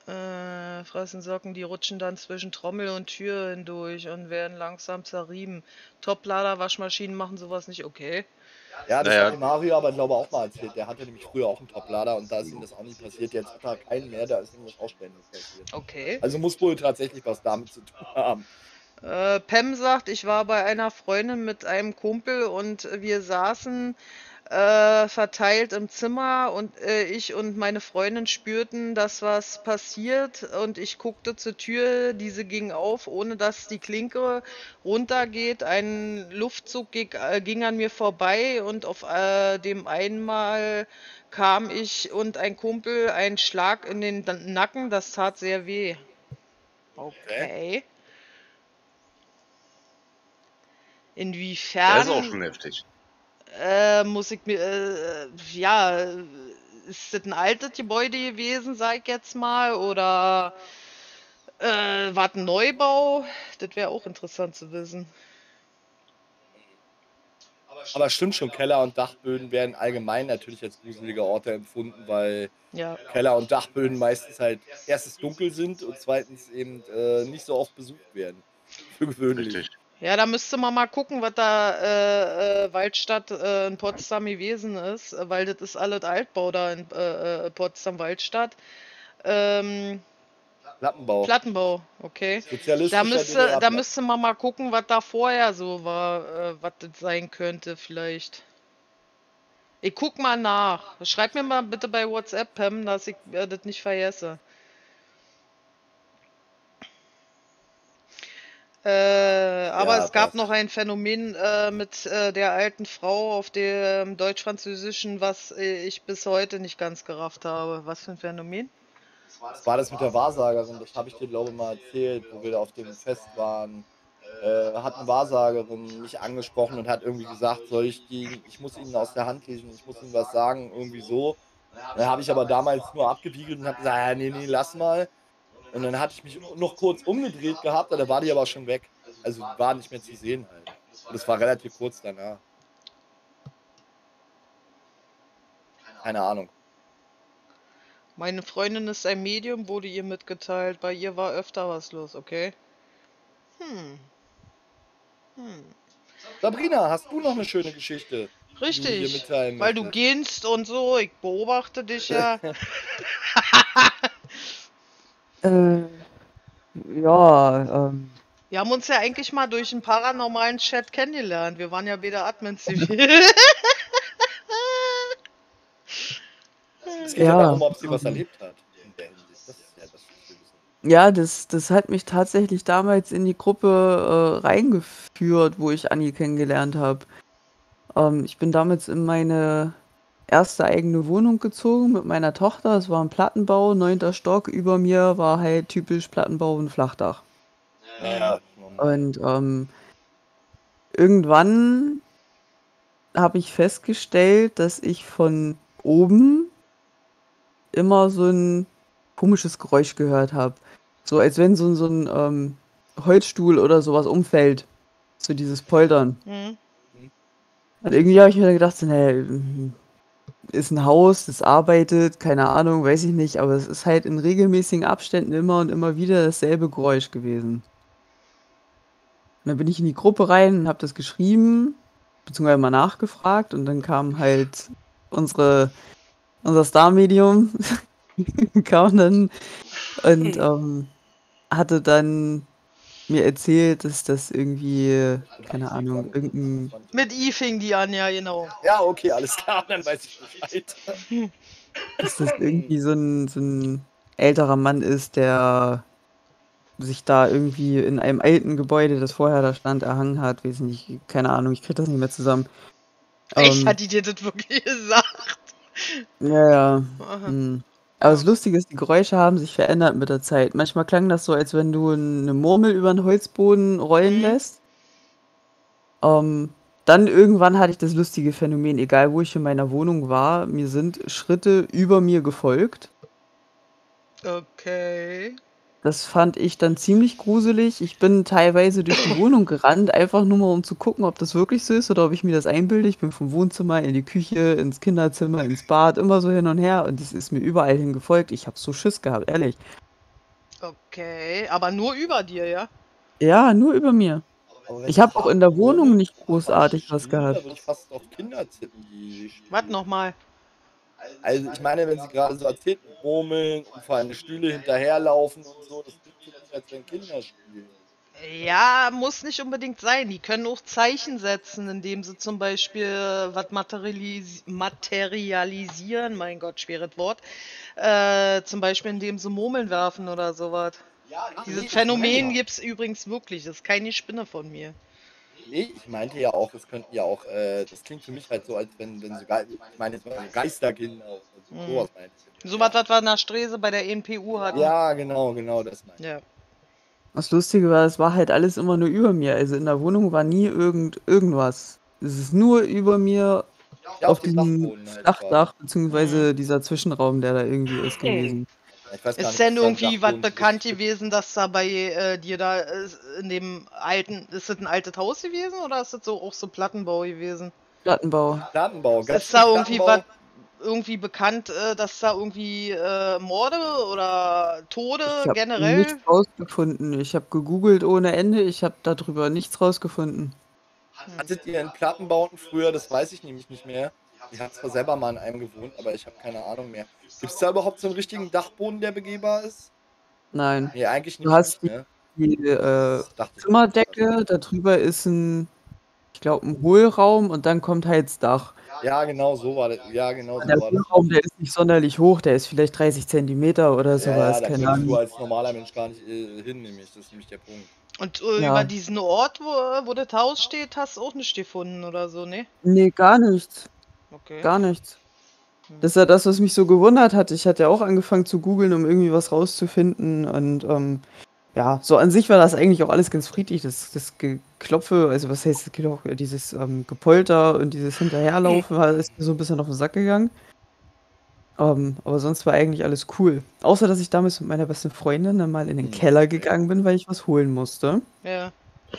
Äh, fressen Socken, die rutschen dann zwischen Trommel und Tür hindurch und werden langsam zerrieben. Toplader-Waschmaschinen machen sowas nicht, okay. Ja, das Naja. hat mir Mario aber glaube ich auch mal erzählt. Der hatte nämlich früher auch einen Toplader und da ist ihm das auch nie passiert. Jetzt hat er keinen mehr, da ist ihm das auch ständig passiert. Okay. Also muss wohl tatsächlich was damit zu tun haben. Äh, Pam sagt, ich war bei einer Freundin mit einem Kumpel und wir saßen äh, verteilt im Zimmer und äh, ich und meine Freundin spürten, dass was passiert und ich guckte zur Tür, diese ging auf, ohne dass die Klinke runtergeht. Ein Luftzug ging, äh, ging an mir vorbei und auf äh, dem einmal kam ich und ein Kumpel einen Schlag in den Nacken, das tat sehr weh. Okay. Inwiefern Das ist auch schon heftig. äh, muss ich mir, äh, ja, ist das ein altes Gebäude gewesen, sag ich jetzt mal, oder äh, war das ein Neubau? Das wäre auch interessant zu wissen. Aber stimmt schon, Keller und Dachböden werden allgemein natürlich als gruselige Orte empfunden, weil Ja. Keller und Dachböden meistens halt erstens dunkel sind und zweitens eben äh, nicht so oft besucht werden. Für gewöhnlich. Richtig. Ja, da müsste man mal gucken, was da äh, äh, Waldstadt äh, in Potsdam gewesen ist, äh, weil das ist alles Altbau da in äh, äh, Potsdam-Waldstadt. Ähm, Plattenbau. Plattenbau, okay. Sozialistischer Da müsste, D D R da Platten. müsste man mal gucken, was da vorher so war, äh, was das sein könnte vielleicht. Ich guck mal nach. Schreib mir mal bitte bei WhatsApp, Pam, dass ich äh, das nicht vergesse. Äh, aber Ja, es gab passt. noch ein Phänomen äh, mit äh, der alten Frau auf dem Deutsch-Französischen, was äh, ich bis heute nicht ganz gerafft habe. Was für ein Phänomen? Das war das mit der Wahrsagerin, das habe ich dir glaube ich mal erzählt, wo wir da auf dem Fest waren. Äh, hat eine Wahrsagerin mich angesprochen und hat irgendwie gesagt, soll ich die, ich muss ihnen aus der Hand lesen, ich muss ihnen was sagen, irgendwie so. Dann habe ich aber damals nur abgewiegelt und habe gesagt, ja, nee, nee, lass mal. Und dann hatte ich mich noch kurz umgedreht gehabt, da war die aber schon weg. Also war nicht mehr zu sehen halt. Und das war relativ kurz danach. Keine Ahnung. Meine Freundin ist ein Medium, wurde ihr mitgeteilt. Bei ihr war öfter was los, okay? Hm. Hm. Sabrina, hast du noch eine schöne Geschichte? Die du Richtig, hier mitteilen weil du möchtest? gehst und so, ich beobachte dich ja. Äh, ja, ähm, Wir haben uns ja eigentlich mal durch einen paranormalen Chat kennengelernt. Wir waren ja beide Admins. Es geht ja Ja. darum, ob sie was Mhm. erlebt hat. In der Hinsicht. Das ist ja das, was wir wissen. ja, das, das hat mich tatsächlich damals in die Gruppe äh, reingeführt, wo ich Anni kennengelernt habe. Ähm, ich bin damals in meine erste eigene Wohnung gezogen mit meiner Tochter. Es war ein Plattenbau, neunter Stock. Über mir war halt typisch Plattenbau und Flachdach. Ja, Und ähm, irgendwann habe ich festgestellt, dass ich von oben immer so ein komisches Geräusch gehört habe. So als wenn so, ein- so ein ähm, Holzstuhl oder sowas umfällt. So dieses Poltern. Hm. Und irgendwie habe ich mir dann gedacht, so, nee, ist ein Haus, das arbeitet, keine Ahnung, weiß ich nicht, aber es ist halt in regelmäßigen Abständen immer und immer wieder dasselbe Geräusch gewesen. Und dann bin ich in die Gruppe rein und habe das geschrieben, beziehungsweise mal nachgefragt und dann kam halt unsere, unser Star-Medium, kam dann und ähm, hatte dann mir erzählt, dass das irgendwie, keine Ahnung, irgendein, Mit I fing die an, ja, genau. Ja, okay, alles klar, dann weiß ich Bescheid. dass das irgendwie so ein, so ein älterer Mann ist, der sich da irgendwie in einem alten Gebäude, das vorher da stand, erhangen hat, weiß nicht, keine Ahnung, ich krieg das nicht mehr zusammen. Echt, Ähm, hat die dir das wirklich gesagt? ja, ja. Aha. hm. Aber das Lustige ist, die Geräusche haben sich verändert mit der Zeit. Manchmal klang das so, als wenn du eine Murmel über den Holzboden rollen Mhm. lässt. Ähm, dann irgendwann hatte ich das lustige Phänomen, egal wo ich in meiner Wohnung war, mir sind Schritte über mir gefolgt. Okay. Das fand ich dann ziemlich gruselig. Ich bin teilweise durch die Wohnung gerannt, einfach nur mal um zu gucken, ob das wirklich so ist oder ob ich mir das einbilde. Ich bin vom Wohnzimmer in die Küche, ins Kinderzimmer, ins Bad, immer so hin und her und es ist mir überall hin gefolgt. Ich habe so Schiss gehabt, ehrlich. Okay, aber nur über dir, ja? Ja, nur über mir. Aber wenn Ich habe die auch in der Wohnung wohnen, nicht großartig was Stühle, gehabt. Da würde ich fast auf Kinder tippen, die Stühle. Was nochmal? Also ich meine, wenn sie gerade so erzählt, murmeln und vor allem Stühle hinterherlaufen und so, das klingt für mich, als wenn Kinder spielen. Ja, muss nicht unbedingt sein. Die können auch Zeichen setzen, indem sie zum Beispiel was materialis materialisieren. Mein Gott, schweres Wort. Äh, zum Beispiel, indem sie Murmeln werfen oder sowas. Dieses Nee, ich Phänomen meine- gibt's übrigens wirklich. Das ist keine Spinne von mir. Nee, ich meinte ja auch, das könnten ja auch, äh, das klingt für mich halt so, als wenn, wenn so, Ge ich meine jetzt mal so Geisterkinder, also Mhm. sowas meinte ich. So was, was wir in der Strese bei der N P U hatten. Ja, genau, genau, das meinte ich. Ja. Das Lustige war, es war halt alles immer nur über mir. Also in der Wohnung war nie irgend irgendwas. Es ist nur über mir Ja, auf dem diesem Dachboden halt Flachdach, beziehungsweise dieser Zwischenraum, der da irgendwie ist gewesen. quasi. Ich weiß gar Ist nicht, denn ob es da irgendwie im was Dachboden bekannt ist. gewesen, dass da bei äh, dir da äh, in dem alten, ist das ein altes Haus gewesen oder ist das so auch so Plattenbau gewesen? Plattenbau. Plattenbau, ganz Ist da viel irgendwie Plattenbau. was irgendwie bekannt, äh, dass da irgendwie äh, Morde oder Tode Ich habe generell? nichts rausgefunden. Ich habe gegoogelt ohne Ende. Ich habe darüber nichts rausgefunden. Hattet ihr in Plattenbauten früher, das weiß ich nämlich nicht mehr. Ich habe zwar selber mal in einem gewohnt, aber ich habe keine Ahnung mehr. Gibt es da überhaupt so einen richtigen Dachboden, der begehbar ist? Nein. Nee, eigentlich Du nicht, hast ne? Die äh, Das dachte ich. Zimmerdecke, darüber ist ein, ich glaube, ein Hohlraum und dann kommt halt das Dach. Ja, genau so war das. Ja, genau so Der war das. Hohlraum, der ist nicht sonderlich hoch, der ist vielleicht dreißig Zentimeter oder Ja, sowas, ja, da keine kommst du Ahnung. als normaler Mensch gar nicht äh, hin, nämlich. Das ist nämlich der Punkt. Und äh, Ja. über diesen Ort, wo, wo das Haus steht, hast du auch nicht gefunden oder so, ne? Nee, gar nichts. Okay. Gar nichts. Das ist ja das, was mich so gewundert hat. Ich hatte ja auch angefangen zu googeln, um irgendwie was rauszufinden. Und ähm, ja, so an sich war das eigentlich auch alles ganz friedlich. Das, das Geklopfe, also was heißt das Geklopfe, dieses ähm, Gepolter und dieses Hinterherlaufen, war, ist mir so ein bisschen auf den Sack gegangen. Ähm, aber sonst war eigentlich alles cool. Außer, dass ich damals mit meiner besten Freundin dann mal in den Hm. Keller gegangen bin, weil ich was holen musste. Ja.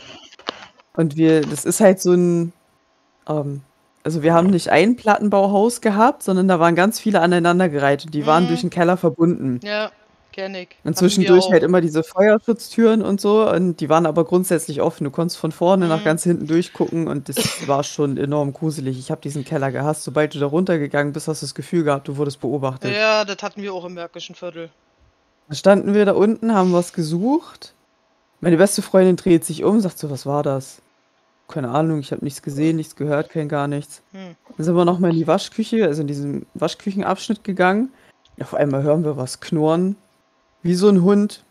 Und wir, das ist halt so ein, ähm, also wir haben nicht ein Plattenbauhaus gehabt, sondern da waren ganz viele aneinandergereiht und die waren Mhm. durch den Keller verbunden. Ja, kenn ich. Und Hatten zwischendurch wir halt auch. immer diese Feuerschutztüren und so und die waren aber grundsätzlich offen. Du konntest von vorne nach Mhm. ganz hinten durchgucken und das war schon enorm gruselig. Ich habe diesen Keller gehasst. Sobald du da runtergegangen bist, hast du das Gefühl gehabt, du wurdest beobachtet. Ja, das hatten wir auch im Märkischen Viertel. Dann standen wir da unten, haben was gesucht. Meine beste Freundin dreht sich um, sagt so, was war das? Keine Ahnung, ich habe nichts gesehen, nichts gehört, kein gar nichts. Hm. Dann sind wir nochmal in die Waschküche, also in diesen Waschküchenabschnitt gegangen. Auf einmal hören wir was knurren, wie so ein Hund.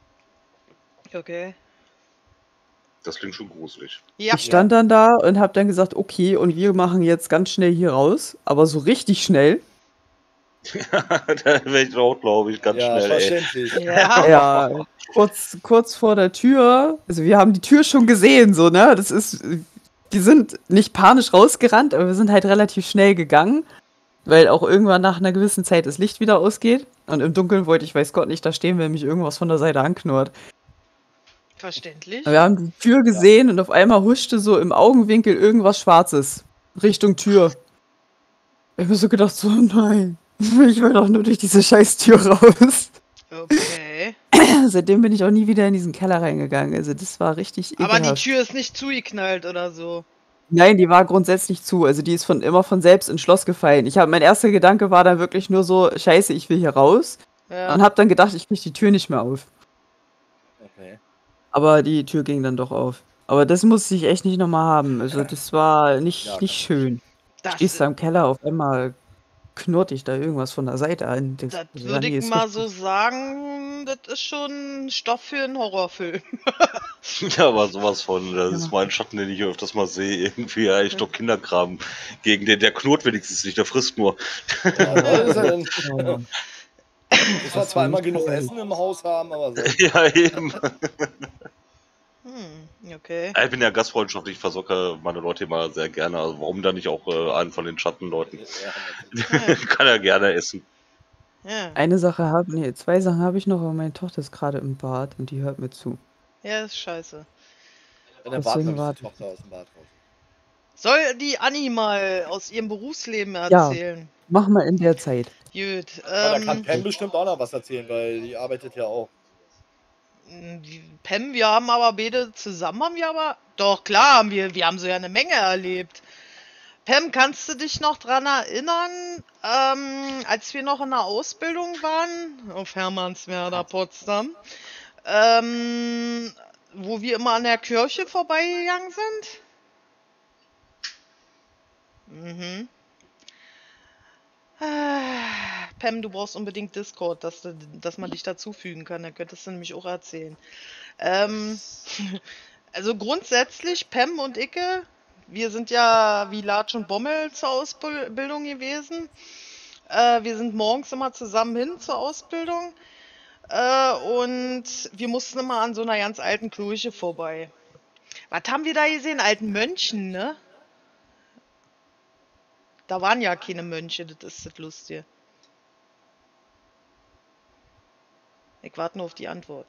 Okay. Das klingt schon gruselig. Ja. Ich stand dann da und habe dann gesagt, okay, und wir machen jetzt ganz schnell hier raus, aber so richtig schnell. Da wäre ich auch, glaube ich, ganz Ja, schnell, ey. verständlich. Ja. Ja, kurz, kurz vor der Tür, also wir haben die Tür schon gesehen, so, ne? Das ist, wir sind nicht panisch rausgerannt, aber wir sind halt relativ schnell gegangen, weil auch irgendwann nach einer gewissen Zeit das Licht wieder ausgeht. Und im Dunkeln wollte ich, weiß Gott, nicht da stehen, wenn mich irgendwas von der Seite anknurrt. Verständlich. Wir haben die Tür gesehen und auf einmal huschte so im Augenwinkel irgendwas Schwarzes Richtung Tür. Ich habe mir so gedacht, so nein, ich will doch nur durch diese scheiß Tür raus. Okay. Seitdem bin ich auch nie wieder in diesen Keller reingegangen. Also das war richtig Aber die ekelhaft. Tür ist nicht zugeknallt oder so. Nein, die war grundsätzlich zu. Also die ist von immer von selbst ins Schloss gefallen. Ich habe mein erster Gedanke war dann wirklich nur so, scheiße, ich will hier raus. Ja. Und habe dann gedacht, ich kriege die Tür nicht mehr auf. Okay. Aber die Tür ging dann doch auf. Aber das musste ich echt nicht nochmal haben. Also das war nicht, Ja, nicht schön. Das, Stehst da im Keller, auf einmal knurrt dich da irgendwas von der Seite an. Denkst, das ja, würde nee, ich ist mal richtig. so sagen, das ist schon Stoff für einen Horrorfilm. Ja, aber sowas von, das Ja. ist mein Schatten, den ich hier öfters mal sehe. Irgendwie eigentlich doch Kinderkram. Gegen den, der knurrt wenigstens nicht, der frisst nur. Ja, das ist ja dann, Ja. muss man zwar immer genug Essen im Haus haben, aber so. Ja, eben. Hm, okay. Ich bin ja gastfreundschaftlich, versocke meine Leute immer sehr gerne. Also warum dann nicht auch äh, einen von den Schattenleuten? Ja. Kann er gerne essen. Ja. Eine Sache habe, nee, zwei Sachen habe ich noch, aber meine Tochter ist gerade im Bad und die hört mir zu. Ja, ist scheiße. Wenn der Deswegen Bad, ist die warte Tochter aus dem Bad raus. Soll die Anni mal aus ihrem Berufsleben Ja. erzählen? Mach mal in der Zeit. Gut. Aber da kann Ähm, Pam bestimmt auch noch was erzählen, weil die arbeitet ja auch. Hm, wie- Pam, wir haben aber beide zusammen, haben wir aber. Doch, klar, haben wir, wir haben so ja eine Menge erlebt. Pam, kannst du dich noch dran erinnern, ähm, als wir noch in der Ausbildung waren, auf Hermannswerder, Potsdam, ähm, wo wir immer an der Kirche vorbeigegangen sind? Mhm. Ah, Pam, du brauchst unbedingt Discord, dass, du, dass man dich dazufügen kann. Da könntest du nämlich auch erzählen. Ähm, also grundsätzlich, Pam und Icke, wir sind ja wie Latsch und Bommel zur Ausbildung gewesen. Äh, wir sind morgens immer zusammen hin zur Ausbildung. Äh, und wir mussten immer an so einer ganz alten Kirche vorbei. Was haben wir da gesehen? Alten Mönchen, ne? Da waren ja keine Mönche, das ist das Lustige. Ich warte nur auf die Antwort.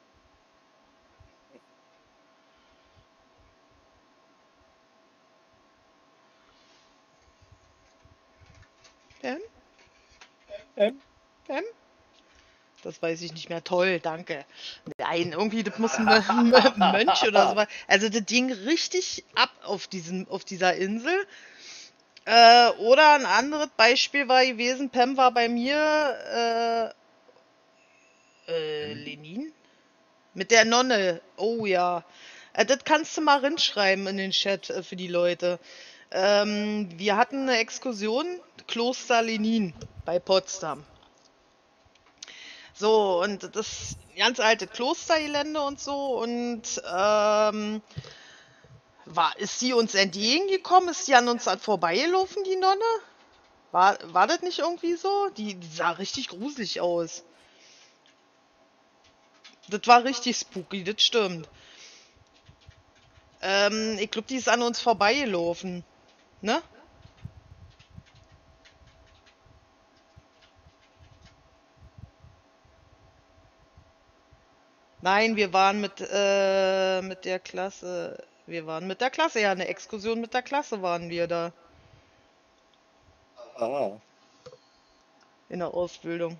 Pam? Ähm, Pam? Das weiß ich nicht mehr. Toll, danke. Nein, irgendwie, das muss ein M- Mönch oder so was. Also, das ging richtig ab auf, diesem, auf dieser Insel. Äh, oder ein anderes Beispiel war gewesen, Pam war bei mir, äh, äh, Lenin? Mit der Nonne. Oh ja. Äh, das kannst du mal reinschreiben in den Chat äh, für die Leute. Ähm, wir hatten eine Exkursion, Kloster Lenin bei Potsdam. So, und das ganz alte Klostergelände und so. Und ähm, war, ist sie uns entgegengekommen? Ist sie an uns vorbeigelaufen, die Nonne? War, war das nicht irgendwie so? Die, die sah richtig gruselig aus. Das war richtig spooky, das stimmt. Ähm, ich glaube, die ist an uns vorbeigelaufen. Ne? Nein, wir waren mit, äh, mit der Klasse. Wir waren mit der Klasse, ja, eine Exkursion mit der Klasse waren wir da ah, in der Ausbildung.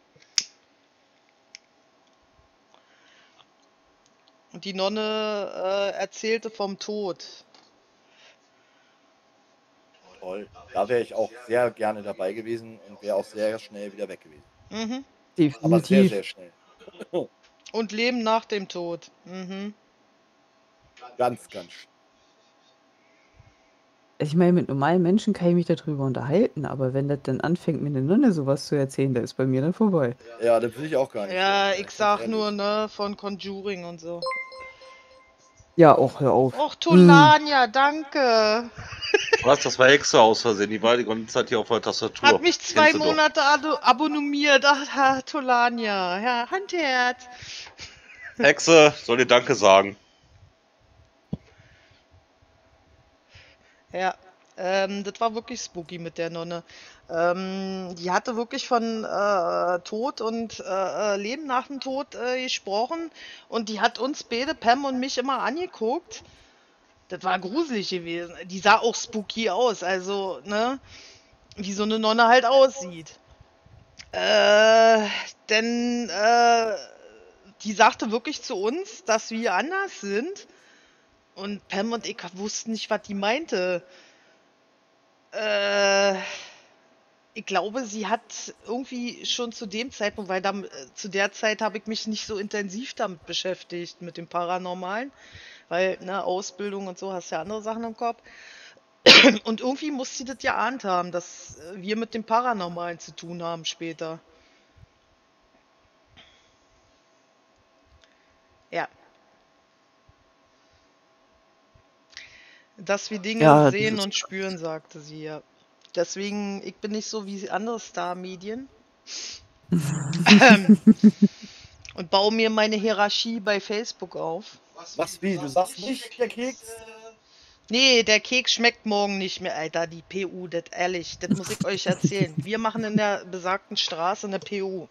Und die Nonne äh, erzählte vom Tod. toll. Da wäre ich auch sehr gerne dabei gewesen und wäre auch sehr schnell wieder weg gewesen. Mhm. Aber sehr, Definitiv. sehr schnell. Und Leben nach dem Tod. Mhm. Ganz, ganz schnell. Ich meine, mit normalen Menschen kann ich mich darüber unterhalten, aber wenn das dann anfängt, mir eine Nonne sowas zu erzählen, da ist bei mir dann vorbei. Ja, das will ich auch gar nicht. Ja, hören, ich ganz sag ehrlich. nur, ne, von Conjuring und so. Ja, auch hör auf. Och, Tolania, danke. Was? Das war Hexe aus Versehen. Die war die ganze Zeit hier auf der Tastatur. Hat mich zwei Kennst du doch. Monate ado- abonniert. Ach, Herr Tolania. Ja, Handherz. Hexe, soll dir Danke sagen. Ja, ähm, das war wirklich spooky mit der Nonne. Ähm, die hatte wirklich von äh, Tod und äh, äh, Leben nach dem Tod äh, gesprochen. Und die hat uns beide, Pam und mich, immer angeguckt. Das war gruselig gewesen. Die sah auch spooky aus. Also, ne, wie so eine Nonne halt aussieht. Äh, denn äh, die sagte wirklich zu uns, dass wir anders sind. Und Pam und ich wussten nicht, was die meinte. Äh, ich glaube, sie hat irgendwie schon zu dem Zeitpunkt, weil dann, äh, zu der Zeit habe ich mich nicht so intensiv damit beschäftigt, mit dem Paranormalen. Weil, ne, Ausbildung und so, hast ja andere Sachen im Kopf. Und irgendwie muss sie das geahnt haben, dass äh, wir mit dem Paranormalen zu tun haben später. Ja. Dass wir Dinge Ja, das sehen ist- und spüren, sagte sie ja. Deswegen, ich bin nicht so wie andere Star-Medien. Ähm, und baue mir meine Hierarchie bei Facebook auf. Was, wie? Du sagst nicht, der Keks? Nee, der Keks schmeckt morgen nicht mehr, Alter. Die P U, das ehrlich, das muss ich euch erzählen. Wir machen in der besagten Straße eine P U.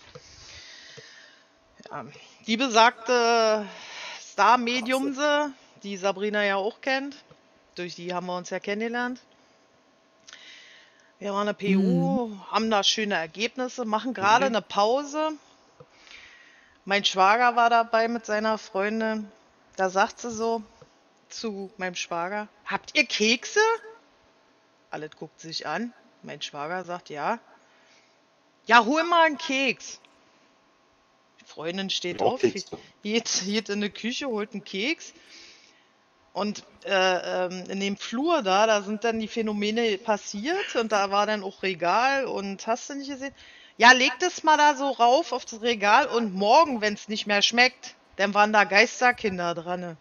Ja, die besagte Star-Mediumse, die Sabrina ja auch kennt, durch die haben wir uns ja kennengelernt. Wir machen eine P U, haben da schöne Ergebnisse, machen gerade Mhm. eine Pause. Mein Schwager war dabei mit seiner Freundin. Da sagt sie so zu meinem Schwager: Habt ihr Kekse? Alle guckt sich an. Mein Schwager sagt ja. Ja, hol mal einen Keks. Die Freundin steht Auch auf, Kekse. geht, geht in die Küche, holt einen Keks. Und äh, ähm, in dem Flur da, da sind dann die Phänomene passiert und da war dann auch Regal und hast du nicht gesehen? Ja, leg das mal da so rauf auf das Regal und morgen, wenn es nicht mehr schmeckt, dann waren da Geisterkinder dran.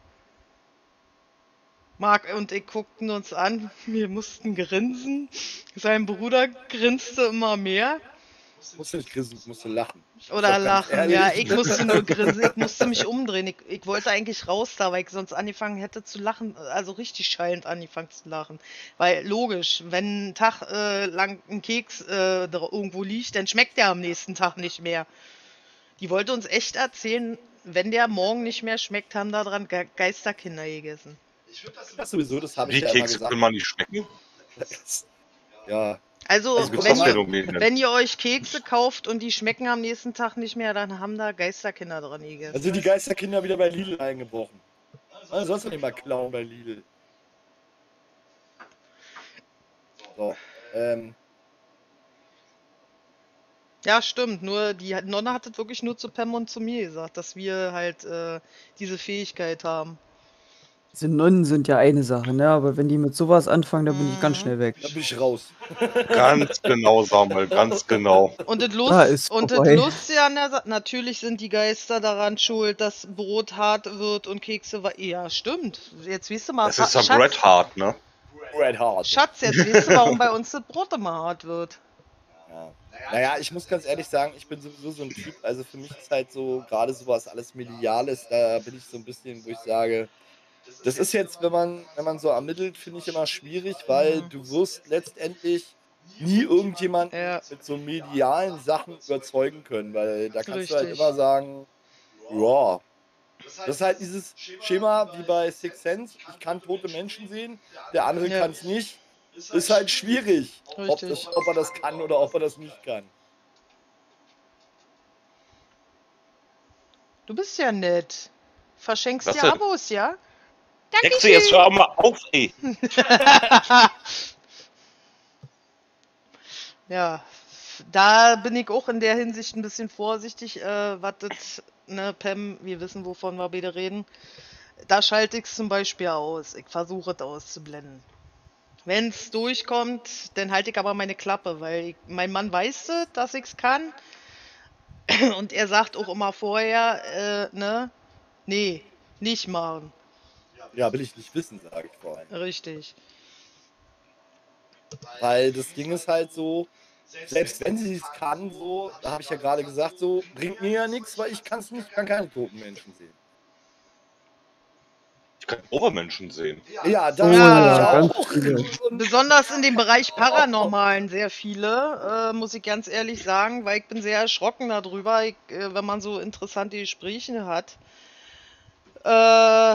Marc und ich guckten uns an, wir mussten grinsen. Sein Bruder grinste immer mehr. Ich musste nicht grinsen, ich musste lachen. Oder Doch, ganz lachen, ja, ehrlich. ich musste nur grinsen, ich musste mich umdrehen. Ich, ich wollte eigentlich raus da, weil ich sonst angefangen hätte zu lachen, also richtig schallend angefangen zu lachen. Weil logisch, wenn ein Tag äh, lang ein Keks äh, da irgendwo liegt, dann schmeckt der am nächsten Tag nicht mehr. Die wollte uns echt erzählen, wenn der morgen nicht mehr schmeckt, haben da dran Ge Geisterkinder gegessen. Das sowieso, das habe ich Die ja immer Kekse gesagt. können man nicht schmecken. Ja, Also, Also, Gibt's wenn, das mal- ihr, Phänomen? wenn ihr euch Kekse kauft und die schmecken am nächsten Tag nicht mehr, dann haben da Geisterkinder dran gegessen. dann sind die Geisterkinder wieder bei Lidl eingebrochen. Man sollst du nicht mal klauen bei Lidl. So, ähm, Ja, stimmt. Nur die Nonne hat es wirklich nur zu Pam und zu mir gesagt, dass wir halt äh, diese Fähigkeit haben. Diese Nonnen sind ja eine Sache, ne? Aber wenn die mit sowas anfangen, dann bin ich ganz Mhm. schnell weg. da bin ich raus. Ganz genau, Samuel, ganz genau. Und das Da Lust, ist und das vorbei. Lustige an der Sache, natürlich sind die Geister daran schuld, dass Brot hart wird und Kekse wa- Ja, stimmt. Jetzt weißt du mal, Das ist ja Schatz, Bret Hart, ne? Red Hard. Schatz, jetzt weißt du, warum bei uns das Brot immer hart wird. Ja. Naja, ich muss ganz ehrlich sagen, ich bin sowieso so ein Typ, also für mich ist halt so, gerade sowas alles Mediales, da bin ich so ein bisschen, wo ich sage, das ist jetzt, wenn man, wenn man so ermittelt, finde ich immer schwierig, weil Mhm. du wirst letztendlich nie irgendjemanden Ja. mit so medialen Sachen überzeugen können, weil da kannst du halt Richtig. immer sagen, ja, das ist halt dieses Schema wie bei Sixth Sense, ich kann tote Menschen sehen, der andere Ja. kann es nicht. Ist halt schwierig, ob, Richtig. das, ob er das kann oder ob er das nicht kann. Du bist ja nett. Verschenkst Was dir denn? Abos, ja? Hexe, jetzt hör mal auf, ey. Ja, da bin ich auch in der Hinsicht ein bisschen vorsichtig, äh, was das, ne, Pam, wir wissen, wovon wir beide reden. Da schalte ich es zum Beispiel aus. Ich versuche es auszublenden. Wenn es durchkommt, dann halte ich aber meine Klappe, weil ich, mein Mann weiß es, dass ich es kann. Und er sagt auch immer vorher, äh, ne, nee, nicht machen. Ja, will ich nicht wissen, sage ich vor allem. Richtig. Weil das Ding ist halt so, selbst wenn sie es kann, so, da habe ich ja gerade gesagt, so, bringt mir ja nichts, weil ich kann es nicht, kann keine toten Menschen sehen. Ich kann Obermenschen sehen. Ja, da Oh Ja, ja, ganz auch. viele. Und Besonders in dem Bereich Paranormalen sehr viele, äh, muss ich ganz ehrlich sagen, weil ich bin sehr erschrocken darüber, ich, äh, wenn man so interessante Gespräche hat. Äh,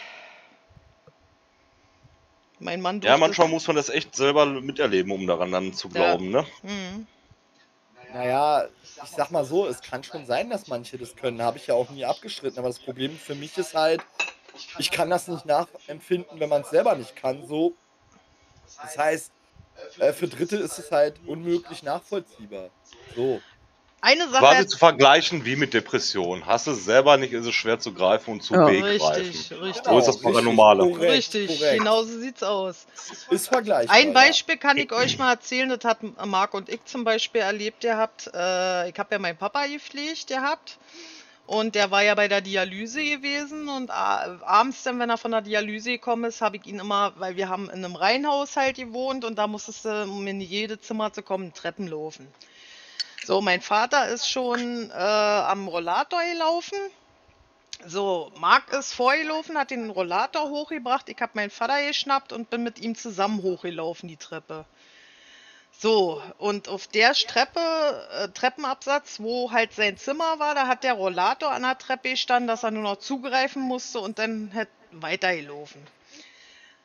mein Mann Ja, durfte... manchmal muss man das echt selber miterleben, um daran dann zu glauben, ne? Mhm. naja, ich sag mal so, es kann schon sein, dass manche das können, habe ich ja auch nie abgestritten, aber das Problem für mich ist halt, ich kann das nicht nachempfinden, wenn man es selber nicht kann, so. Das heißt, äh, für Dritte ist es halt unmöglich nachvollziehbar. So. Eine Sache... Quasi zu vergleichen wie mit Depression. Hast du es selber nicht, ist es schwer zu greifen und zu Ja. begreifen. Richtig, richtig. So ist das Genau, Paranormale. richtig, korrekt, Richtig, korrekt. genauso sieht's aus. Ist vergleichbar. Ein ja. Beispiel kann ich euch mal erzählen, das hat Marc und ich zum Beispiel erlebt gehabt. Äh, ich habe ja meinen Papa gepflegt gehabt und der war ja bei der Dialyse gewesen und a- abends dann, wenn er von der Dialyse gekommen ist, habe ich ihn immer, weil wir haben in einem Reihenhaushalt gewohnt und da musstest du, um in jede Zimmer zu kommen, Treppen laufen. So, mein Vater ist schon äh, am Rollator gelaufen. So, Marc ist vorgelaufen, hat den Rollator hochgebracht. Ich habe meinen Vater geschnappt und bin mit ihm zusammen hochgelaufen, die Treppe. So, und auf der Treppe, äh, Treppenabsatz, wo halt sein Zimmer war, da hat der Rollator an der Treppe gestanden, dass er nur noch zugreifen musste und dann hätte weitergelaufen.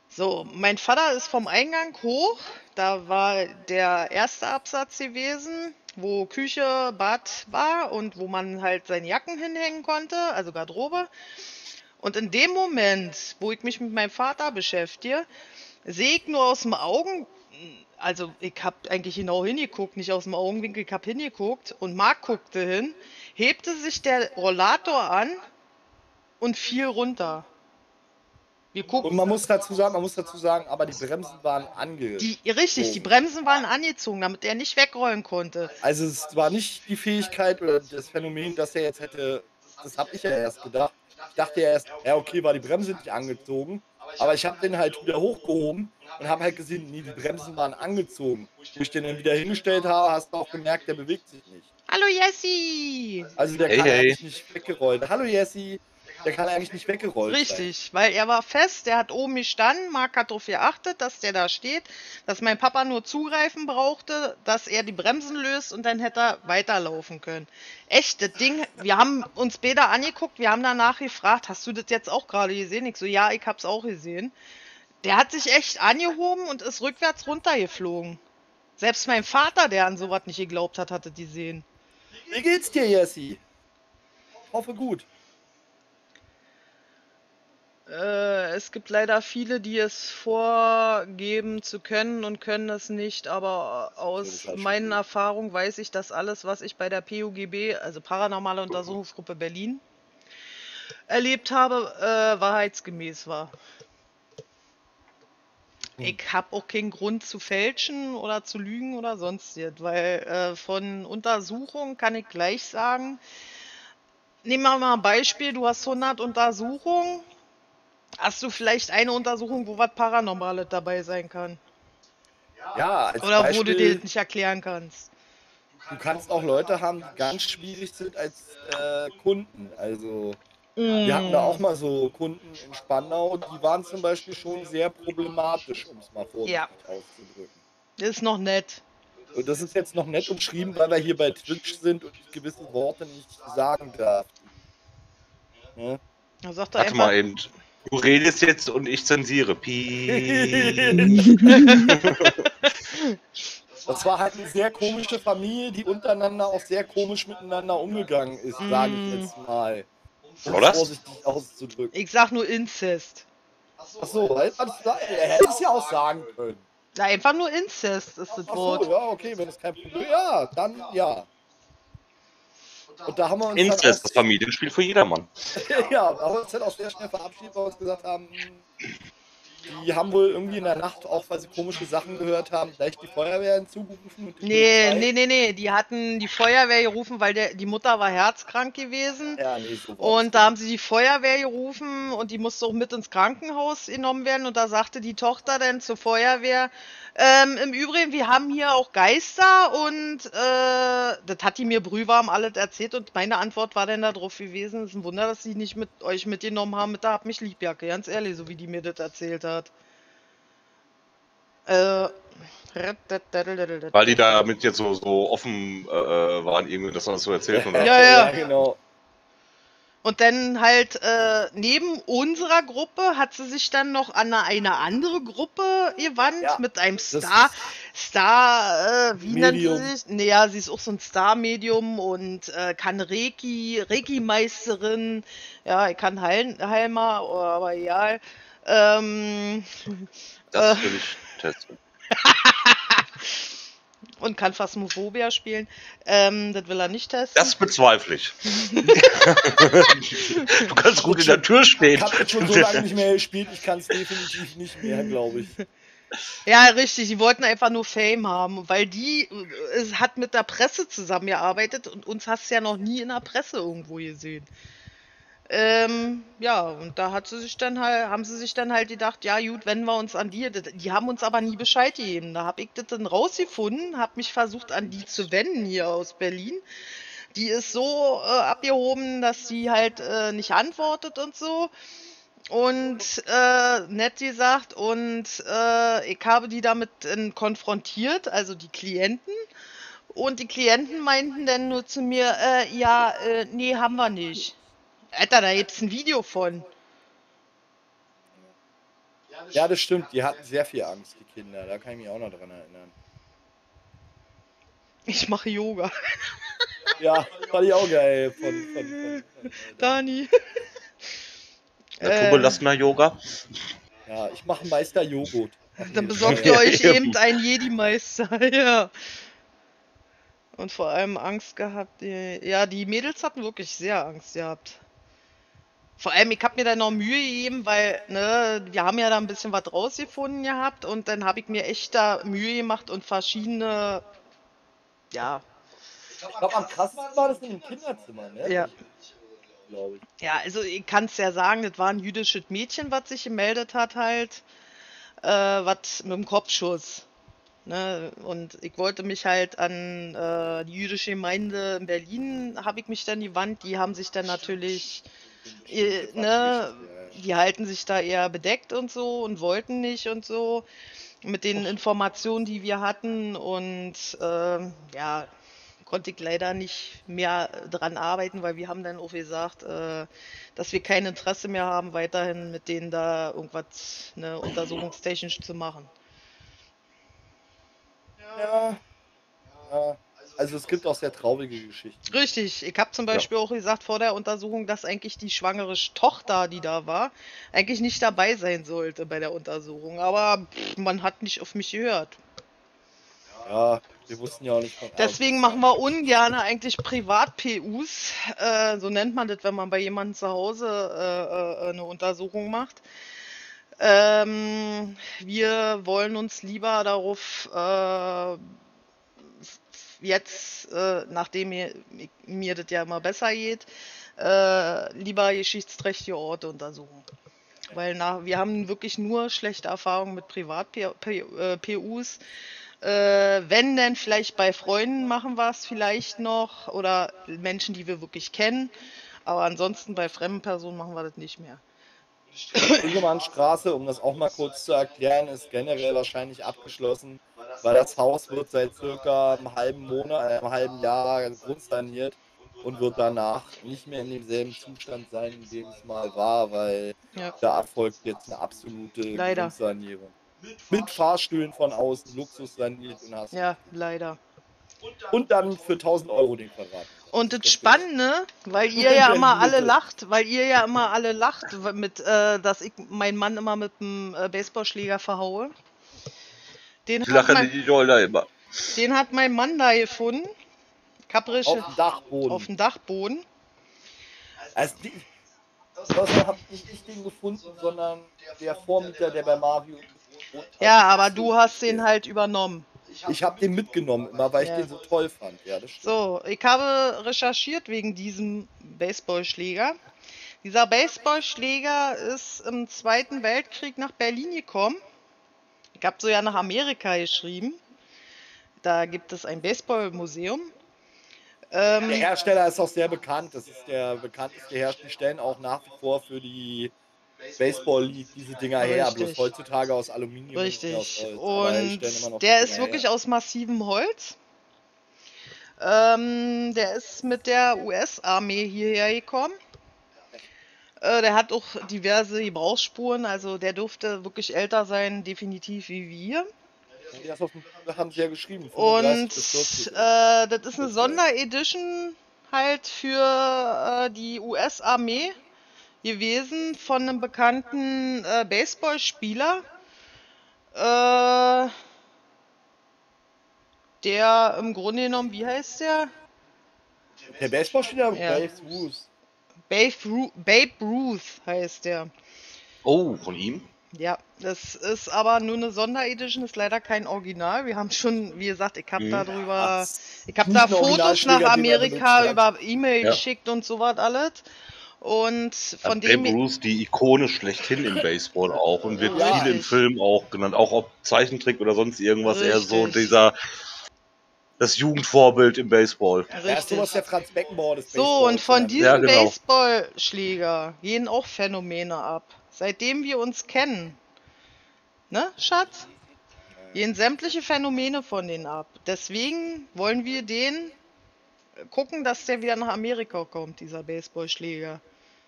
So, mein Vater ist vom Eingang hoch. Da war der erste Absatz gewesen, wo Küche, Bad war und wo man halt seine Jacken hinhängen konnte, also Garderobe. Und in dem Moment, wo ich mich mit meinem Vater beschäftige, sehe ich nur aus dem Augen, also ich habe eigentlich genau hingeguckt, nicht aus dem Augenwinkel, ich habe hingeguckt und Marc guckte hin, hebte sich der Rollator an und fiel runter. Wir Und gucken, man muss dazu sagen, man muss dazu sagen, aber die Bremsen waren ange. die, richtig, die Bremsen waren angezogen, damit er nicht wegrollen konnte. Also es war nicht die Fähigkeit oder das Phänomen, dass er jetzt hätte, das habe ich ja erst gedacht. Ich dachte ja erst, ja okay, war die Bremse nicht angezogen, aber ich habe den halt wieder hochgehoben und habe halt gesehen, nee, die Bremsen waren angezogen. Wo ich den dann wieder hingestellt habe, hast du auch gemerkt, der bewegt sich nicht. Hallo Jessie! Also der Hey, kann hey. eigentlich nicht weggerollt. Hallo Jessie! Der kann eigentlich nicht weggerollt sein. Richtig, weil er war fest, der hat oben gestanden, Marc hat darauf geachtet, dass der da steht, dass mein Papa nur zugreifen brauchte, dass er die Bremsen löst und dann hätte er weiterlaufen können. Echt, das Ding, wir haben uns beide angeguckt, wir haben danach gefragt, hast du das jetzt auch gerade gesehen? Ich so, ja, ich hab's auch gesehen. Der hat sich echt angehoben und ist rückwärts runtergeflogen. Selbst mein Vater, der an sowas nicht geglaubt hat, hatte die gesehen. Wie geht's dir, Jessie? Hoffe gut. Äh, es gibt leider viele, die es vorgeben zu können und können es nicht, aber aus halt meinen Erfahrungen weiß ich, dass alles, was ich bei der P U G B, also Paranormale Untersuchungsgruppe Berlin, erlebt habe, äh, wahrheitsgemäß war. Ich habe auch keinen Grund zu fälschen oder zu lügen oder sonstiges, weil äh, von Untersuchungen kann ich gleich sagen, nehmen wir mal ein Beispiel, du hast hundert Untersuchungen, hast du vielleicht eine Untersuchung, wo was Paranormales dabei sein kann? Ja, als Oder Beispiel, wo du dir das nicht erklären kannst. du kannst auch Leute haben, die ganz schwierig sind als äh, Kunden. Also wir hatten da auch mal so Kunden in Spandau, die waren zum Beispiel schon sehr problematisch, um es mal vorsichtig Ja. auszudrücken. Das ist noch nett. Und das ist jetzt noch nett umschrieben, weil wir hier bei Twitch sind und ich gewisse Worte nicht sagen darf. Ne? Da sagt er Warte einfach, mal eben. Du redest jetzt und ich zensiere. Piep. Das war halt eine sehr komische Familie, die untereinander auch sehr komisch miteinander umgegangen ist, sage ich jetzt mal. Um Oder? es vorsichtig auszudrücken. ich sag nur Inzest. Achso, hätte man es ja auch sagen können. Ja, einfach nur Inzest ist das Achso, Wort. ja, okay, wenn es kein Problem ist. Ja, dann ja. Und da haben wir uns Inzest, das dann Familienspiel für jedermann. auch, ja, da haben wir uns dann auch sehr schnell verabschiedet, weil wir uns gesagt haben, die haben wohl irgendwie in der Nacht, auch weil sie komische Sachen gehört haben, gleich die Feuerwehr hinzugerufen. Und die Nee, Polizei. nee, nee, nee. Die hatten die Feuerwehr gerufen, weil der, die Mutter war herzkrank gewesen. Ja, nee, so war Und da haben sie die Feuerwehr gerufen und die musste auch mit ins Krankenhaus genommen werden. Und da sagte die Tochter dann zur Feuerwehr, ähm, im Übrigen, wir haben hier auch Geister und äh, das hat die mir brühwarm alles erzählt. Und meine Antwort war dann darauf gewesen, es ist ein Wunder, dass sie nicht mit euch mitgenommen haben mit der Hab mich Liebjacke. Ganz ehrlich, so wie die mir das erzählt hat. Äh, Weil die da mit jetzt so, so offen äh, waren, irgendwie, dass man das so erzählt. Oder? Ja, ja. ja, genau. Und dann halt äh, neben unserer Gruppe hat sie sich dann noch an eine, eine andere Gruppe gewandt Ja, mit einem das Star. Star, äh, wie Medium. nennt sie sich? Naja, sie ist auch so ein Star-Medium und äh, kann Reiki, Reiki-Meisterin. Ja, ich kann Heil Heilmer, aber egal. Ähm, Das äh, will ich testen. und kann Phasmophobia spielen. Ähm, das will er nicht testen. Das bezweifle ich. Du kannst gut in der Tür stehen. Ich habe jetzt schon so lange nicht mehr gespielt, ich kann es definitiv nicht mehr, glaube ich. Ja, richtig. Die wollten einfach nur Fame haben, weil die äh, es hat mit der Presse zusammengearbeitet und uns hast du ja noch nie in der Presse irgendwo gesehen. Ähm, ja, und da hat sie sich dann halt, haben sie sich dann halt gedacht, ja gut, wenden wir uns an die. Das- Die haben uns aber nie Bescheid gegeben. Da habe ich das dann rausgefunden, habe mich versucht an die zu wenden hier aus Berlin. Die ist so äh, abgehoben, dass sie halt äh, nicht antwortet und so. Und äh, nett gesagt, und äh, ich habe die damit äh, konfrontiert, also die Klienten. Und die Klienten meinten dann nur zu mir, äh, ja, äh, nee, haben wir nicht. Alter, da gibt's ein Video von. Ja, das stimmt. Die hatten sehr viel Angst, die Kinder. Da kann ich mich auch noch dran erinnern. Ich mache Yoga. Ja, fand ich auch geil. Von, von, von, von, äh, Dani. Naturbelassener-Yoga. Ja, ich mache Meister Joghurt. Dann besorgt ihr euch eben einen Jedi-Meister, ja. Und vor allem Angst gehabt. Ja, die Mädels hatten wirklich sehr Angst gehabt. Vor allem, ich habe mir da noch Mühe gegeben, weil, ne, wir haben ja da ein bisschen was rausgefunden gehabt und dann habe ich mir echt da Mühe gemacht und verschiedene, ja. Ich glaube, am krassesten war das in dem Kinderzimmer, ne? Ja. Glaube ich. Ja, also ich kann es ja sagen, das war ein jüdisches Mädchen, was sich gemeldet hat halt, äh, was mit dem Kopfschuss. Ne? Und ich wollte mich halt an äh, die jüdische Gemeinde in Berlin, habe ich mich dann gewandt, die haben sich dann natürlich, äh, ne, die halten sich da eher bedeckt und so und wollten nicht und so, mit den Informationen, die wir hatten und äh, ja, konnte ich leider nicht mehr dran arbeiten, weil wir haben dann auch gesagt, äh, dass wir kein Interesse mehr haben, weiterhin mit denen da irgendwas, ne, untersuchungstechnisch zu machen. Ja. Ja. Also es gibt auch sehr traurige Geschichten. Richtig, ich habe zum Beispiel auch gesagt vor der Untersuchung, dass eigentlich die schwangere Tochter, die da war, eigentlich nicht dabei sein sollte bei der Untersuchung. Aber pff, man hat nicht auf mich gehört. Ja, wir wussten ja auch nicht von Deswegen machen wir ungern eigentlich Privat-P Us, äh, so nennt man das, wenn man bei jemandem zu Hause äh, äh, eine Untersuchung macht. Ähm, wir wollen uns lieber darauf äh, jetzt, äh, nachdem mir, mir das ja immer besser geht, äh, lieber geschichtsträchtige Orte untersuchen. Weil nach, wir haben wirklich nur schlechte Erfahrungen mit Privat-P Us. Äh, wenn denn vielleicht bei Freunden machen wir es vielleicht noch oder Menschen, die wir wirklich kennen. Aber ansonsten bei fremden Personen machen wir das nicht mehr. Ingemannstraße, um das auch mal kurz zu erklären, ist generell wahrscheinlich abgeschlossen, weil das Haus wird seit circa einem halben Monat, äh, einem halben Jahr grundsaniert und wird danach nicht mehr in demselben Zustand sein, in dem es mal war, weil Ja. da erfolgt jetzt eine absolute Leider. Grundsanierung. Mit Fahrstühlen von außen, Luxus saniert und hast. Ja, leider. Und dann für tausend Euro den Quadrat. Und das Spannende, weil ihr ja immer alle lacht, weil ihr ja immer alle lacht, mit, äh, dass ich meinen Mann immer mit dem äh, Baseballschläger verhaue. Den Ich hat, lache mein, die Leute immer. den hat mein Mann da gefunden. Kaprische Auf dem Dachboden. auf dem Dachboden. Also die, das habe nicht ich den gefunden, sondern der Vormieter, der bei Mario gewohnt hat. Ja, aber du hast den halt übernommen. Ich habe den mitgenommen, immer weil ich Ja. den so toll fand. Ja, das stimmt. So, ich habe recherchiert wegen diesem Baseballschläger. Dieser Baseballschläger ist im Zweiten Weltkrieg nach Berlin gekommen. Ich habe so ja nach Amerika geschrieben. Da gibt es ein Baseballmuseum. Ähm, Der Hersteller ist auch sehr bekannt. Das ist der bekannteste Hersteller. Die stellen auch nach wie vor für die Baseball League diese Dinger her, Richtig. bloß heutzutage aus Aluminium. und nicht aus Richtig. Holz. Aber die Und stellen immer noch der die ist Dinger wirklich her. aus massivem Holz. Ähm, der ist mit der U S-Armee hierher gekommen. Äh, der hat auch diverse Gebrauchsspuren, also der dürfte wirklich älter sein, definitiv wie wir. Ja, die hast auf dem- haben sie ja geschrieben. Und fünfunddreißig bis vierzig. äh, das ist eine Sonderedition halt für äh, die U S-Armee gewesen von einem bekannten äh, Baseballspieler, äh, der im Grunde genommen, wie heißt der? Der Baseballspieler Ja. Babe Ruth. Babe, Ru Babe Ruth heißt der. Oh, von ihm? Ja, das ist aber nur eine Sonderedition, ist leider kein Original. Wir haben schon, wie gesagt, ich habe Mhm. darüber, Ach, ich habe nicht da ein Fotos Originalschläger, nach den er benutzt Amerika hat. über E-Mail Ja. geschickt und sowas alles. Und von Also dem, Babe Ruth, die Ikone schlechthin im Baseball auch und wird Ja. viel im Film auch genannt, auch ob Zeichentrick oder sonst irgendwas, eher so Richtig. dieser, das Jugendvorbild im Baseball. Er ist sowas der Franz Beckenbauer des So, Baseballs. und von genannt. diesem Ja, genau. Baseballschläger gehen auch Phänomene ab. Seitdem wir uns kennen. Ne, Schatz? Gehen sämtliche Phänomene von denen ab. Deswegen wollen wir den gucken, dass der wieder nach Amerika kommt, dieser Baseballschläger.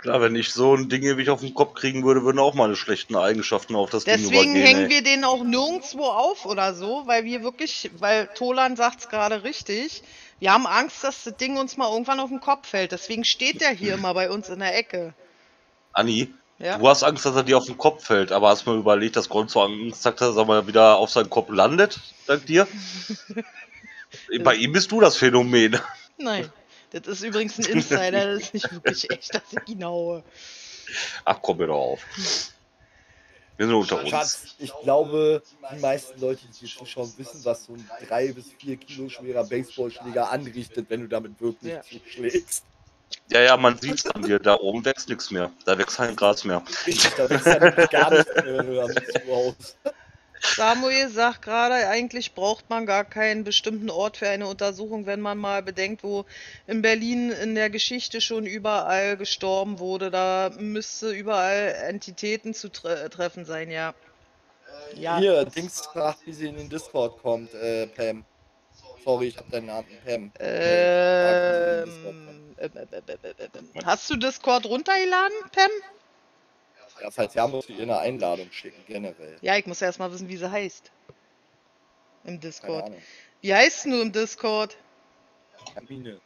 Klar, wenn ich so ein Ding ewig auf den Kopf kriegen würde, würden auch meine schlechten Eigenschaften auf das Ding Deswegen übergehen. hängen ey. wir den auch nirgendwo auf oder so, weil wir wirklich, weil Tolan sagt's gerade richtig, wir haben Angst, dass das Ding uns mal irgendwann auf den Kopf fällt. Deswegen steht der hier immer bei uns in der Ecke. Anni, Ja. du hast Angst, dass er dir auf den Kopf fällt, aber hast mal überlegt, dass Gonzo Angst hat, dass er mal wieder auf seinen Kopf landet, dank dir? Bei ihm bist du das Phänomen. Nein, das ist übrigens ein Insider, das ist nicht wirklich echt, dass ich ihn haue. Ach, komm mir doch auf. Wir sind unter uns. Schatz, ich glaube, die meisten Leute, die hier zuschauen, wissen, was so ein drei bis vier Kilo schwerer Baseballschläger anrichtet, wenn du damit wirklich Ja. zuschlägst. Ja, ja, man sieht's an dir. Da oben wächst nichts mehr. Da wächst kein Gras mehr. Richtig, da wächst ja nämlich gar nichts mehr, wenn du damit zuhaust. Samuel sagt gerade, eigentlich braucht man gar keinen bestimmten Ort für eine Untersuchung, wenn man mal bedenkt, wo in Berlin in der Geschichte schon überall gestorben wurde. Da müsste überall Entitäten zu tre treffen sein, ja. Ja. Hier, Dings fragt, wie sie in den Discord kommt, äh, Pam. Sorry, ich hab deinen Namen, Pam. Ähm, ähm, ähm, ähm, ähm, ähm. Hast du Discord runtergeladen, Pam? Ja, falls ja, musst du ihr eine Einladung schicken, generell. Ja, ich muss erst mal wissen, wie sie heißt. Im Keine Discord. Ahnung. Wie heißt du im Discord? Hermine.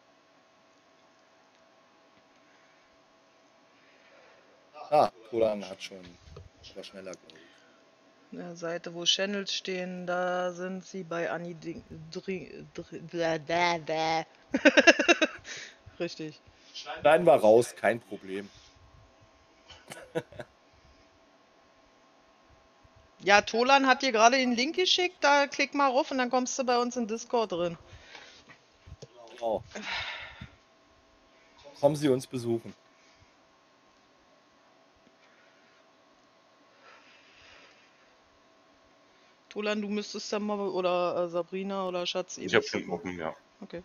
Ah, Tolan hat schon, war schneller, glaube ich. Der Seite, wo Channels stehen, da sind sie bei Anni Ding. Dri, dri, bla, bla, bla. Richtig. Schneiden wir raus, kein Problem. Ja, Tolan hat dir gerade den Link geschickt, da klick mal rauf und dann kommst du bei uns in Discord drin. Genau. Kommen Sie uns besuchen. Tolan, du müsstest dann mal, oder äh, Sabrina oder Schatz. ihr Ich hab müsst- schon offen, ja. Okay.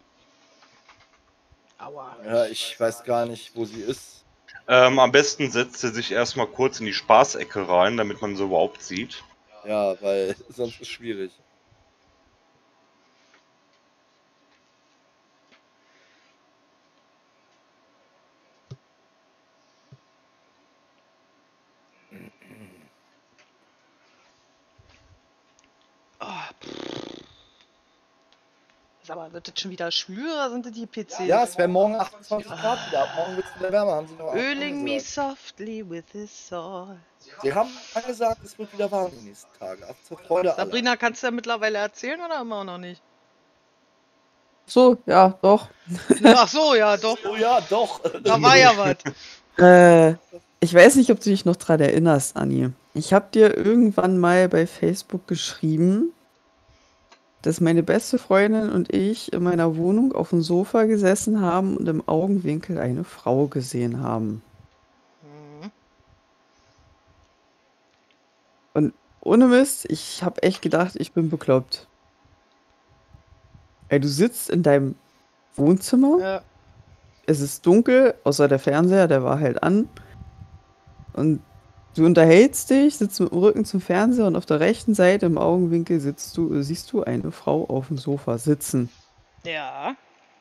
Aua. Ja, ich weiß gar nicht, wo sie ist. Ähm, am besten setzt sie sich erstmal kurz in die Spaßecke rein, damit man sie überhaupt sieht. Ja, weil sonst ist es schwierig. Ah, pff. Sag mal, wird das schon wieder schwül oder sind das die P Cs? Ja, es wäre morgen achtundzwanzig Grad wieder. Ab morgen wird es wieder wärmer, haben sie noch Öling me gesagt. softly with his sword. Sie haben gesagt, es wird wieder warm die nächsten Tage. Ach, zur Freude aller. Sabrina, kannst du ja mittlerweile erzählen oder immer noch nicht? So, ja, doch. Ach so, ja, doch. Oh ja, doch. Da war ja was. Äh, ich weiß nicht, ob du dich noch dran erinnerst, Anni. Ich habe dir irgendwann mal bei Facebook geschrieben, dass meine beste Freundin und ich in meiner Wohnung auf dem Sofa gesessen haben und im Augenwinkel eine Frau gesehen haben. Mhm. Und ohne Mist, ich habe echt gedacht, ich bin bekloppt. Ey, du sitzt in deinem Wohnzimmer, Ja. es ist dunkel, außer der Fernseher, der war halt an. Und du unterhältst dich, sitzt mit dem Rücken zum Fernseher und auf der rechten Seite im Augenwinkel sitzt du, siehst du eine Frau auf dem Sofa sitzen. Ja.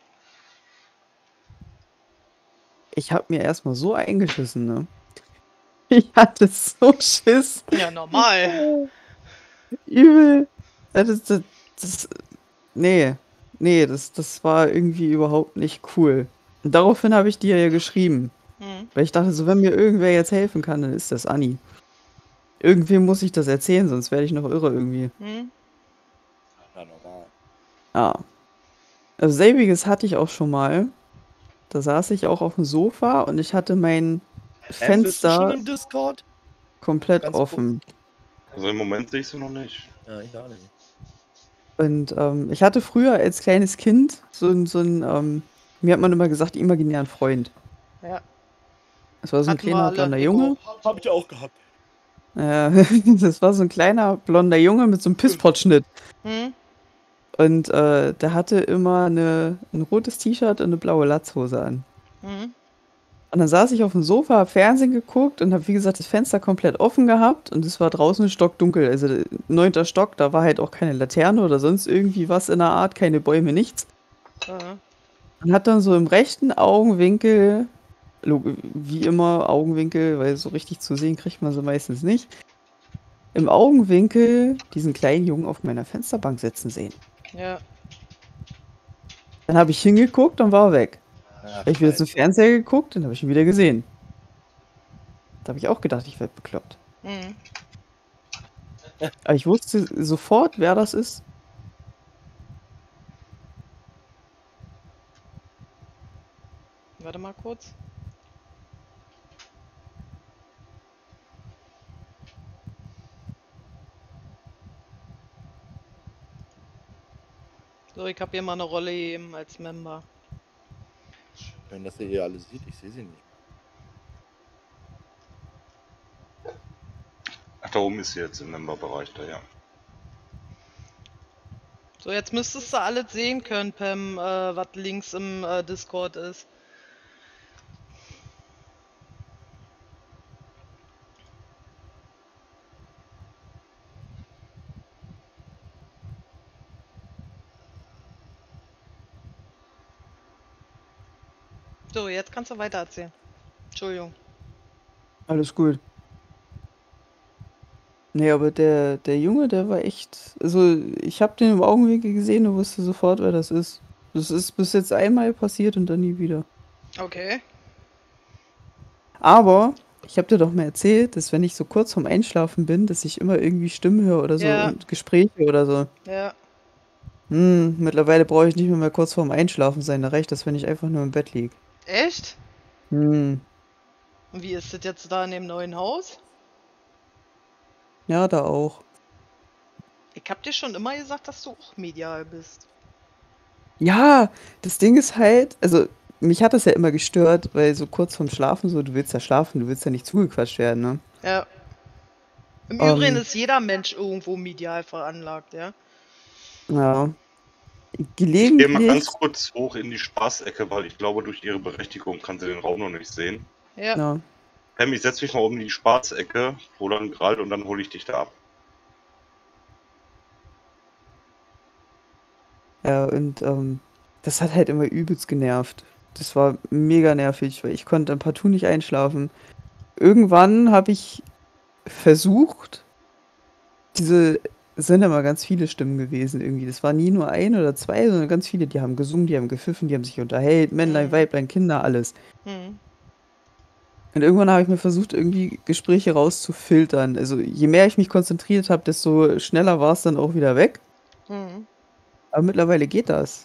Ich habe mir erstmal so eingeschissen, ne? Ich hatte so Schiss. Ja, normal. Übel. Das, das, das, nee, nee, das, das war irgendwie überhaupt nicht cool. Und daraufhin habe ich dir ja geschrieben. Mhm. Weil ich dachte, so, wenn mir irgendwer jetzt helfen kann, dann ist das Anni. Irgendwem muss ich das erzählen, sonst werde ich noch irre irgendwie. Mhm. Ja, normal. Ja. Also selbiges hatte ich auch schon mal. Da saß ich auch auf dem Sofa und ich hatte mein Ähm, bist du schon Fenster im Discord? komplett Ganz offen. Also im Moment sehe ich sie noch nicht. Ja, ich auch nicht. Und ähm, ich hatte früher als kleines Kind so ein, so ein ähm, mir hat man immer gesagt, imaginären Freund. Ja. Das war so ein Hatten wir kleiner alle. blonder Ich Junge. Hab ich auch gehabt. Äh, das war so ein kleiner blonder Junge mit so einem Pisspot-Schnitt. Mhm. Und äh, der hatte immer eine, ein rotes T-Shirt und eine blaue Latzhose an. Mhm. Und dann saß ich auf dem Sofa, hab Fernsehen geguckt und hab, wie gesagt, das Fenster komplett offen gehabt und es war draußen stockdunkel. Also der neunter Stock, da war halt auch keine Laterne oder sonst irgendwie was in der Art, keine Bäume, nichts. Ja. Und hat dann so im rechten Augenwinkel Log- Wie immer Augenwinkel, weil so richtig zu sehen kriegt man sie meistens nicht. Im Augenwinkel diesen kleinen Jungen auf meiner Fensterbank sitzen sehen. Ja. Dann habe ich hingeguckt, dann war er weg. Ach, Habe ich wieder zum scheiße. Fernseher geguckt, dann habe ich ihn wieder gesehen. Da habe ich auch gedacht, ich werde bekloppt. Mhm. Aber ich wusste sofort, wer das ist. Warte mal kurz. So, ich habe hier mal eine Rolle gegeben als Member. Wenn das ihr hier alles sieht, ich sehe sie nicht. Ach, da oben ist sie jetzt im Member-Bereich da, ja. So, jetzt müsstest du alles sehen können, Pam, äh, was links im äh, Discord ist. So, jetzt kannst du weiter erzählen. Entschuldigung. Alles gut. Nee, aber der, der Junge, der war echt. Also, ich habe den im Augenwinkel gesehen und wusste sofort, wer das ist. Das ist bis jetzt einmal passiert und dann nie wieder. Okay. Aber ich habe dir doch mal erzählt, dass wenn ich so kurz vorm Einschlafen bin, dass ich immer irgendwie Stimmen höre oder so Ja. und Gespräche oder so. Ja. Hm, mittlerweile brauche ich nicht mehr, mehr kurz vorm Einschlafen sein. Da reicht das, wenn ich einfach nur im Bett liege. Echt? Hm, Und wie ist das jetzt da in dem neuen Haus? ja, da auch. Ich hab dir schon immer gesagt, dass du auch medial bist. Ja, das Ding ist halt, also mich hat das ja immer gestört, weil so kurz vorm Schlafen, so, du willst ja schlafen, du willst ja nicht zugequatscht werden, ne? Ja. Im Ähm. Übrigen ist jeder Mensch irgendwo medial veranlagt, ja. Ja. Ich gehe mal ganz Gelegentlich, kurz hoch in die Spaßecke, weil ich glaube, durch ihre Berechtigung kann sie den Raum noch nicht sehen. Ja. ja. Pam, ich setze mich mal oben in die Spaßecke, hol dann Geralt und dann hole ich dich da ab. Ja, und ähm, das hat halt immer übelst genervt. Das war mega nervig, weil ich konnte dann partout nicht einschlafen. Irgendwann habe ich versucht, diese, es sind immer ganz viele Stimmen gewesen irgendwie. Das war nie nur ein oder zwei, sondern ganz viele, die haben gesungen, die haben gepfiffen, die haben sich unterhält, Männlein, Mhm. Weiblein, Kinder, alles. Hm. Und irgendwann habe ich mir versucht, irgendwie Gespräche rauszufiltern. Also je mehr ich mich konzentriert habe, desto schneller war es dann auch wieder weg. Hm. Aber mittlerweile geht das.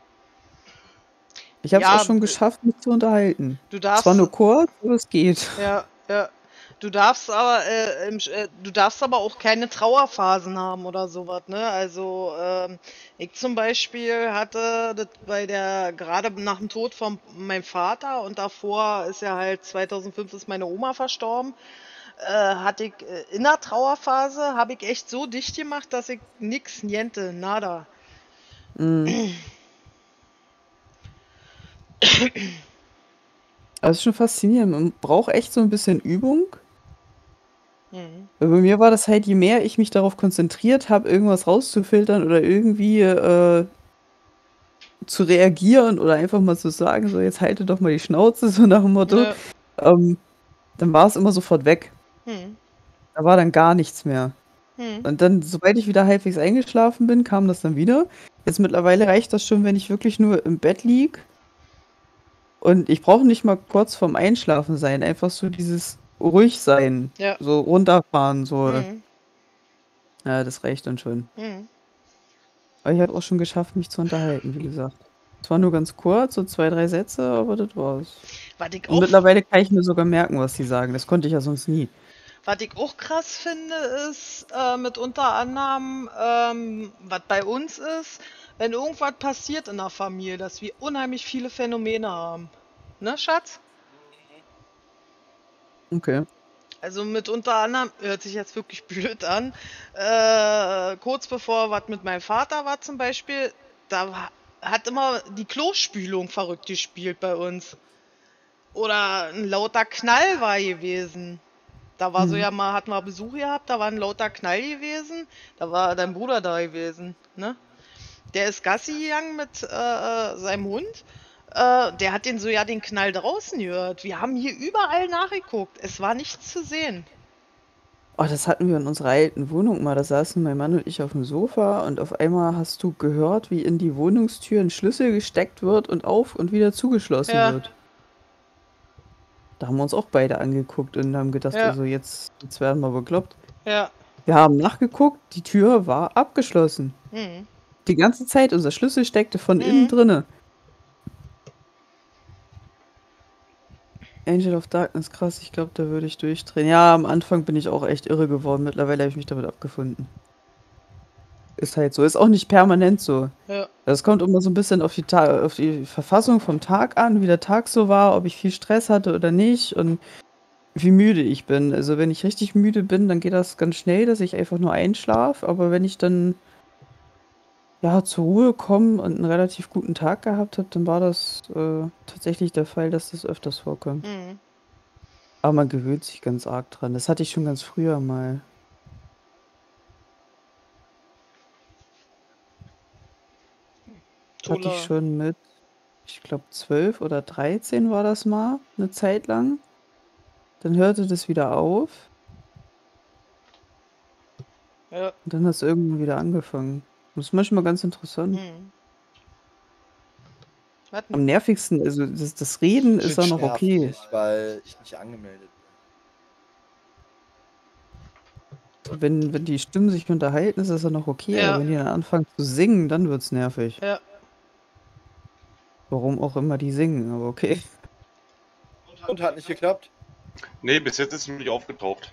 Ich habe es Ja, auch schon b- geschafft, mich zu unterhalten. Du Zwar darfst, nur kurz, aber es geht. ja, ja. Du darfst aber, äh, im, Sch- äh, du darfst aber auch keine Trauerphasen haben oder sowas, ne? Also, ähm, ich zum Beispiel hatte das bei der, gerade nach dem Tod von meinem Vater und davor ist ja halt zweitausendfünf ist meine Oma verstorben, äh, hatte ich äh, in der Trauerphase, habe ich echt so dicht gemacht, dass ich nix, niente, nada. Mhm. Aber es ist schon faszinierend. Man braucht echt so ein bisschen Übung. Mhm. Weil bei mir war das halt, je mehr ich mich darauf konzentriert habe, irgendwas rauszufiltern oder irgendwie äh, zu reagieren oder einfach mal zu sagen, so jetzt halte doch mal die Schnauze, so nach dem Motto, Ne, ähm, dann war es immer sofort weg. hm, Da war dann gar nichts mehr. hm. Und dann, sobald ich wieder halbwegs eingeschlafen bin, kam das dann wieder. Jetzt mittlerweile reicht das schon, wenn ich wirklich nur im Bett lieg. Und ich brauche nicht mal kurz vorm Einschlafen sein. Einfach so dieses ruhig sein. Ja. So runterfahren, so. Hm, Ja, das reicht dann schon. hm. Aber ich habe auch schon geschafft, mich zu unterhalten, wie gesagt. Zwar nur ganz kurz, so zwei, drei Sätze, aber das war's. Was ich Und auch mittlerweile kann ich mir sogar merken, was die sagen. Das konnte ich ja sonst nie. Was ich auch krass finde, ist äh, mit unter anderem, ähm, was bei uns ist, wenn irgendwas passiert in der Familie, dass wir unheimlich viele Phänomene haben. Ne, Schatz? Okay. Also mit unter anderem, hört sich jetzt wirklich blöd an, äh, kurz bevor was mit meinem Vater war zum Beispiel, da wa- hat immer die Klospülung verrückt gespielt bei uns. Oder ein lauter Knall war gewesen. Da war so Mhm. ja mal, hatten wir Besuch gehabt, da war ein lauter Knall gewesen. Da war dein Bruder da gewesen, ne? Der ist Gassi gegangen mit äh, äh, seinem Hund. äh, der hat den so ja den Knall draußen gehört. Wir haben hier überall nachgeguckt. Es war nichts zu sehen. Oh, das hatten wir in unserer alten Wohnung mal. Da saßen mein Mann und ich auf dem Sofa und auf einmal hast du gehört, wie in die Wohnungstür ein Schlüssel gesteckt wird und auf und wieder zugeschlossen Ja. wird. Da haben wir uns auch beide angeguckt und haben gedacht, Ja. also jetzt, jetzt werden wir bekloppt. Ja. Wir haben nachgeguckt, die Tür war abgeschlossen. Mhm. Die ganze Zeit, unser Schlüssel steckte von Mhm. innen drinne. Angel of Darkness, krass, ich glaube, da würde ich durchdrehen. Ja, am Anfang bin ich auch echt irre geworden. Mittlerweile habe ich mich damit abgefunden. Ist halt so. Ist auch nicht permanent so. Ja. Das kommt immer so ein bisschen auf die, Ta auf die Verfassung vom Tag an, wie der Tag so war, ob ich viel Stress hatte oder nicht und wie müde ich bin. Also wenn ich richtig müde bin, dann geht das ganz schnell, dass ich einfach nur einschlafe. Aber wenn ich dann ja zur Ruhe komme und einen relativ guten Tag gehabt habe, dann war das äh, tatsächlich der Fall, dass das öfters vorkommt. Mhm. Aber man gewöhnt sich ganz arg dran. Das hatte ich schon ganz früher mal. Hatte Toller. ich schon mit, ich glaube, zwölf oder dreizehn war das mal, eine Zeit lang. Dann hörte das wieder auf Ja. und dann hat es irgendwann wieder angefangen. Das ist manchmal ganz interessant. Mhm. Warten. Am nervigsten, also das, das Reden ist auch noch Nervt okay. mich, weil ich nicht angemeldet bin. Wenn, wenn die Stimmen sich unterhalten, ist das ja noch okay. Ja. Aber wenn die dann anfangen zu singen, dann wird's nervig. Ja. Warum auch immer die singen, aber okay. Und hat nicht geklappt? Nee, bis jetzt ist sie noch nicht aufgetaucht.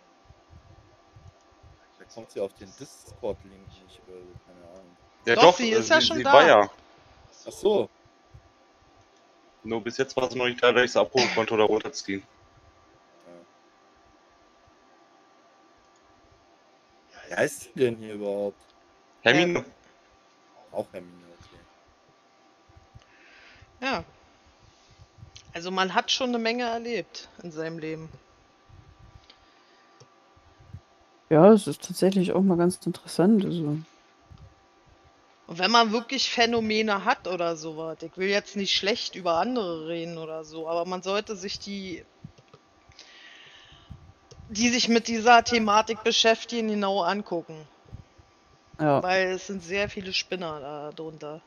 Da kommt sie auf den Discord-Link nicht oder so, keine Ahnung. Ja Doch, sie ist ja sie, schon sie da. war ja. Ach so. Nur bis jetzt war sie noch nicht da, dass ich sie abholen konnte oder runterziehen. Wie heißt sie denn hier überhaupt? Hermine. Auch Hermine, okay. Ja. Also man hat schon eine Menge erlebt in seinem Leben. Ja, es ist tatsächlich auch mal ganz interessant. Also, Und wenn man wirklich Phänomene hat oder sowas, ich will jetzt nicht schlecht über andere reden oder so, aber man sollte sich die, die sich mit dieser Thematik beschäftigen, genau angucken. ja. Weil es sind sehr viele Spinner da drunter.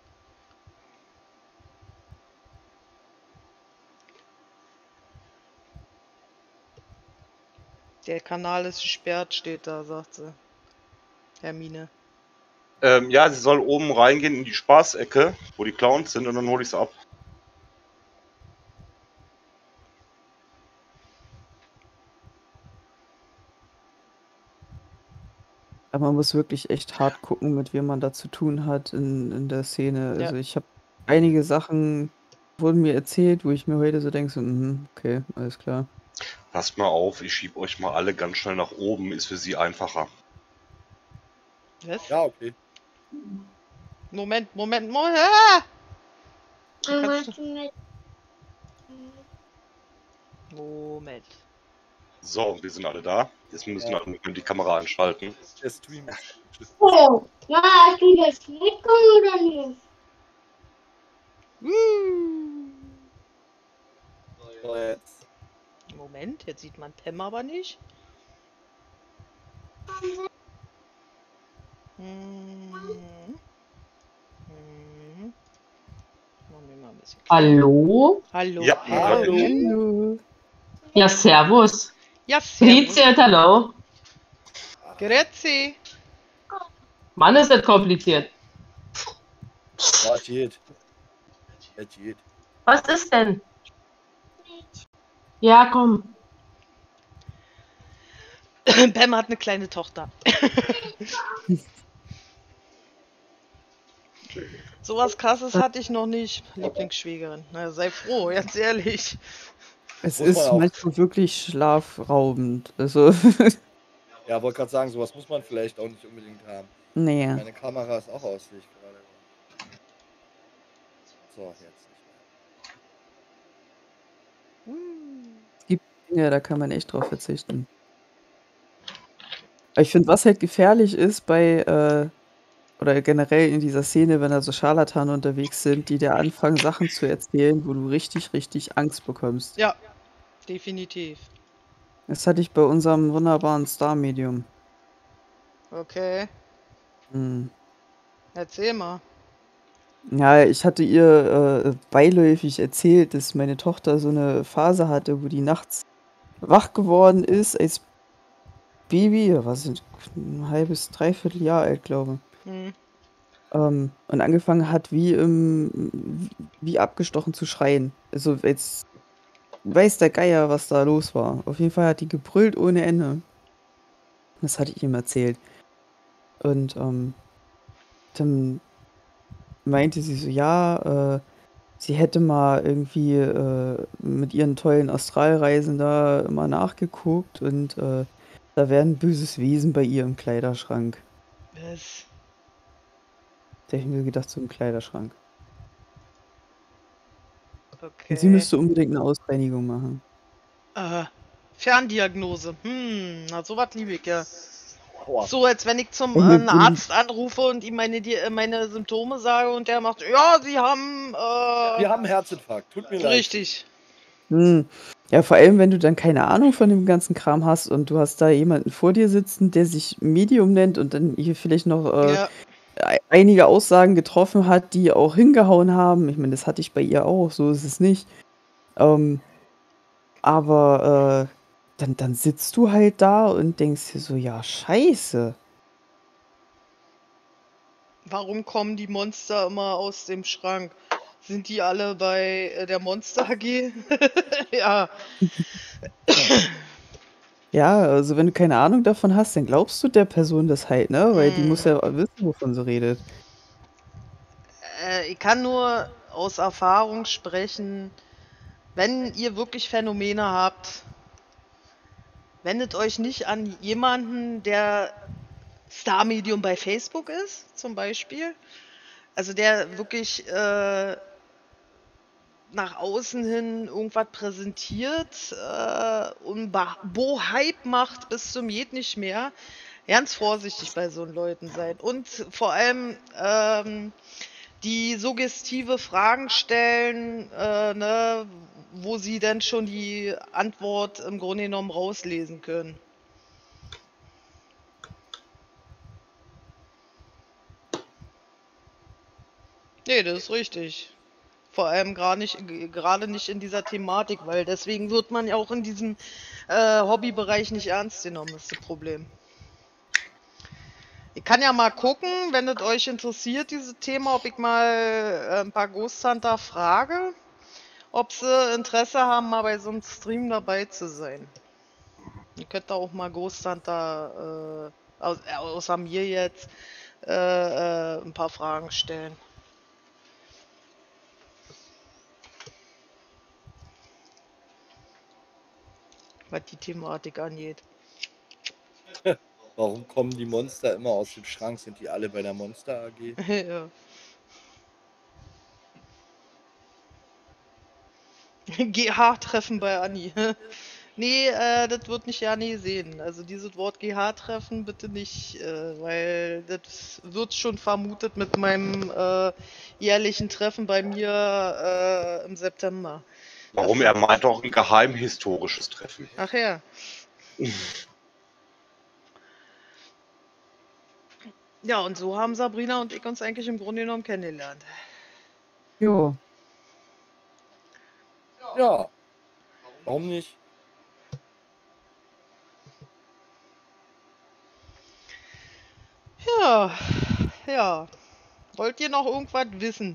Der Kanal ist gesperrt, steht da, sagt sie. Hermine. Ähm, ja, sie soll oben reingehen in die Spaßecke, wo die Clowns sind, und dann hole ich sie ab. Aber man muss wirklich echt hart gucken, mit wem man da zu tun hat in, in der Szene. Ja. Also ich habe einige Sachen wurden mir erzählt, wo ich mir heute so denke, so, mhm, okay, alles klar. Passt mal auf, ich schieb euch mal alle ganz schnell nach oben, ist für sie einfacher. Was? Ja, okay. Moment, Moment, Moment. Ah! Machst du mit? Moment. So, wir sind alle da. Jetzt müssen wir wir können die Kamera anschalten. Der Stream ist abgeschlossen. Oh, ja, hast du das mitgekommen oder nicht? Uh. So, jetzt. Moment, jetzt sieht man Pam aber nicht. Hm. Hm. Machen wir mal ein bisschen kleiner. Hallo? Hallo. Ja, Pam. hallo. Hallo. Ja, servus. Ja, servus. Grüezi und hallo. Grüezi. Mann, ist das kompliziert. Ja, es geht. Es geht. Was ist denn? Ja, komm. Pam hat eine kleine Tochter. Sowas krasses hatte ich noch nicht, Lieblingsschwägerin. Na, sei froh, ganz ehrlich. Es Muss man ist auch. manchmal wirklich schlafraubend. Also, Ja, wollte gerade sagen, sowas muss man vielleicht auch nicht unbedingt haben. nee. Meine Kamera ist auch aus, sehe ich gerade. So, jetzt nicht mehr. Ja, da kann man echt drauf verzichten. Aber ich finde, was halt gefährlich ist bei, äh, oder generell in dieser Szene, wenn da so Scharlatane unterwegs sind, die dir anfangen, Sachen zu erzählen, wo du richtig, richtig Angst bekommst. Ja, definitiv. Das hatte ich bei unserem wunderbaren Star-Medium. Okay, Hm. erzähl mal. Ja, ich hatte ihr äh, beiläufig erzählt, dass meine Tochter so eine Phase hatte, wo die nachts wach geworden ist als Baby, da war sie ein halbes, dreiviertel Jahr alt, glaube ich. Hm. Ähm, und angefangen hat, wie im, wie abgestochen zu schreien. Also jetzt weiß der Geier, was da los war. Auf jeden Fall hat die gebrüllt ohne Ende. Das hatte ich ihm erzählt. Und ähm, dann meinte sie so, ja, äh, sie hätte mal irgendwie äh, mit ihren tollen Astralreisen da mal nachgeguckt und äh, da wäre ein böses Wesen bei ihr im Kleiderschrank. Was? Da hab ich mir gedacht, so im Kleiderschrank. Okay. Und sie müsste unbedingt eine Ausreinigung machen. Äh, Ferndiagnose. Hm, na sowas liebe ich ja. Aua. So, als wenn ich zum Oh, äh, mir einen wurden- Arzt anrufe und ihm meine, Di- äh, meine Symptome sage und der macht, ja, sie haben, äh, Wir haben Herzinfarkt. Tut mir leid. richtig. Hm. Ja, vor allem, wenn du dann keine Ahnung von dem ganzen Kram hast und du hast da jemanden vor dir sitzen, der sich Medium nennt und dann hier vielleicht noch äh, Ja, ei- einige Aussagen getroffen hat, die auch hingehauen haben. Ich meine, das hatte ich bei ihr auch, so ist es nicht. Ähm, aber äh, dann, dann sitzt du halt da und denkst dir so, ja, scheiße. warum kommen die Monster immer aus dem Schrank? Sind die alle bei äh, der Monster A G? Ja, Ja, also wenn du keine Ahnung davon hast, dann glaubst du der Person das halt, ne? Weil die Hm. muss ja wissen, wovon sie redet. äh, ich kann nur aus Erfahrung sprechen, wenn ihr wirklich Phänomene habt, wendet euch nicht an jemanden, der Star-Medium bei Facebook ist, zum Beispiel. Also der wirklich äh, nach außen hin irgendwas präsentiert äh, und ba- Bohype macht bis zum Geht nicht mehr. Ganz vorsichtig bei so Leuten sein. Und vor allem ähm, die suggestive Fragen stellen, äh, ne, wo sie dann schon die Antwort im Grunde genommen rauslesen können. Nee, das ist richtig. Vor allem gerade nicht, g- gerade nicht in dieser Thematik, weil deswegen wird man ja auch in diesem äh, Hobbybereich nicht ernst genommen, ist das Problem. Ich kann ja mal gucken, wenn es euch interessiert, dieses Thema, ob ich mal äh, ein paar Ghost Hunter frage, ob sie Interesse haben, mal bei so einem Stream dabei zu sein. Ihr könnt da auch mal Ghost Hunter, äh, aus, äh, außer mir jetzt, äh, äh, ein paar Fragen stellen. Was die Thematik angeht. Warum kommen die Monster immer aus dem Schrank? Sind die alle bei der Monster A G? Ja. G H-Treffen bei Anni. Nee, äh, das wird nicht Janni sehen. Also dieses Wort G H-Treffen bitte nicht, äh, weil das wird schon vermutet mit meinem äh, jährlichen Treffen bei mir äh, im September. Warum? Er meint auch ein geheimhistorisches Treffen. Ach ja. Ja, und so haben Sabrina und ich uns eigentlich im Grunde genommen kennengelernt. Jo. Ja. Warum nicht? Ja, ja. Wollt ihr noch irgendwas wissen?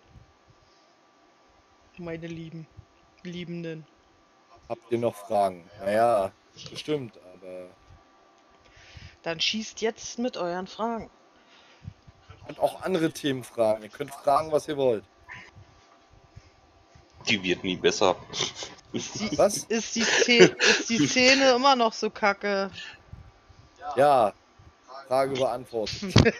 Meine Lieben, Liebenden. Habt ihr noch Fragen? Naja, bestimmt, aber Dann schießt jetzt mit euren Fragen. ihr könnt auch andere Themen fragen. Ihr könnt fragen, was ihr wollt. Die wird nie besser. Ist die, Was? ist die, Szene, ist die Szene immer noch so kacke? Ja. Frage beantwortet.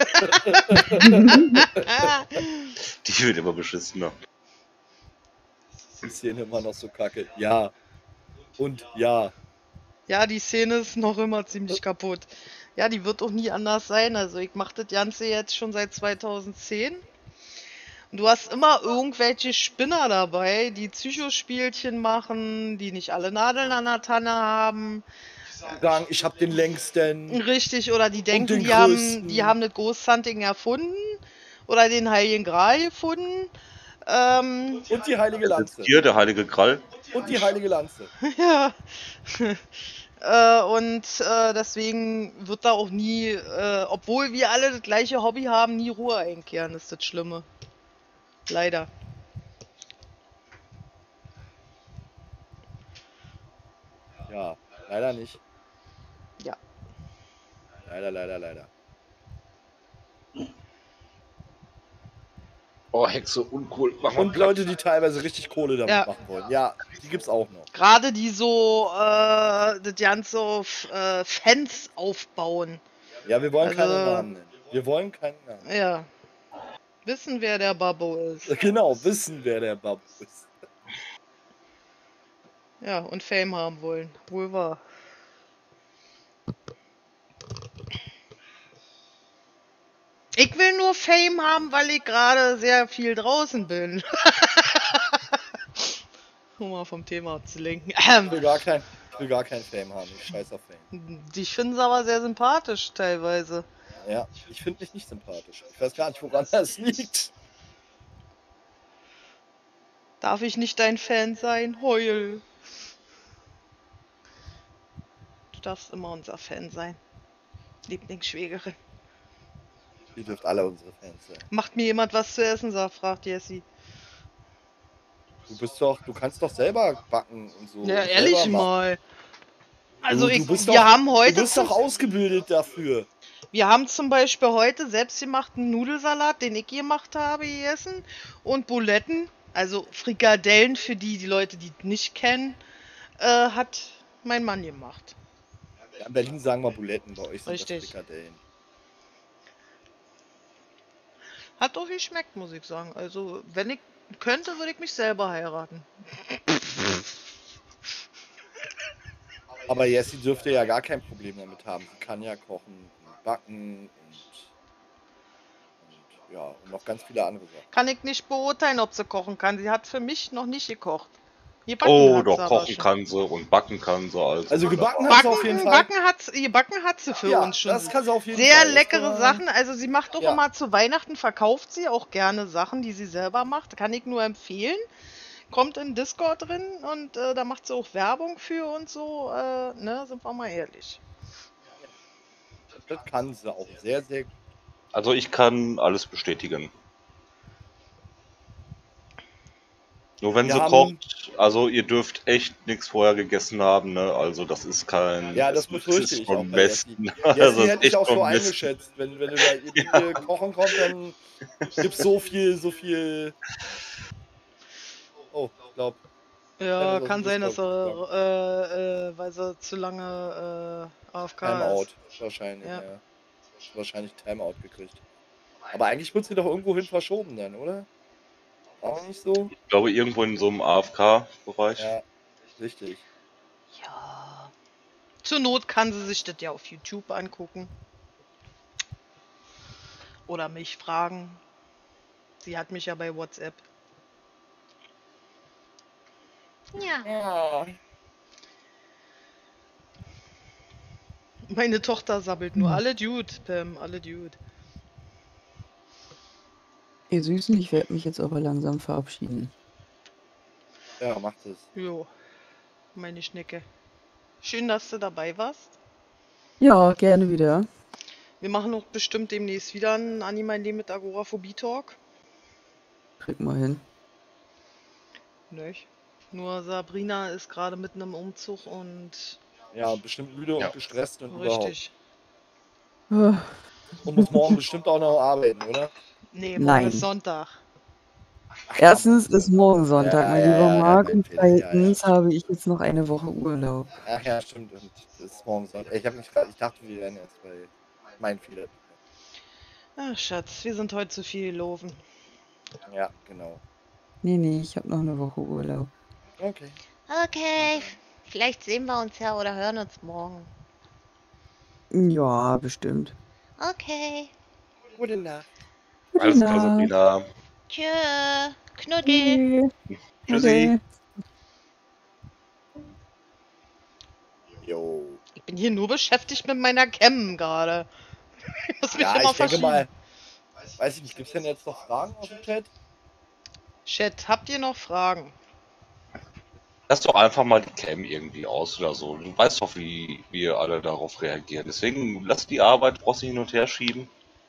Die wird immer beschissener. Die Szene immer noch so kacke. Ja. Und ja. Ja, die Szene ist noch immer ziemlich kaputt. Ja, die wird auch nie anders sein. Also ich mache das Ganze jetzt schon seit zweitausendzehn. Und du hast immer irgendwelche Spinner dabei, die Psychospielchen machen, die nicht alle Nadeln an der Tanne haben. Sagen, ich habe den längsten. Richtig, oder die denken, den die haben, größten. die haben das Ghost Hunting erfunden oder den Heiligen Gral gefunden. Ähm, Und die heilige Lanze. Hier, der heilige Krall. Und die heilige Lanze. ja. äh, und äh, deswegen wird da auch nie, äh, obwohl wir alle das gleiche Hobby haben, nie Ruhe einkehren. Das ist das Schlimme. Leider. Ja, leider nicht. Ja. Leider, leider, leider. Oh, Hexe, uncool. Mach mal Und Leute, die teilweise richtig Kohle damit Ja. machen wollen. Ja, die gibt's auch noch. Gerade die so äh, das Ganze auf äh, Fans aufbauen. Ja, wir wollen Also- keinen Namen nennen. Wir wollen keinen Namen. Ja. Wissen, wer der Babbo ist. Genau, wissen, wer der Babu ist. Ja, und Fame haben wollen. Wohl wahr. Ich will nur Fame haben, weil ich gerade sehr viel draußen bin. Um mal vom Thema abzulenken. Ich Ähm, will gar kein, ich will gar kein Fame haben. Ich scheiß auf Fame. ich finde es aber sehr sympathisch teilweise. Ja, ich finde mich nicht sympathisch. Ich weiß gar nicht, woran das liegt. Darf ich nicht dein Fan sein? Heul. Du darfst immer unser Fan sein. Lieblingsschwägerin. Ihr dürft alle unsere Fans sein. Macht mir jemand was zu essen, sagt, fragt Jessie. Du bist doch, du kannst doch selber backen und so. Ja, und ehrlich selber machen. mal. Also Du- du ich, bist wir doch- haben Du heute bist zum, doch ausgebildet dafür. wir haben zum Beispiel heute selbstgemachten Nudelsalat, den ich gemacht habe, gegessen und Buletten, also Frikadellen für die, die Leute, die nicht kennen, äh, hat mein Mann gemacht. Ja, in Berlin sagen wir Buletten, bei euch sind Richtig. das Frikadellen. Hat auch geschmeckt, muss ich sagen. Also wenn ich könnte, würde ich mich selber heiraten. Aber Jessie dürfte ja gar kein Problem damit haben. Sie kann ja kochen und backen und, und ja, und noch ganz viele andere Sachen. Kann ich nicht beurteilen, ob sie kochen kann. Sie hat für mich noch nicht gekocht. Gebacken Oh, hat doch, sie aber kochen schon. kann sie und backen kann sie. Also, Also gebacken hat sie auf jeden Backen, Fall. backen, hat, sie- gebacken hat sie für Ja, uns schon. das kann sie auf jeden Sehr Fall. Das leckere war- Sachen. Also sie macht auch Ja. immer zu Weihnachten, verkauft sie auch gerne Sachen, die sie selber macht. Kann ich nur empfehlen. Kommt in Discord drin und äh, da macht sie auch Werbung für und so. Äh, ne, sind wir mal ehrlich. Das kann sie auch sehr, sehr gut. also ich kann alles bestätigen. Nur wenn Wir sie haben- kocht, also ihr dürft echt nichts vorher gegessen haben, ne? Also das ist kein. Ja, das es befürchte ist ich auch vom bei Besten. Jessie. Also Jessie das ist hätte ich echt auch so vom Besten. eingeschätzt. Wenn, wenn du da irgendwie kochen kommst, dann gibt's so viel, so viel. Oh, ich glaube. Ja, Ja, das kann ist sein, dass Discord er, äh, äh, weil sie zu lange äh, A F K Timeout. ist. Wahrscheinlich, Ja. ja. Wahrscheinlich Timeout gekriegt. Aber eigentlich wird sie doch irgendwo hin verschoben dann, oder? Auch nicht so? Ich glaube irgendwo in so einem A F K-Bereich. Ja, richtig. Ja. Zur Not kann sie sich das ja auf YouTube angucken. Oder mich fragen. Sie hat mich ja bei WhatsApp. Ja. Ja. Meine Tochter sabbelt nur. Hm. Alle Dude, Pam, alle Dude. Ihr Süßen, ich werde mich jetzt aber langsam verabschieden. Ja, macht es. Jo. Meine Schnecke. Schön, dass du dabei warst. Ja, gerne wieder. Wir machen auch bestimmt demnächst wieder einen Animal mit Agoraphobie-Talk. Krieg mal hin. Nicht? Nur Sabrina ist gerade mitten im Umzug und Ja, bestimmt müde Ja. und gestresst und überhaupt. richtig. Ah, Und muss morgen bestimmt auch noch arbeiten, oder? Nee, morgen Nein. ist Sonntag. Erstens ist morgen Sonntag, Ja, mein ja, lieber ja, ja, Marc. mein Und Fehler, ja, ja. zweitens habe ich jetzt noch eine Woche Urlaub. Ach ja, stimmt. Und das ist morgen Sonntag. Ich, hab mich grad, ich dachte, wir wären jetzt bei mein Fehler. Ach, Schatz, wir sind heute zu viel gelaufen. Ja, genau. Nee, nee, ich habe noch eine Woche Urlaub. Okay. Okay, vielleicht sehen wir uns ja oder hören uns morgen. Ja, bestimmt. Okay. Gute Nacht. Alles klar, Nacht. Sabrina. Tschö. Knuddel. Tschüssi. Jo. Ich bin hier nur beschäftigt mit meiner Cam gerade. Ich muss mich Ja, immer ich denke verschieben. mal, weiß ich nicht, gibt es denn jetzt noch Fragen aus dem Chat? Chat, habt ihr noch Fragen? Lass doch einfach mal die Cam irgendwie aus oder so. Du weißt doch, wie wir alle darauf reagieren. Deswegen lass die Arbeit, brauchst du hin und her schieben.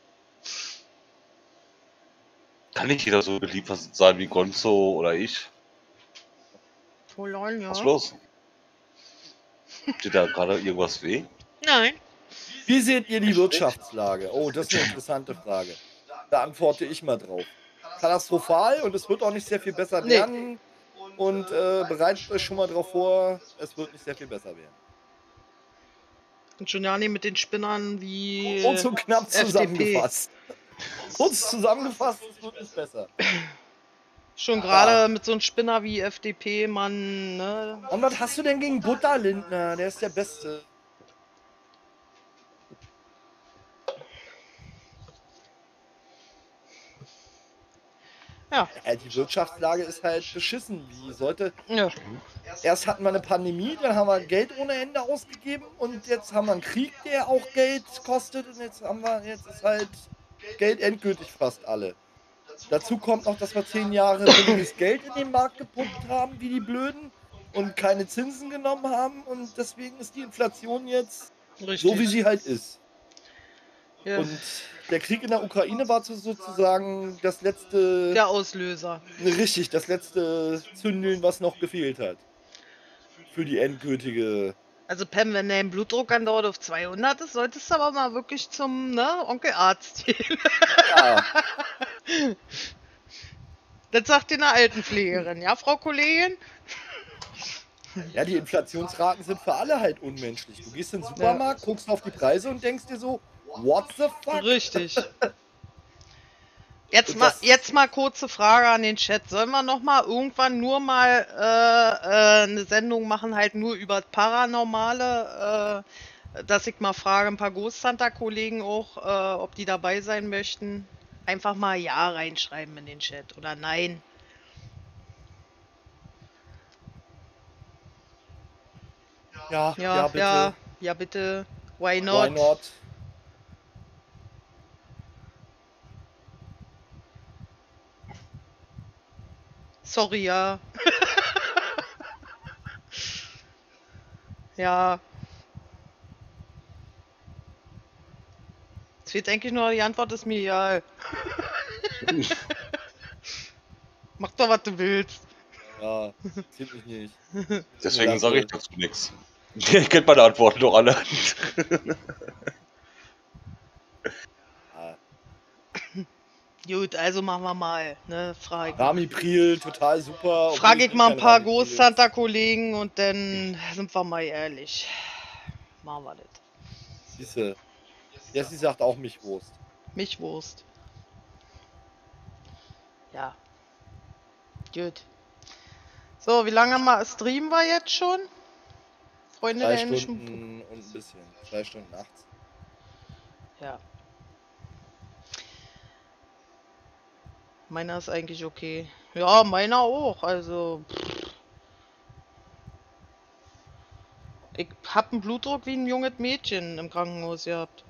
Kann nicht jeder so geliefert sein wie Gonzo oder ich. Oh lol, ja. Was ist los? Steht da gerade irgendwas weh? Nein. Wie seht ihr die Wirtschaftslage? Oh, das ist eine interessante Frage. Da antworte ich mal drauf. Katastrophal und es wird auch nicht sehr viel besser Nee. werden. Und äh, bereitet euch schon mal drauf vor, es wird nicht sehr viel besser werden. Und Giuliani mit den Spinnern wie Und so knapp F D P. zusammengefasst. Kurz zusammengefasst, es wird nicht besser. Schon gerade mit so einem Spinner wie F D P, Mann, ne? Und was hast du denn gegen Butter, Lindner? Der ist der Beste. Ja. Ja, die Wirtschaftslage ist halt beschissen. Wie sollte. Ja. Erst hatten wir eine Pandemie, dann haben wir Geld ohne Ende ausgegeben und jetzt haben wir einen Krieg, der auch Geld kostet und jetzt haben wir, jetzt ist halt Geld endgültig fast alle. Dazu kommt noch, dass wir zehn Jahre billiges Geld in den Markt gepumpt haben, wie die Blöden, und keine Zinsen genommen haben und deswegen ist die Inflation jetzt Richtig. so, wie sie halt ist. Ja. Und der Krieg in der Ukraine war sozusagen das letzte, Der Auslöser. richtig, das letzte Zündeln, was noch gefehlt hat. Für die endgültige. Also Pam, wenn dein Blutdruck andauert auf zweihundert ist, solltest du aber mal wirklich zum ne, Onkel Arzt gehen. Ja, Das sagt dir eine Altenpflegerin, ja, Frau Kollegin? ja, die Inflationsraten sind für alle halt unmenschlich. Du gehst in den Supermarkt, guckst auf die Preise und denkst dir so, what the fuck? Richtig. Jetzt Und mal, das- jetzt mal kurze Frage an den Chat. Sollen wir noch mal irgendwann nur mal äh, äh, eine Sendung machen, halt nur über Paranormale? Äh, dass ich mal frage, ein paar Ghost Hunter-Kollegen auch, äh, ob die dabei sein möchten? Einfach mal Ja reinschreiben in den Chat oder Nein. Ja, ja, Ja, bitte. ja, ja, bitte. Why not? Why not? Sorry, ja. Ja. Es fehlt eigentlich nur die Antwort, ist mir egal. Mach doch, was du willst. Ja, zählt mich nicht. Deswegen sage ich dazu nichts. Ihr kennt meine Antworten doch alle. Ja. Gut, also machen wir mal. Ne, frage Rami Priel, total super. obwohl frag ich bin mal ein kein paar Rami Priel. Ghost Hunter Kollegen und dann sind wir mal ehrlich. Machen wir das. Siehste. Jessie sagt auch mich Wurst. Mich Wurst. Ja. Gut. So, wie lange mal streamen wir jetzt schon? Freunde Drei der englischen. Stunden und ein bisschen. Zwei Stunden nachts. Ja. Meiner ist eigentlich okay. Ja, meiner auch. Also. Pff. Ich hab einen Blutdruck wie ein junges Mädchen im Krankenhaus gehabt.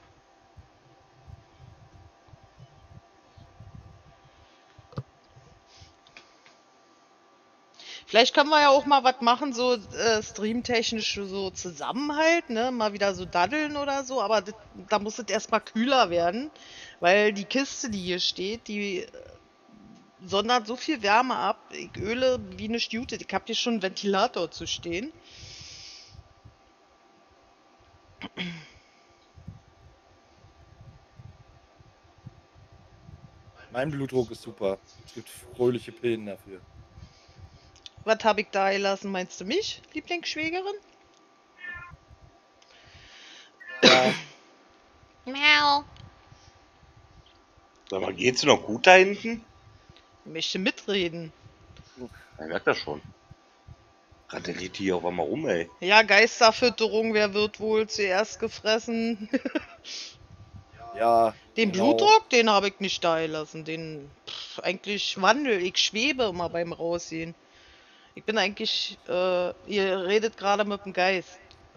Vielleicht können wir ja auch mal was machen, so äh, streamtechnisch so Zusammenhalt, ne? Mal wieder so daddeln oder so, aber das, da muss es erstmal kühler werden, weil die Kiste, die hier steht, die äh, sondert so viel Wärme ab. Ich öle wie eine Stute. Ich hab hier schon einen Ventilator zu stehen. Mein Blutdruck ist super. Es gibt fröhliche Pillen dafür. Was habe ich da gelassen? Meinst du mich, Lieblingsschwägerin? Ja, Miau. Sag mal, geht's dir noch gut da hinten? Ich möchte mitreden. Ich merk das schon. Randaliert die auf einmal rum, ey. Ja, Geisterfütterung, wer wird wohl zuerst gefressen? Ja, Den genau. Blutdruck, den habe ich nicht da gelassen. Den pff, eigentlich Wandel. Ich schwebe immer beim Rausgehen. Ich bin eigentlich, äh, ihr redet gerade mit dem Geist.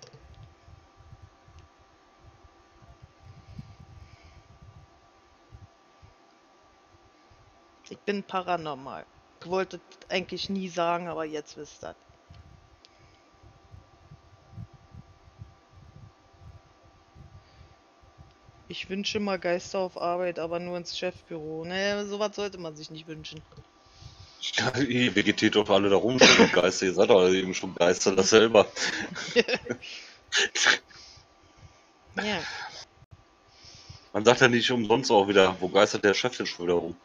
Ich bin paranormal. Ich wollte es eigentlich nie sagen, aber jetzt wisst ihr. Ich wünsche mal Geister auf Arbeit, aber nur ins Chefbüro. Ne, sowas sollte man sich nicht wünschen. Ja, ihr vegetiert doch alle da rum, schon Geister. Ihr seid doch eben schon Geister, das selber. Ja. Man sagt ja nicht umsonst auch wieder, wo geistert der Chef denn schon wieder rum?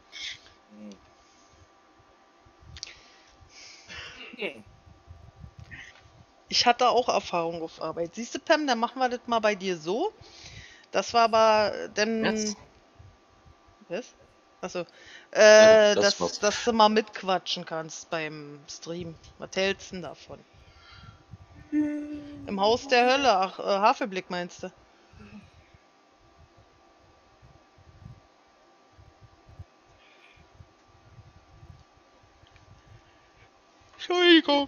Ich hatte auch Erfahrung auf Arbeit. Siehst du, Pam, dann machen wir das mal bei dir so. Das war aber dann. Was? Was? Achso. Ja, Äh, das dass, war's. dass du mal mitquatschen kannst beim Stream. Was hältst du denn davon? Im Haus der Hölle. Ach, äh, Havelblick meinst du? Entschuldigung.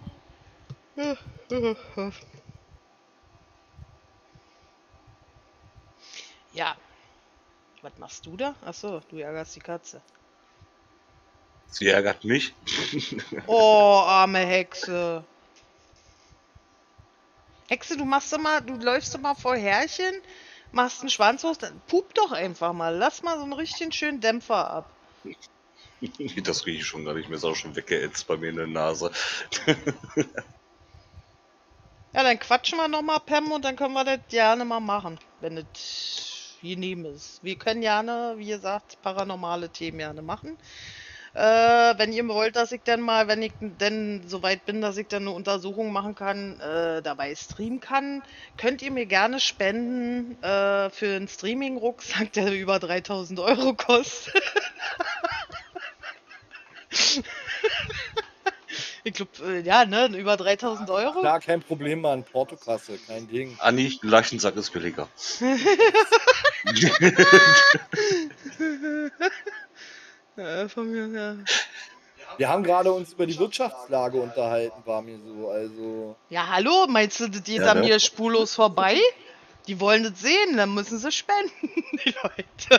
Ja. Was machst du da? Achso, du ärgerst die Katze. Sie ärgert mich. Oh, arme Hexe. Hexe, du machst immer, du läufst immer vor Härchen, machst einen Schwanz hoch, dann pup doch einfach mal. Lass mal so einen richtigen schönen Dämpfer ab. Das rieche ich schon gar nicht mehr, ist auch schon weggeätzt bei mir in der Nase. Ja, dann quatschen wir nochmal, Pam, und dann können wir das gerne mal machen, wenn es genehm ist. Wir können gerne, wie gesagt, paranormale Themen gerne machen. Äh, wenn ihr wollt, dass ich dann mal, wenn ich denn soweit bin, dass ich dann eine Untersuchung machen kann, äh, dabei streamen kann, könnt ihr mir gerne spenden äh, für einen Streaming-Rucksack, der über dreitausend Euro kostet. Ich glaube, äh, ja, ne, über dreitausend Euro. Klar, kein Problem, Mann. Portokasse, kein Ding. Anni, ein Leichensack ist billiger. Ja, von mir, ja. Wir haben gerade uns über die Wirtschaftslage unterhalten, war mir so, also... Ja, hallo, meinst du, das geht Ja, an ne? mir spurlos vorbei? Die wollen das sehen, dann müssen sie spenden, die Leute.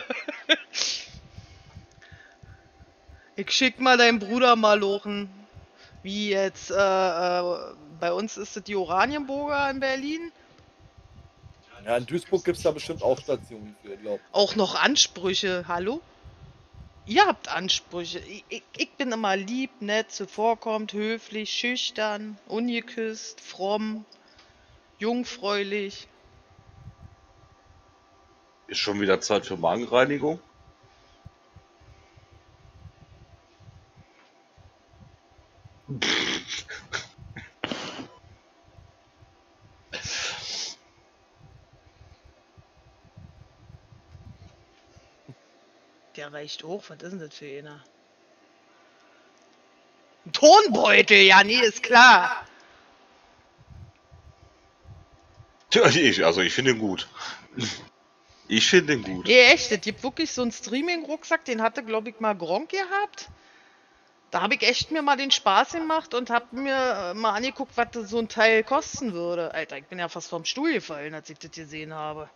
Ich schick mal deinen Bruder mal lochen. Wie jetzt, äh, äh, bei uns ist es die Oranienburger in Berlin. Ja, in Duisburg gibt es da bestimmt auch Stationen für, glaub ich. Auch noch Ansprüche, hallo? Ihr habt Ansprüche. Ich, ich, ich bin immer lieb, nett, zuvorkommt, höflich, schüchtern, ungeküsst, fromm, jungfräulich. Ist schon wieder Zeit für Magenreinigung? Der reicht hoch, was ist denn das für einer? Ein Tonbeutel, ja, nee, ist klar. Tja, ich, also ich finde ihn gut. Ich finde ihn gut. Nee, echt, es gibt wirklich so einen Streaming-Rucksack, den hatte, glaube ich, mal Gronk gehabt. Da habe ich echt mir mal den Spaß gemacht und habe mir äh, mal angeguckt, was das so ein Teil kosten würde. Alter, ich bin ja fast vom Stuhl gefallen, als ich das gesehen habe.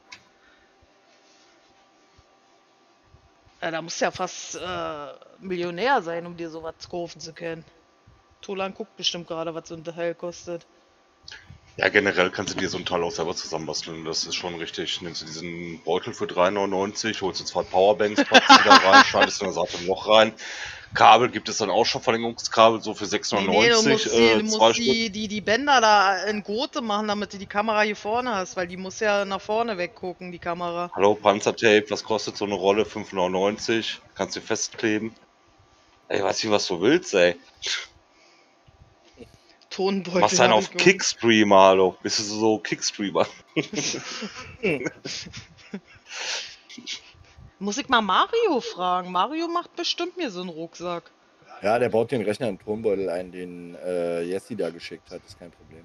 Ja, da musst du ja fast äh, Millionär sein, um dir sowas kaufen zu können. Tolan guckt bestimmt gerade, was so ein Teil kostet. Ja, generell kannst du dir so ein Teil auch selber zusammenbasteln. Das ist schon richtig. Nimmst du diesen Beutel für drei neunundneunzig, holst du zwei Powerbanks, packst sie da rein, schneidest du in der Seite ein Loch rein. Kabel gibt es dann auch schon, Verlängerungskabel, so für sechs Nee, neunundneunzig, nee, du musst, die, äh, du zwei musst Stück. die, die, die Bänder da in Gurte machen, damit du die Kamera hier vorne hast, weil die muss ja nach vorne weggucken, die Kamera. Hallo, Panzertape, was kostet so eine Rolle? fünf neunundneunzig, kannst du festkleben. Ey, weiß nicht, was du willst, ey. Tonbeutel. Machst einen hab auf ich Kickstreamer, hallo. Bist du so Kickstreamer? Muss ich mal Mario fragen? Mario macht bestimmt mir so einen Rucksack. Ja, der baut den Rechner in den Turmbeutel ein, den äh, Jessi da geschickt hat, ist kein Problem.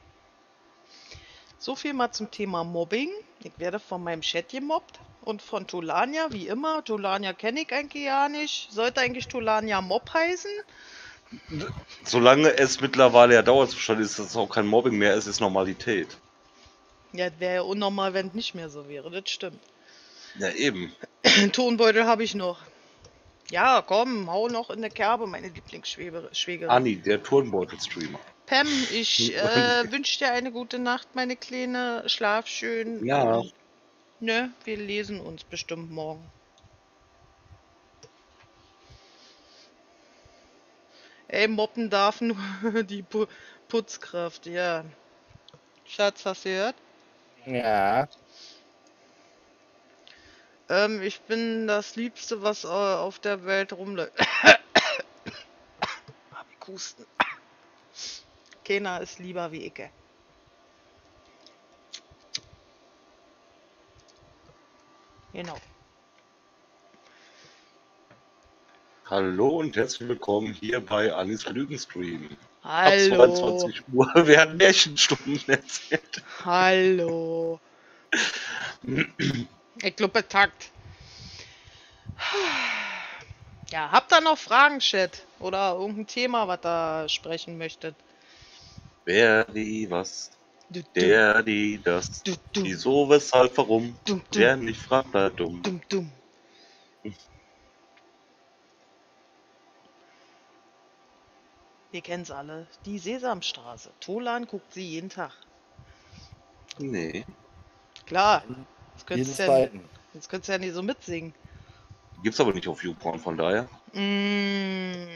So viel mal zum Thema Mobbing. Ich werde von meinem Chat gemobbt und von Tolania, wie immer. Tolania kenne ich eigentlich ja nicht. Sollte eigentlich Tolania Mob heißen? Solange es mittlerweile ja Dauerzustand ist, dass es auch kein Mobbing mehr ist, ist Normalität. Ja, wäre ja unnormal, wenn es nicht mehr so wäre. Das stimmt. Ja, eben. Tonbeutel habe ich noch. Ja, komm, hau noch in der Kerbe, meine Lieblingsschwägerin. Anni, der Turnbeutel-Streamer. Pam, ich äh, wünsche dir eine gute Nacht, meine Kleine. Schlaf schön. Ja. Und, ne, wir lesen uns bestimmt morgen. Ey, moppen darf nur die Pu Putzkraft, ja. Schatz, hast du gehört? Ja. Ähm, ich bin das Liebste, was äh, auf der Welt rumläuft. Hab ich Husten. Keiner ist lieber wie ich. Genau. Hallo und herzlich willkommen hier bei Annis Lügenstream. Ab Hallo. zweiundzwanzig Uhr werden Märchenstunden erzählt. Hallo. Ich glaube, Takt. Ja, habt ihr noch Fragen, Chat? Oder irgendein Thema, was ihr sprechen möchtet? Wer, wie, was, Du, du, der, die, das, du, du, wieso, weshalb, warum, du, du, wer nicht fragt, bleibt dumm. dumm, dumm. Wir kennen's alle. Die Sesamstraße. Tolan guckt sie jeden Tag. Nee, Klar. Jetzt Jeden könntest du ja, zweiten. jetzt könntest du ja nicht so mitsingen. gibt's aber nicht auf YouPorn, von daher. Mm.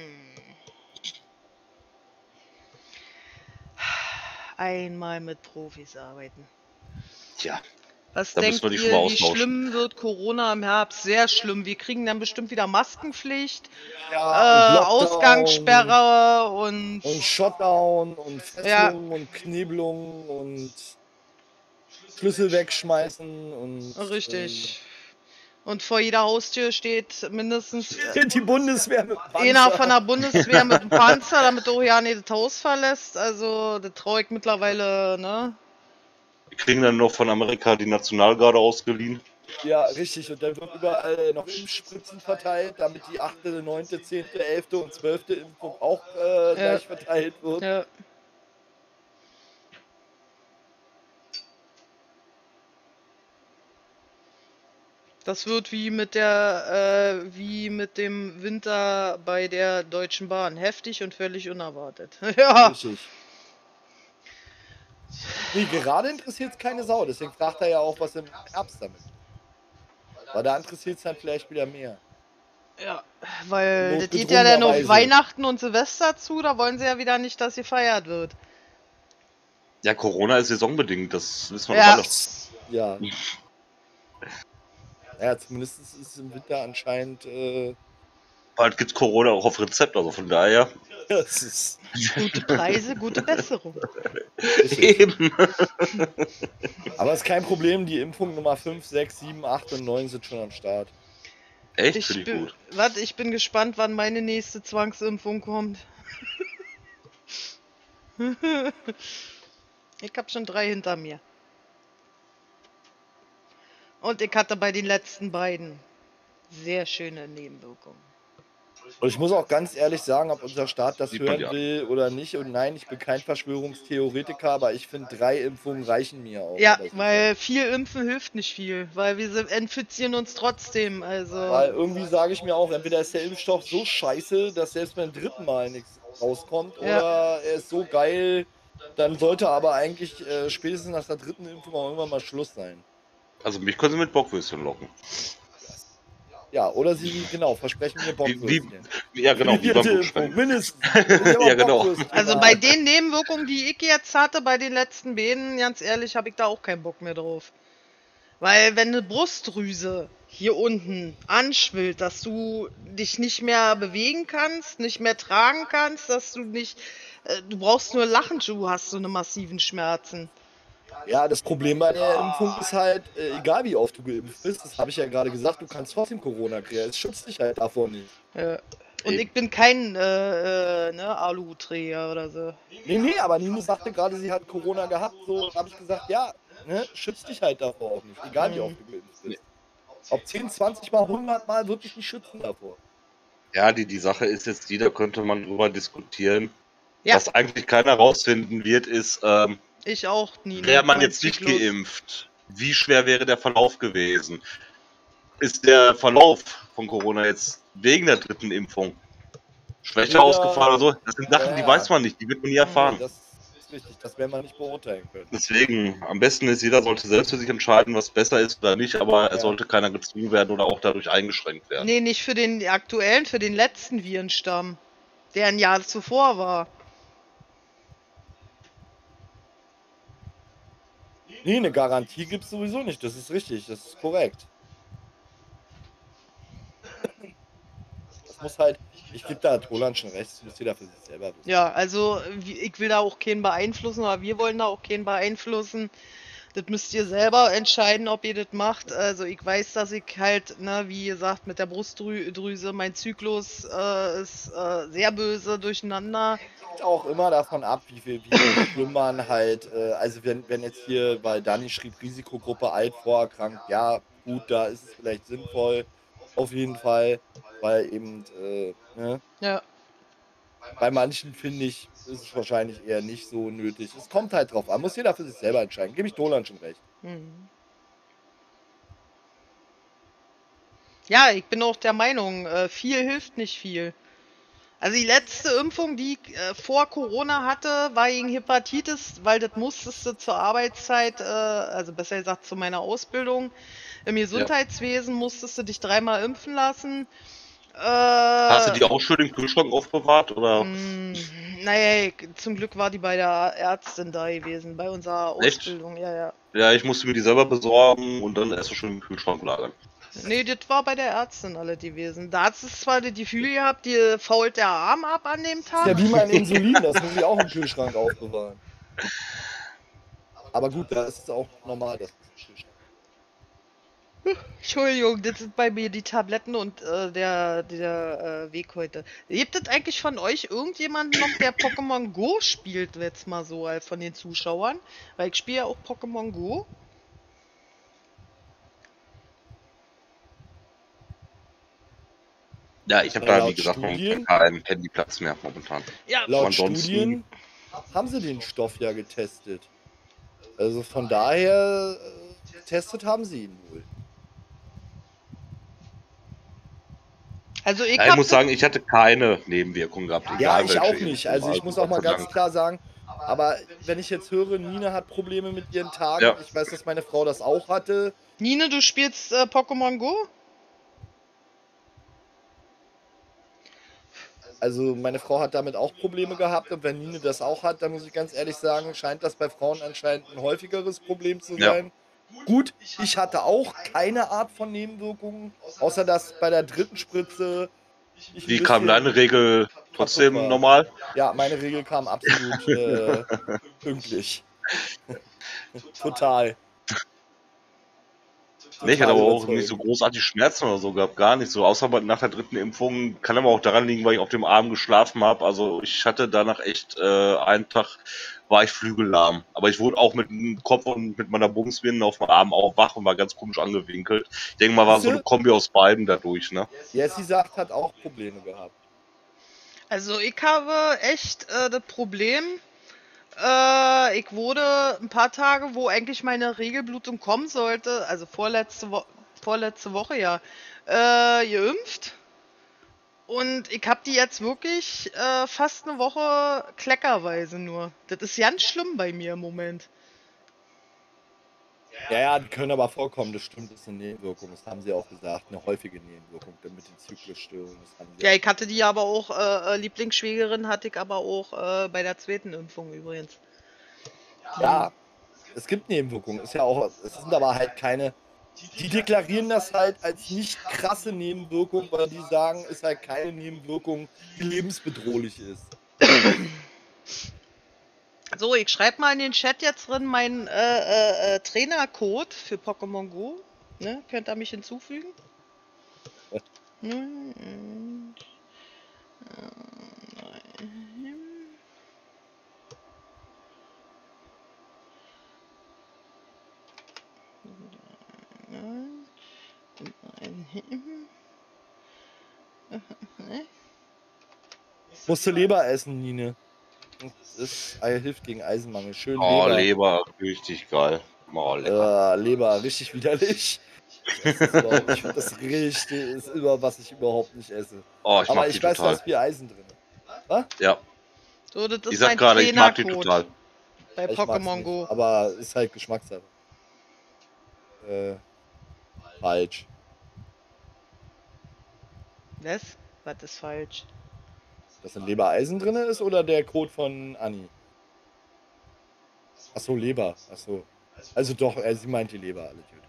Einmal mit Profis arbeiten. Tja, Was Da denkt müssen wir die ihr, schon mal wie austauschen. schlimm wird Corona im Herbst? Sehr schlimm. Wir kriegen dann bestimmt wieder Maskenpflicht, äh, Ja, und Lockdown Ausgangssperre und... Und Shutdown und Ja. Fesselung und Knebelung und Schlüssel wegschmeißen und. Richtig. Und vor jeder Haustür steht mindestens Äh, die Bundeswehr mit Panzer. einer von der Bundeswehr mit einem Panzer, damit du ja nicht das Haus verlässt. Also, das traue ich mittlerweile, ne? wir kriegen dann noch von Amerika die Nationalgarde ausgeliehen. Ja, richtig. Und dann wird überall noch Impfspritzen verteilt, damit die achte, neunte, zehnte, elfte und zwölfte Impfung auch äh, gleich verteilt wird. Ja. Das wird wie mit der, äh, wie mit dem Winter bei der Deutschen Bahn. Heftig und völlig unerwartet. Ja. Richtig. Nee, gerade interessiert es keine Sau, deswegen fragt er ja auch, was im Herbst damit. Weil da interessiert es dann vielleicht wieder mehr. Ja, weil das geht ja Notgedrungenerweise. dann auf Weihnachten und Silvester zu, da wollen sie ja wieder nicht, dass gefeiert wird. Ja, Corona ist saisonbedingt, das wissen wir doch Ja. alle. Ja. Ja, zumindest ist es im Winter anscheinend. Äh, Bald gibt's Corona auch auf Rezept, also von daher. das ist Gute Preise, gute Besserung. richtig. Eben. Aber ist kein Problem, die Impfung Nummer fünf, sechs, sieben, acht und neun sind schon am Start. Echt? Ich Finde ich bin, gut. warte, ich bin gespannt, wann meine nächste Zwangsimpfung kommt. Ich habe schon drei hinter mir. Und ich hatte bei den letzten beiden sehr schöne Nebenwirkungen. Und ich muss auch ganz ehrlich sagen, ob unser Staat das Sieht man hören ja. will oder nicht. Und nein, ich bin kein Verschwörungstheoretiker, aber ich finde, drei Impfungen reichen mir auch. Ja, Aber so- weil viel Impfen hilft nicht viel, weil wir sind- infizieren uns trotzdem. Also Weil irgendwie sage ich mir auch, entweder ist der Impfstoff so scheiße, dass selbst beim dritten Mal nichts rauskommt, Ja. oder er ist so geil, dann sollte aber eigentlich äh, spätestens nach der dritten Impfung auch irgendwann mal Schluss sein. Also mich können sie mit Bockwürstchen locken. Ja, oder sie, genau, versprechen mir Wie, Bockwürstchen. wie, ja genau, wie beim Vierte Impfung, Blutspenden. mindestens. Ja, genau. Also bei den Nebenwirkungen, die ich jetzt hatte, bei den letzten Bäden, ganz ehrlich, habe ich da auch keinen Bock mehr drauf. Weil wenn eine Brustdrüse hier unten anschwillt, dass du dich nicht mehr bewegen kannst, nicht mehr tragen kannst, dass du nicht, äh, du brauchst nur lachen, du hast so eine massiven Schmerzen. Ja, das Problem bei der Impfung ist halt, äh, egal wie oft du geimpft bist, das habe ich ja gerade gesagt, du kannst trotzdem Corona kriegen. Es schützt dich halt davor nicht. Ja. Und Eben. ich bin kein äh, äh, ne, Aluhutträger oder so. Nee, nee, aber Nino sagte gerade, sie hat Corona gehabt. So habe ich gesagt, ja, ne, schütz dich halt davor auch nicht. Egal wie Hm. oft du geimpft bist. Ob zehn, zwanzig Mal, hundert Mal wird dich nicht schützen davor. Ja, die, die Sache ist jetzt die, da könnte man drüber diskutieren. Ja. Was eigentlich keiner rausfinden wird, ist, ähm, Ich auch nie. wäre man Mein jetzt nicht Zyklus. geimpft, wie schwer wäre der Verlauf gewesen? Ist der Verlauf von Corona jetzt wegen der dritten Impfung schwächer Oder- ausgefallen oder so? Das sind Sachen, die Ja. weiß man nicht, die wird man nie erfahren. Das ist richtig, das werden wir nicht beurteilen können. Deswegen, am besten ist, jeder sollte selbst für sich entscheiden, was besser ist oder nicht, aber Ja. es sollte keiner gezwungen werden oder auch dadurch eingeschränkt werden. Nee, nicht für den aktuellen, für den letzten Virenstamm, der ein Jahr zuvor war. Nee, eine Garantie gibt es sowieso nicht. Das ist richtig, das ist korrekt. Das muss halt, ich gebe da Roland schon recht, das muss jeder für sich selber wissen. Ja, also wie- ich will da auch keinen beeinflussen, aber wir wollen da auch keinen beeinflussen. Das müsst ihr selber entscheiden, ob ihr das macht. Also ich weiß, dass ich halt, ne, wie gesagt, mit der Brustdrüse, mein Zyklus äh, ist äh, sehr böse durcheinander. Hängt auch immer davon ab, wie viel, wie schlimm man halt, äh, also wenn, wenn jetzt hier, weil Dani schrieb, Risikogruppe alt vorerkrankt, ja, gut, da ist es vielleicht sinnvoll, auf jeden Fall, weil eben, äh, ne, Ja. bei manchen finde ich, ist es wahrscheinlich eher nicht so nötig. Es kommt halt drauf an, muss jeder für sich selber entscheiden. Gebe ich Dolan schon recht. Mhm. Ja, ich bin auch der Meinung, äh, viel hilft nicht viel. Also die letzte Impfung, die ich äh, vor Corona hatte, war gegen Hepatitis, weil das musstest du zur Arbeitszeit, äh, also besser gesagt zu meiner Ausbildung im Gesundheitswesen, musstest du dich dreimal impfen lassen. Äh, Hast du die auch schön im Kühlschrank aufbewahrt, oder? mh, naja, ich- zum Glück war die bei der Ärztin da gewesen, bei unserer Echt? Ausbildung, ja, ja. Ja, ich musste mir die selber besorgen und dann erst so schön im Kühlschrank lagern. Nee, das war bei der Ärztin alle gewesen. Da hat es zwar das Gefühl gehabt, dir fault der Arm ab an dem Das ist ja Tag. wie mein Insulin, das muss ich auch im Kühlschrank aufbewahren. Aber gut, da ist es auch normal, dass es im Kühlschrank. Entschuldigung, das sind bei mir die Tabletten und äh, der, der äh, Weg heute. Gibt es eigentlich von euch irgendjemanden noch, der Pokémon Go spielt, jetzt mal so als von den Zuschauern? Weil ich spiele ja auch Pokémon Go. Ja, ich habe Ja, da, laut wie gesagt, Studien- noch keinen Handyplatz mehr momentan. Ja, Laut ansonsten- Studien haben sie den Stoff ja getestet. Also von daher, äh, getestet haben sie ihn wohl. also ich, Ja, ich hab muss das- sagen, ich hatte keine Nebenwirkungen gehabt. Ja, egal ich welche auch Impfung. nicht. Also ich muss auch Gott mal sei ganz Dank. klar sagen, aber wenn ich jetzt höre, Nina hat Probleme mit ihren Tagen, Ja. ich weiß, dass meine Frau das auch hatte. Nine, du spielst äh, Pokémon Go? Also meine Frau hat damit auch Probleme gehabt und wenn Nine das auch hat, dann muss ich ganz ehrlich sagen, scheint das bei Frauen anscheinend ein häufigeres Problem zu Ja. sein. Gut, ich hatte auch keine Art von Nebenwirkungen, außer dass bei der dritten Spritze ich ein Wie kam bisschen- deine Regel trotzdem kaputt war. normal? Ja, meine Regel kam absolut äh, pünktlich. Total. Nee, ich hatte aber auch überzeugend. nicht so großartig Schmerzen oder so gehabt, gar nicht so. Außer bei- nach der dritten Impfung kann aber auch daran liegen, weil ich auf dem Arm geschlafen habe. Also ich hatte danach echt äh, einen Tag war ich flügellahm. Aber ich wurde auch mit dem Kopf und mit meiner Bumsbinde auf dem Arm auch wach und war ganz komisch angewinkelt. Ich denke mal, war so Siehste? eine Kombi aus beiden dadurch, ne? Jessie sagt, hat auch Probleme gehabt. Also ich habe echt äh, das Problem, äh, ich wurde ein paar Tage, wo eigentlich meine Regelblutung kommen sollte, also vorletzte, Wo vorletzte Woche ja, äh, geimpft. Und ich habe die jetzt wirklich äh, fast eine Woche kleckerweise nur. Das ist ganz schlimm bei mir im Moment. Ja, ja, die können aber vorkommen, das stimmt, das ist eine Nebenwirkung, das haben sie auch gesagt, eine häufige Nebenwirkung mit den Zyklusstörungen. Das haben sie Ja, ich hatte die aber auch, äh, äh, Lieblingsschwägerin hatte ich aber auch äh, bei der zweiten Impfung übrigens. Ja, es gibt Nebenwirkungen, ist ja auch, es sind aber halt keine, die deklarieren das halt als nicht krasse Nebenwirkung, weil die sagen, ist halt keine Nebenwirkung, die lebensbedrohlich ist. So, ich schreibe mal in den Chat jetzt drin meinen äh, äh, äh, Trainercode für Pokémon Go. Ne? Könnt ihr mich hinzufügen? Hm, hm. Musst du Leber essen, Nine. Das ist, äh, hilft gegen Eisenmangel. Schön Oh, Leber. Leber, richtig geil. Oh, lecker. Äh, Leber, richtig widerlich. Ich esse das überhaupt. Ich finde das richtig, ist immer, was ich überhaupt nicht esse. Oh, ich Aber mag ich die weiß, da total. ist viel Eisen drin. Was? Ja, So, das ich ist sag mein gerade, ich mag die Trainercode total. bei Ich mag's Pokémon nicht, Go. aber ist halt Geschmackssache. Äh, falsch. Was? Was ist falsch? Dass ein Lebereisen drin ist oder der Code von Anni? Achso, Leber. Achso. Also doch, äh, sie meint die Leber, alle Tüte.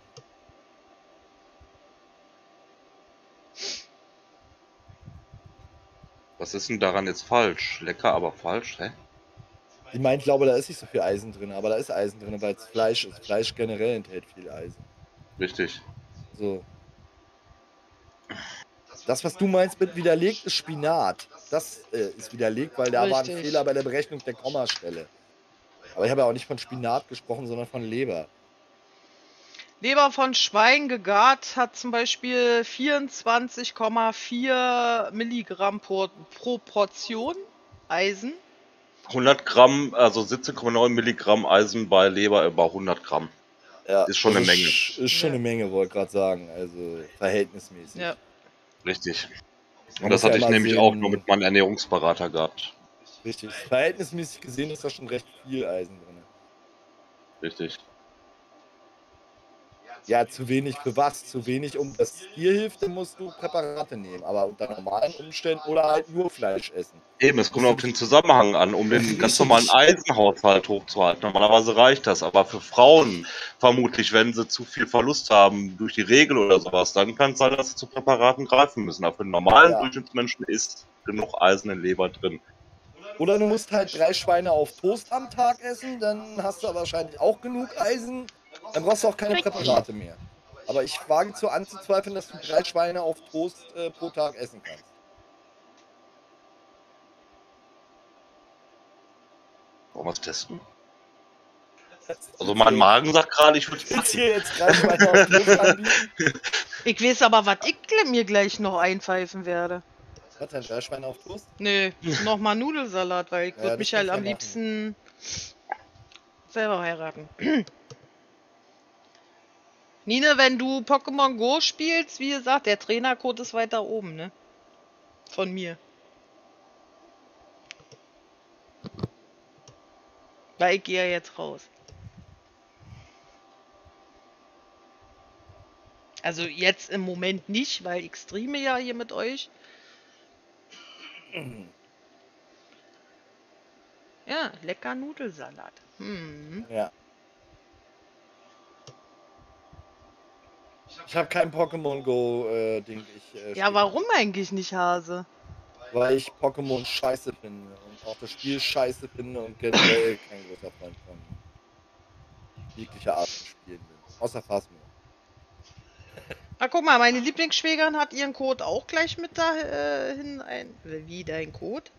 Was ist denn daran jetzt falsch? Lecker, aber falsch, hä? Sie meint, glaube, da ist nicht so viel Eisen drin, aber da ist Eisen drin, weil es Fleisch ist. Fleisch generell enthält viel Eisen. Richtig. So. Das, was du meinst mit widerlegt, ist Spinat. Das äh, ist widerlegt, weil da war ein Richtig. Fehler bei der Berechnung der Kommastelle. Aber ich habe ja auch nicht von Spinat gesprochen, sondern von Leber. Leber von Schwein gegart hat zum Beispiel vierundzwanzig Komma vier Milligramm pro, pro Portion Eisen. hundert Gramm, also siebzehn Komma neun Milligramm Eisen bei Leber über hundert Gramm. Ja, Ist schon das eine Menge. Ist, ist schon Ja. eine Menge, wollte ich gerade sagen. Also verhältnismäßig. Ja. Richtig. Man Und das muss ja hatte ich immer nämlich sehen- auch nur mit meinem Ernährungsberater gehabt. Richtig. Verhältnismäßig gesehen ist da schon recht viel Eisen drin. Richtig. Ja, zu wenig für was? Zu wenig, um das dir hilft, dann musst du Präparate nehmen. Aber unter normalen Umständen oder halt nur Fleisch essen. Eben, es kommt auf den Zusammenhang an, um den ganz Richtig. normalen Eisenhaushalt hochzuhalten. Normalerweise reicht das, aber für Frauen vermutlich, wenn sie zu viel Verlust haben durch die Regel oder sowas, dann kann es sein, dass sie zu Präparaten greifen müssen. Aber für den normalen Ja. Durchschnittsmenschen ist genug Eisen in Leber drin. Oder du musst halt drei Schweine auf Toast am Tag essen, dann hast du aber wahrscheinlich auch genug Eisen. Dann brauchst du auch keine Präparate mehr. Aber ich wage zu anzuzweifeln, dass du drei Schweine auf Toast äh, pro Tag essen kannst. Wollen wir es testen? Also mein Magen sagt gerade, ich würde es Willst du machen. hier jetzt drei Schweine auf Toast anbieten? Ich weiß aber, was ich mir gleich noch einpfeifen werde. Was denn, drei Schweine auf Toast? Nö, nochmal Nudelsalat, weil ich Ja, würde das mich halt kannst du am ja liebsten selber heiraten. Nine, wenn du Pokémon Go spielst, wie gesagt, der Trainercode ist weiter oben, ne? Von mir. Weil ich gehe ja jetzt raus. Also jetzt im Moment nicht, weil ich streame ja hier mit euch. Ja, lecker Nudelsalat. Hm. Ja. Ich habe kein Pokémon Go äh, Ding. Ich, äh, Ja, spiel- warum eigentlich nicht, Hase? Weil ich Pokémon scheiße finde und auch das Spiel scheiße finde und generell kein großer Freund von jeglicher Art von Spielen bin. Außer Phasmo. Na guck mal, meine Lieblingsschwägerin hat ihren Code auch gleich mit dahin ein. Wie dein Code?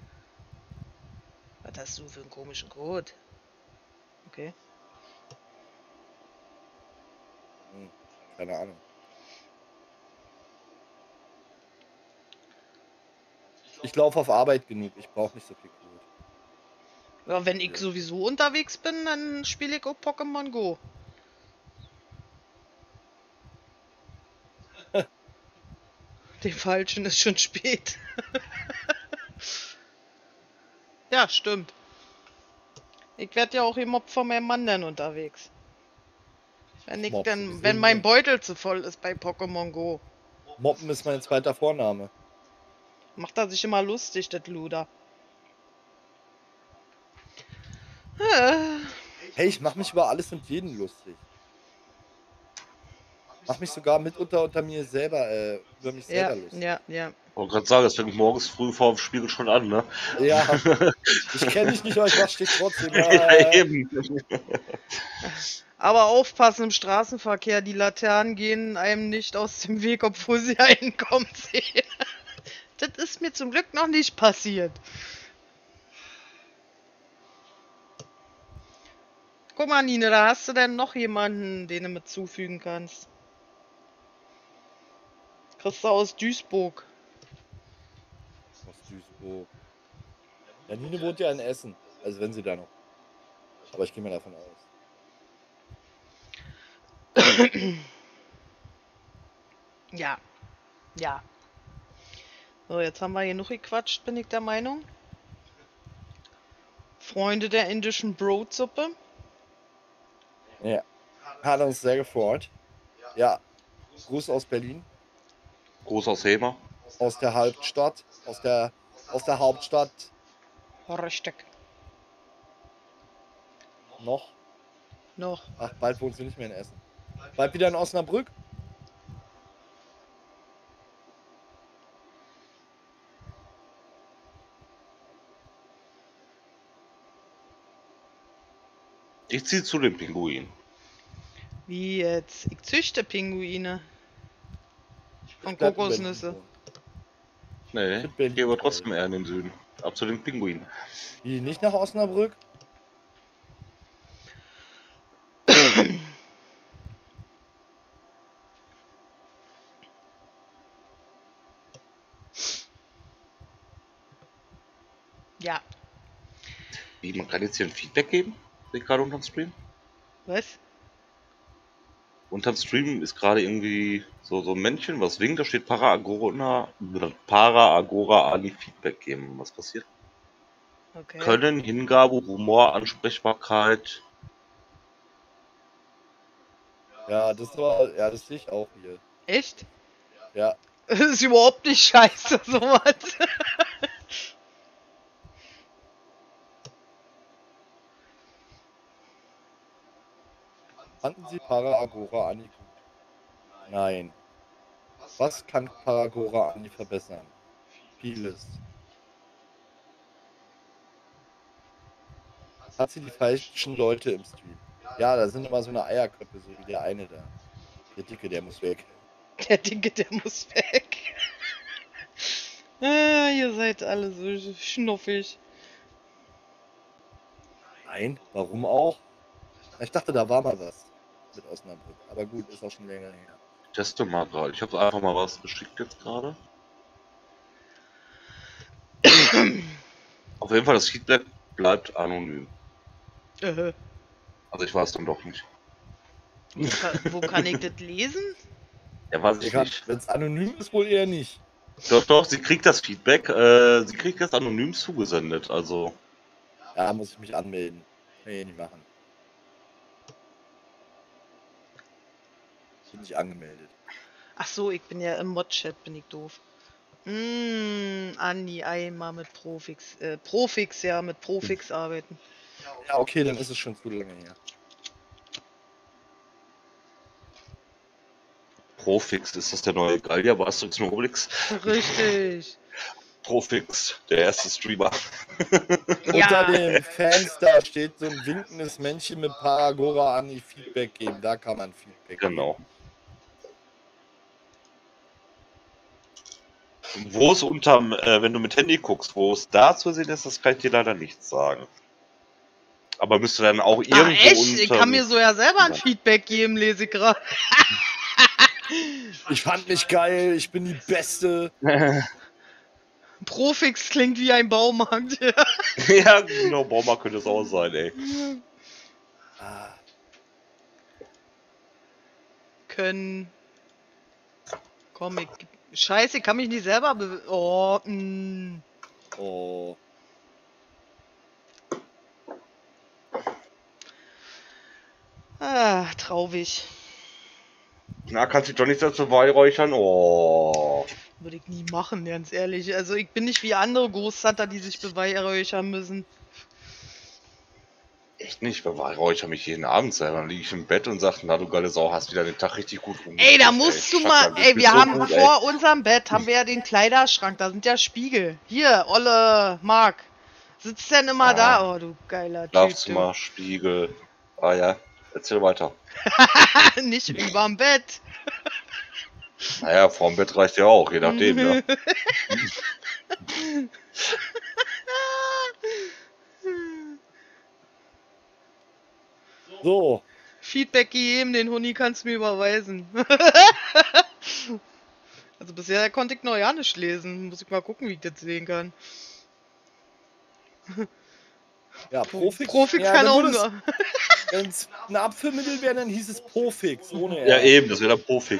Was hast du für einen komischen Code? Okay. Hm, keine Ahnung. Ich laufe auf Arbeit genug. Ich brauche nicht so viel Code. Ja, wenn ich sowieso unterwegs bin, dann spiele ich auch Pokémon Go. Den falschen ist schon spät. Ja, stimmt. Ich werde ja auch gemobbt von meinem Mann dann unterwegs. Wenn ich Mobb dann, sowieso wenn mein nie. Beutel zu voll ist bei Pokémon Go, Moppen ist mein zweiter Vorname. macht er sich immer lustig, das Luder. Äh, Hey, ich mache mich über alles und jeden lustig. Mach mich sogar mitunter unter mir selber, äh, über mich Ja, selber lustig. ja, ja. Ich wollte gerade sagen, das fängt morgens früh vor dem Spiegel schon an, ne? Ja. Ich kenne dich nicht, aber ich mach dich trotzdem. Ja, Äh, eben. Aber aufpassen im Straßenverkehr, die Laternen gehen einem nicht aus dem Weg, obwohl sie einen kommen sehen. Das ist mir zum Glück noch nicht passiert. Guck mal, Nine, da hast du denn noch jemanden, den du mit zufügen kannst. Kriegst du aus Duisburg. Aus Duisburg. Janine wohnt ja in Essen. Also wenn sie da noch. Aber ich gehe mal davon aus. Ja. Ja. So, jetzt haben wir genug gequatscht, bin ich der Meinung. Freunde der indischen Brotsuppe. Ja. Hat uns sehr gefreut. Ja. Gruß aus Berlin. Gruß aus Hemer. Aus der Hauptstadt. Aus der, aus der Hauptstadt. Richtig. Noch. Noch. Ach, bald wohnt sie nicht mehr in Essen. Bald wieder in Osnabrück. Ich ziehe zu den Pinguinen. Wie jetzt? Ich züchte Pinguine. Von Ich bleib in Berlin Kokosnüsse. wohnen. Nee, Ich ich Berlin gehe aber geil. trotzdem eher in den Süden. Ab zu den Pinguinen. Wie, nicht nach Osnabrück? Ja. Wie, man kann jetzt hier ein Feedback geben? Sehe ich gerade unterm Stream? Was? Unterm Stream ist gerade irgendwie so, so ein Männchen, was winkt, da steht Para Agora, Para Agora Ali Feedback geben. Was passiert? Okay. Können, Hingabe, Humor, Ansprechbarkeit. Ja, das war. Ja, das sehe ich auch hier. Echt? Ja. Das ist überhaupt nicht scheiße, sowas. Fanden Sie Para Agora Ani gut? Nein. Was kann Para Agora Ani verbessern? Vieles. Hat sie die falschen Leute im Stream? Ja, da sind immer so eine Eierköpfe, so wie der eine da. Der Dicke, der muss weg. Der Dicke, der muss weg. Ah, ihr seid alle so schnuffig. Nein, warum auch? Ich dachte, da war mal was mit Osnabrück. Aber gut, ist auch schon länger her. Ich teste mal gerade. Ich habe einfach mal was geschickt jetzt gerade. Auf jeden Fall, das Feedback bleibt anonym. Äh, Also ich weiß dann doch nicht. wo, kann, wo kann ich das lesen? Ja, weiß ich nicht. Wenn es anonym ist, wohl eher nicht. Doch, doch, sie kriegt das Feedback. Äh, sie kriegt das anonym zugesendet. Also, Ja, muss ich mich anmelden. Kann ich eh nicht machen. Bin nicht angemeldet. Ach so, ich bin ja im Mod-Chat, bin ich doof. Hm, Andi, einmal mit Profix. Äh, Profix, ja, mit Profix arbeiten. Ja, okay, dann ist es schon zu lange her. Profix, ist das der neue Gallier bei Asterix und Obelix? Richtig. Profix, der erste Streamer. Unter Ja, den Fans da steht so ein winkendes Männchen mit Paragora Ani Feedback geben. Da kann man Feedback Genau. Wo es unterm, äh, wenn du mit Handy guckst, wo es da zu sehen ist, das kann ich dir leider nicht sagen. Aber müsste dann auch irgendwo ach echt? unter... Ich kann mir so ja selber ein Feedback geben, lese ich gerade. geben. Ich fand mich geil, ich bin die Beste. Profix klingt wie ein Baumarkt. Ja, genau, Baumarkt könnte es auch sein, ey. Ah, Können. Komm, ich. Scheiße, ich kann mich nicht selber be. Oh, mh. oh. Ah, traurig. Na, kannst du dich doch nicht dazu beweihräuchern? Oh. Würde ich nie machen, ganz ehrlich. Also ich bin nicht wie andere Großvater, die sich beweihräuchern müssen. Echt nicht, beweihräucher mich jeden Abend selber. Dann liege ich im Bett und sage, na du geile Sau, hast wieder den Tag richtig gut rumgekriegt. Ey, da musst du mal. Schacker, Ey, bist wir so haben gut, vor unserem Bett haben wir ja den Kleiderschrank, da sind ja Spiegel. Hier, Olle Mark. Sitzt denn immer Ah. da? Oh, du geiler Typ. Schlafzimmer, Spiegel. Ah ja, erzähl weiter. Du. Nicht überm Bett. Naja, vorm Bett reicht ja auch, je nachdem, ne? So, Feedback gegeben, den Huni kannst du mir überweisen. Also bisher konnte ich noch ja nicht lesen. Muss ich mal gucken, wie ich das sehen kann. Ja, Profix. Profix ja, kann wenn auch du das- nur. Wenn es ein Abführmittel wäre, dann hieß es Profix, ohne R. Ja, eben, das wäre der Profix.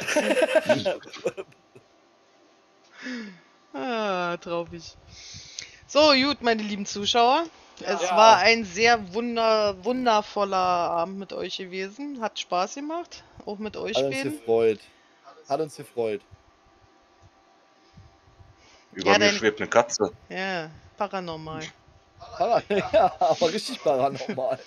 Ah, traurig. So, gut, meine lieben Zuschauer. Es Ja. war ein sehr wunder, wundervoller Abend mit euch gewesen. Hat Spaß gemacht. Auch mit euch Hat uns beiden. gefreut. Hat uns gefreut. Über Ja, mir dein- schwebt eine Katze. Ja, paranormal. Para- Ja, aber richtig paranormal.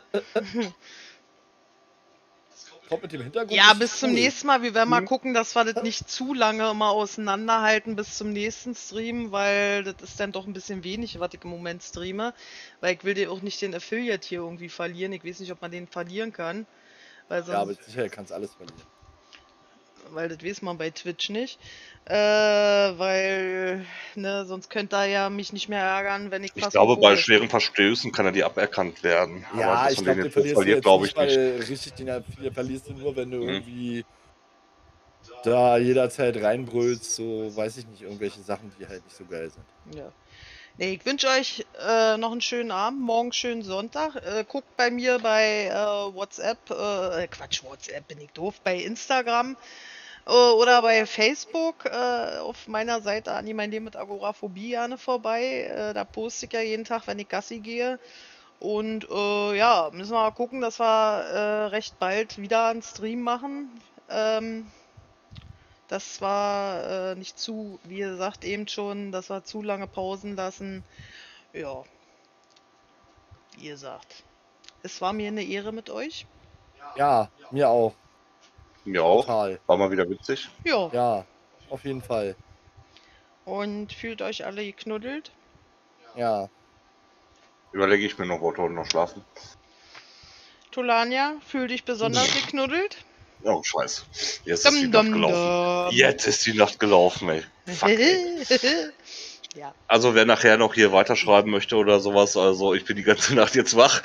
Kommt mit dem Hintergrund. Ja, richtig bis zum cool. nächsten Mal. Wir werden mal Mhm. gucken, dass wir das nicht zu lange immer auseinanderhalten bis zum nächsten Stream, weil das ist dann doch ein bisschen wenig, was ich im Moment streame. Weil ich will dir auch nicht den Affiliate hier irgendwie verlieren. Ich weiß nicht, ob man den verlieren kann. Weil sonst, Ja, aber sicher kannst alles verlieren. weil das weiß man bei Twitch nicht. Äh, weil, ne, sonst könnte er ja mich nicht mehr ärgern, wenn ich Ich was glaube, vom bei Vogel- schweren Verstößen kann er die aberkannt werden. Ja, Aber dass ich man glaube, den den jetzt verlierst du verliert, jetzt glaube nicht, ich nicht. weil richtig den den verlierst du nur, wenn du Mhm. irgendwie da jederzeit reinbrüllst, so, weiß ich nicht, irgendwelche Sachen, die halt nicht so geil sind. Ja. Nee, ich wünsche euch äh, noch einen schönen Abend, morgen schönen Sonntag. Äh, guckt bei mir bei äh, WhatsApp, äh, Quatsch, WhatsApp bin ich doof, bei Instagram äh, oder bei Facebook äh, auf meiner Seite Anni mein Leben mit Agoraphobie gerne vorbei. Äh, da poste ich ja jeden Tag, wenn ich Gassi gehe. Und äh, ja, müssen wir mal gucken, dass wir äh, recht bald wieder einen Stream machen. Ähm, Das war äh, nicht zu, wie gesagt, eben schon, dass wir zu lange Pausen lassen. Ja, wie gesagt, es war mir eine Ehre mit euch. Ja, mir auch. Mir auch. Total. War mal wieder witzig. Ja, Ja, auf jeden Fall. und fühlt euch alle geknuddelt. Ja. Überlege ich mir noch, wollte heute noch schlafen. Tolania, fühl dich besonders geknuddelt. Oh, scheiße. Jetzt ist Dum, die Nacht dum, gelaufen. dum. Jetzt ist die Nacht gelaufen, ey. Fuck, ey. Ja. Also wer nachher noch hier weiterschreiben möchte oder sowas, also ich bin die ganze Nacht jetzt wach.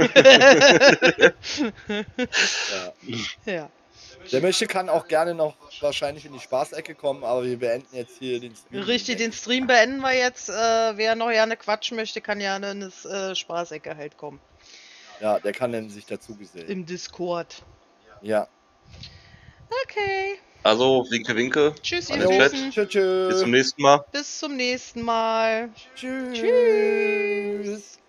ja. Ja. Der möchte kann auch gerne noch wahrscheinlich in die Spaßecke kommen, aber wir beenden jetzt hier den Stream. Richtig, den Stream beenden wir jetzt. Äh, wer noch gerne quatschen möchte, kann gerne in das äh, Spaßecke halt kommen. Ja, der kann dann sich dazu gesellen. Im Discord. Ja. Okay. Also, winke, winke. Tschüss, ihr An den Chat. Süßen. Tschüss. Tschüss. Bis zum nächsten Mal. Bis zum nächsten Mal. Tschüss. Tschüss.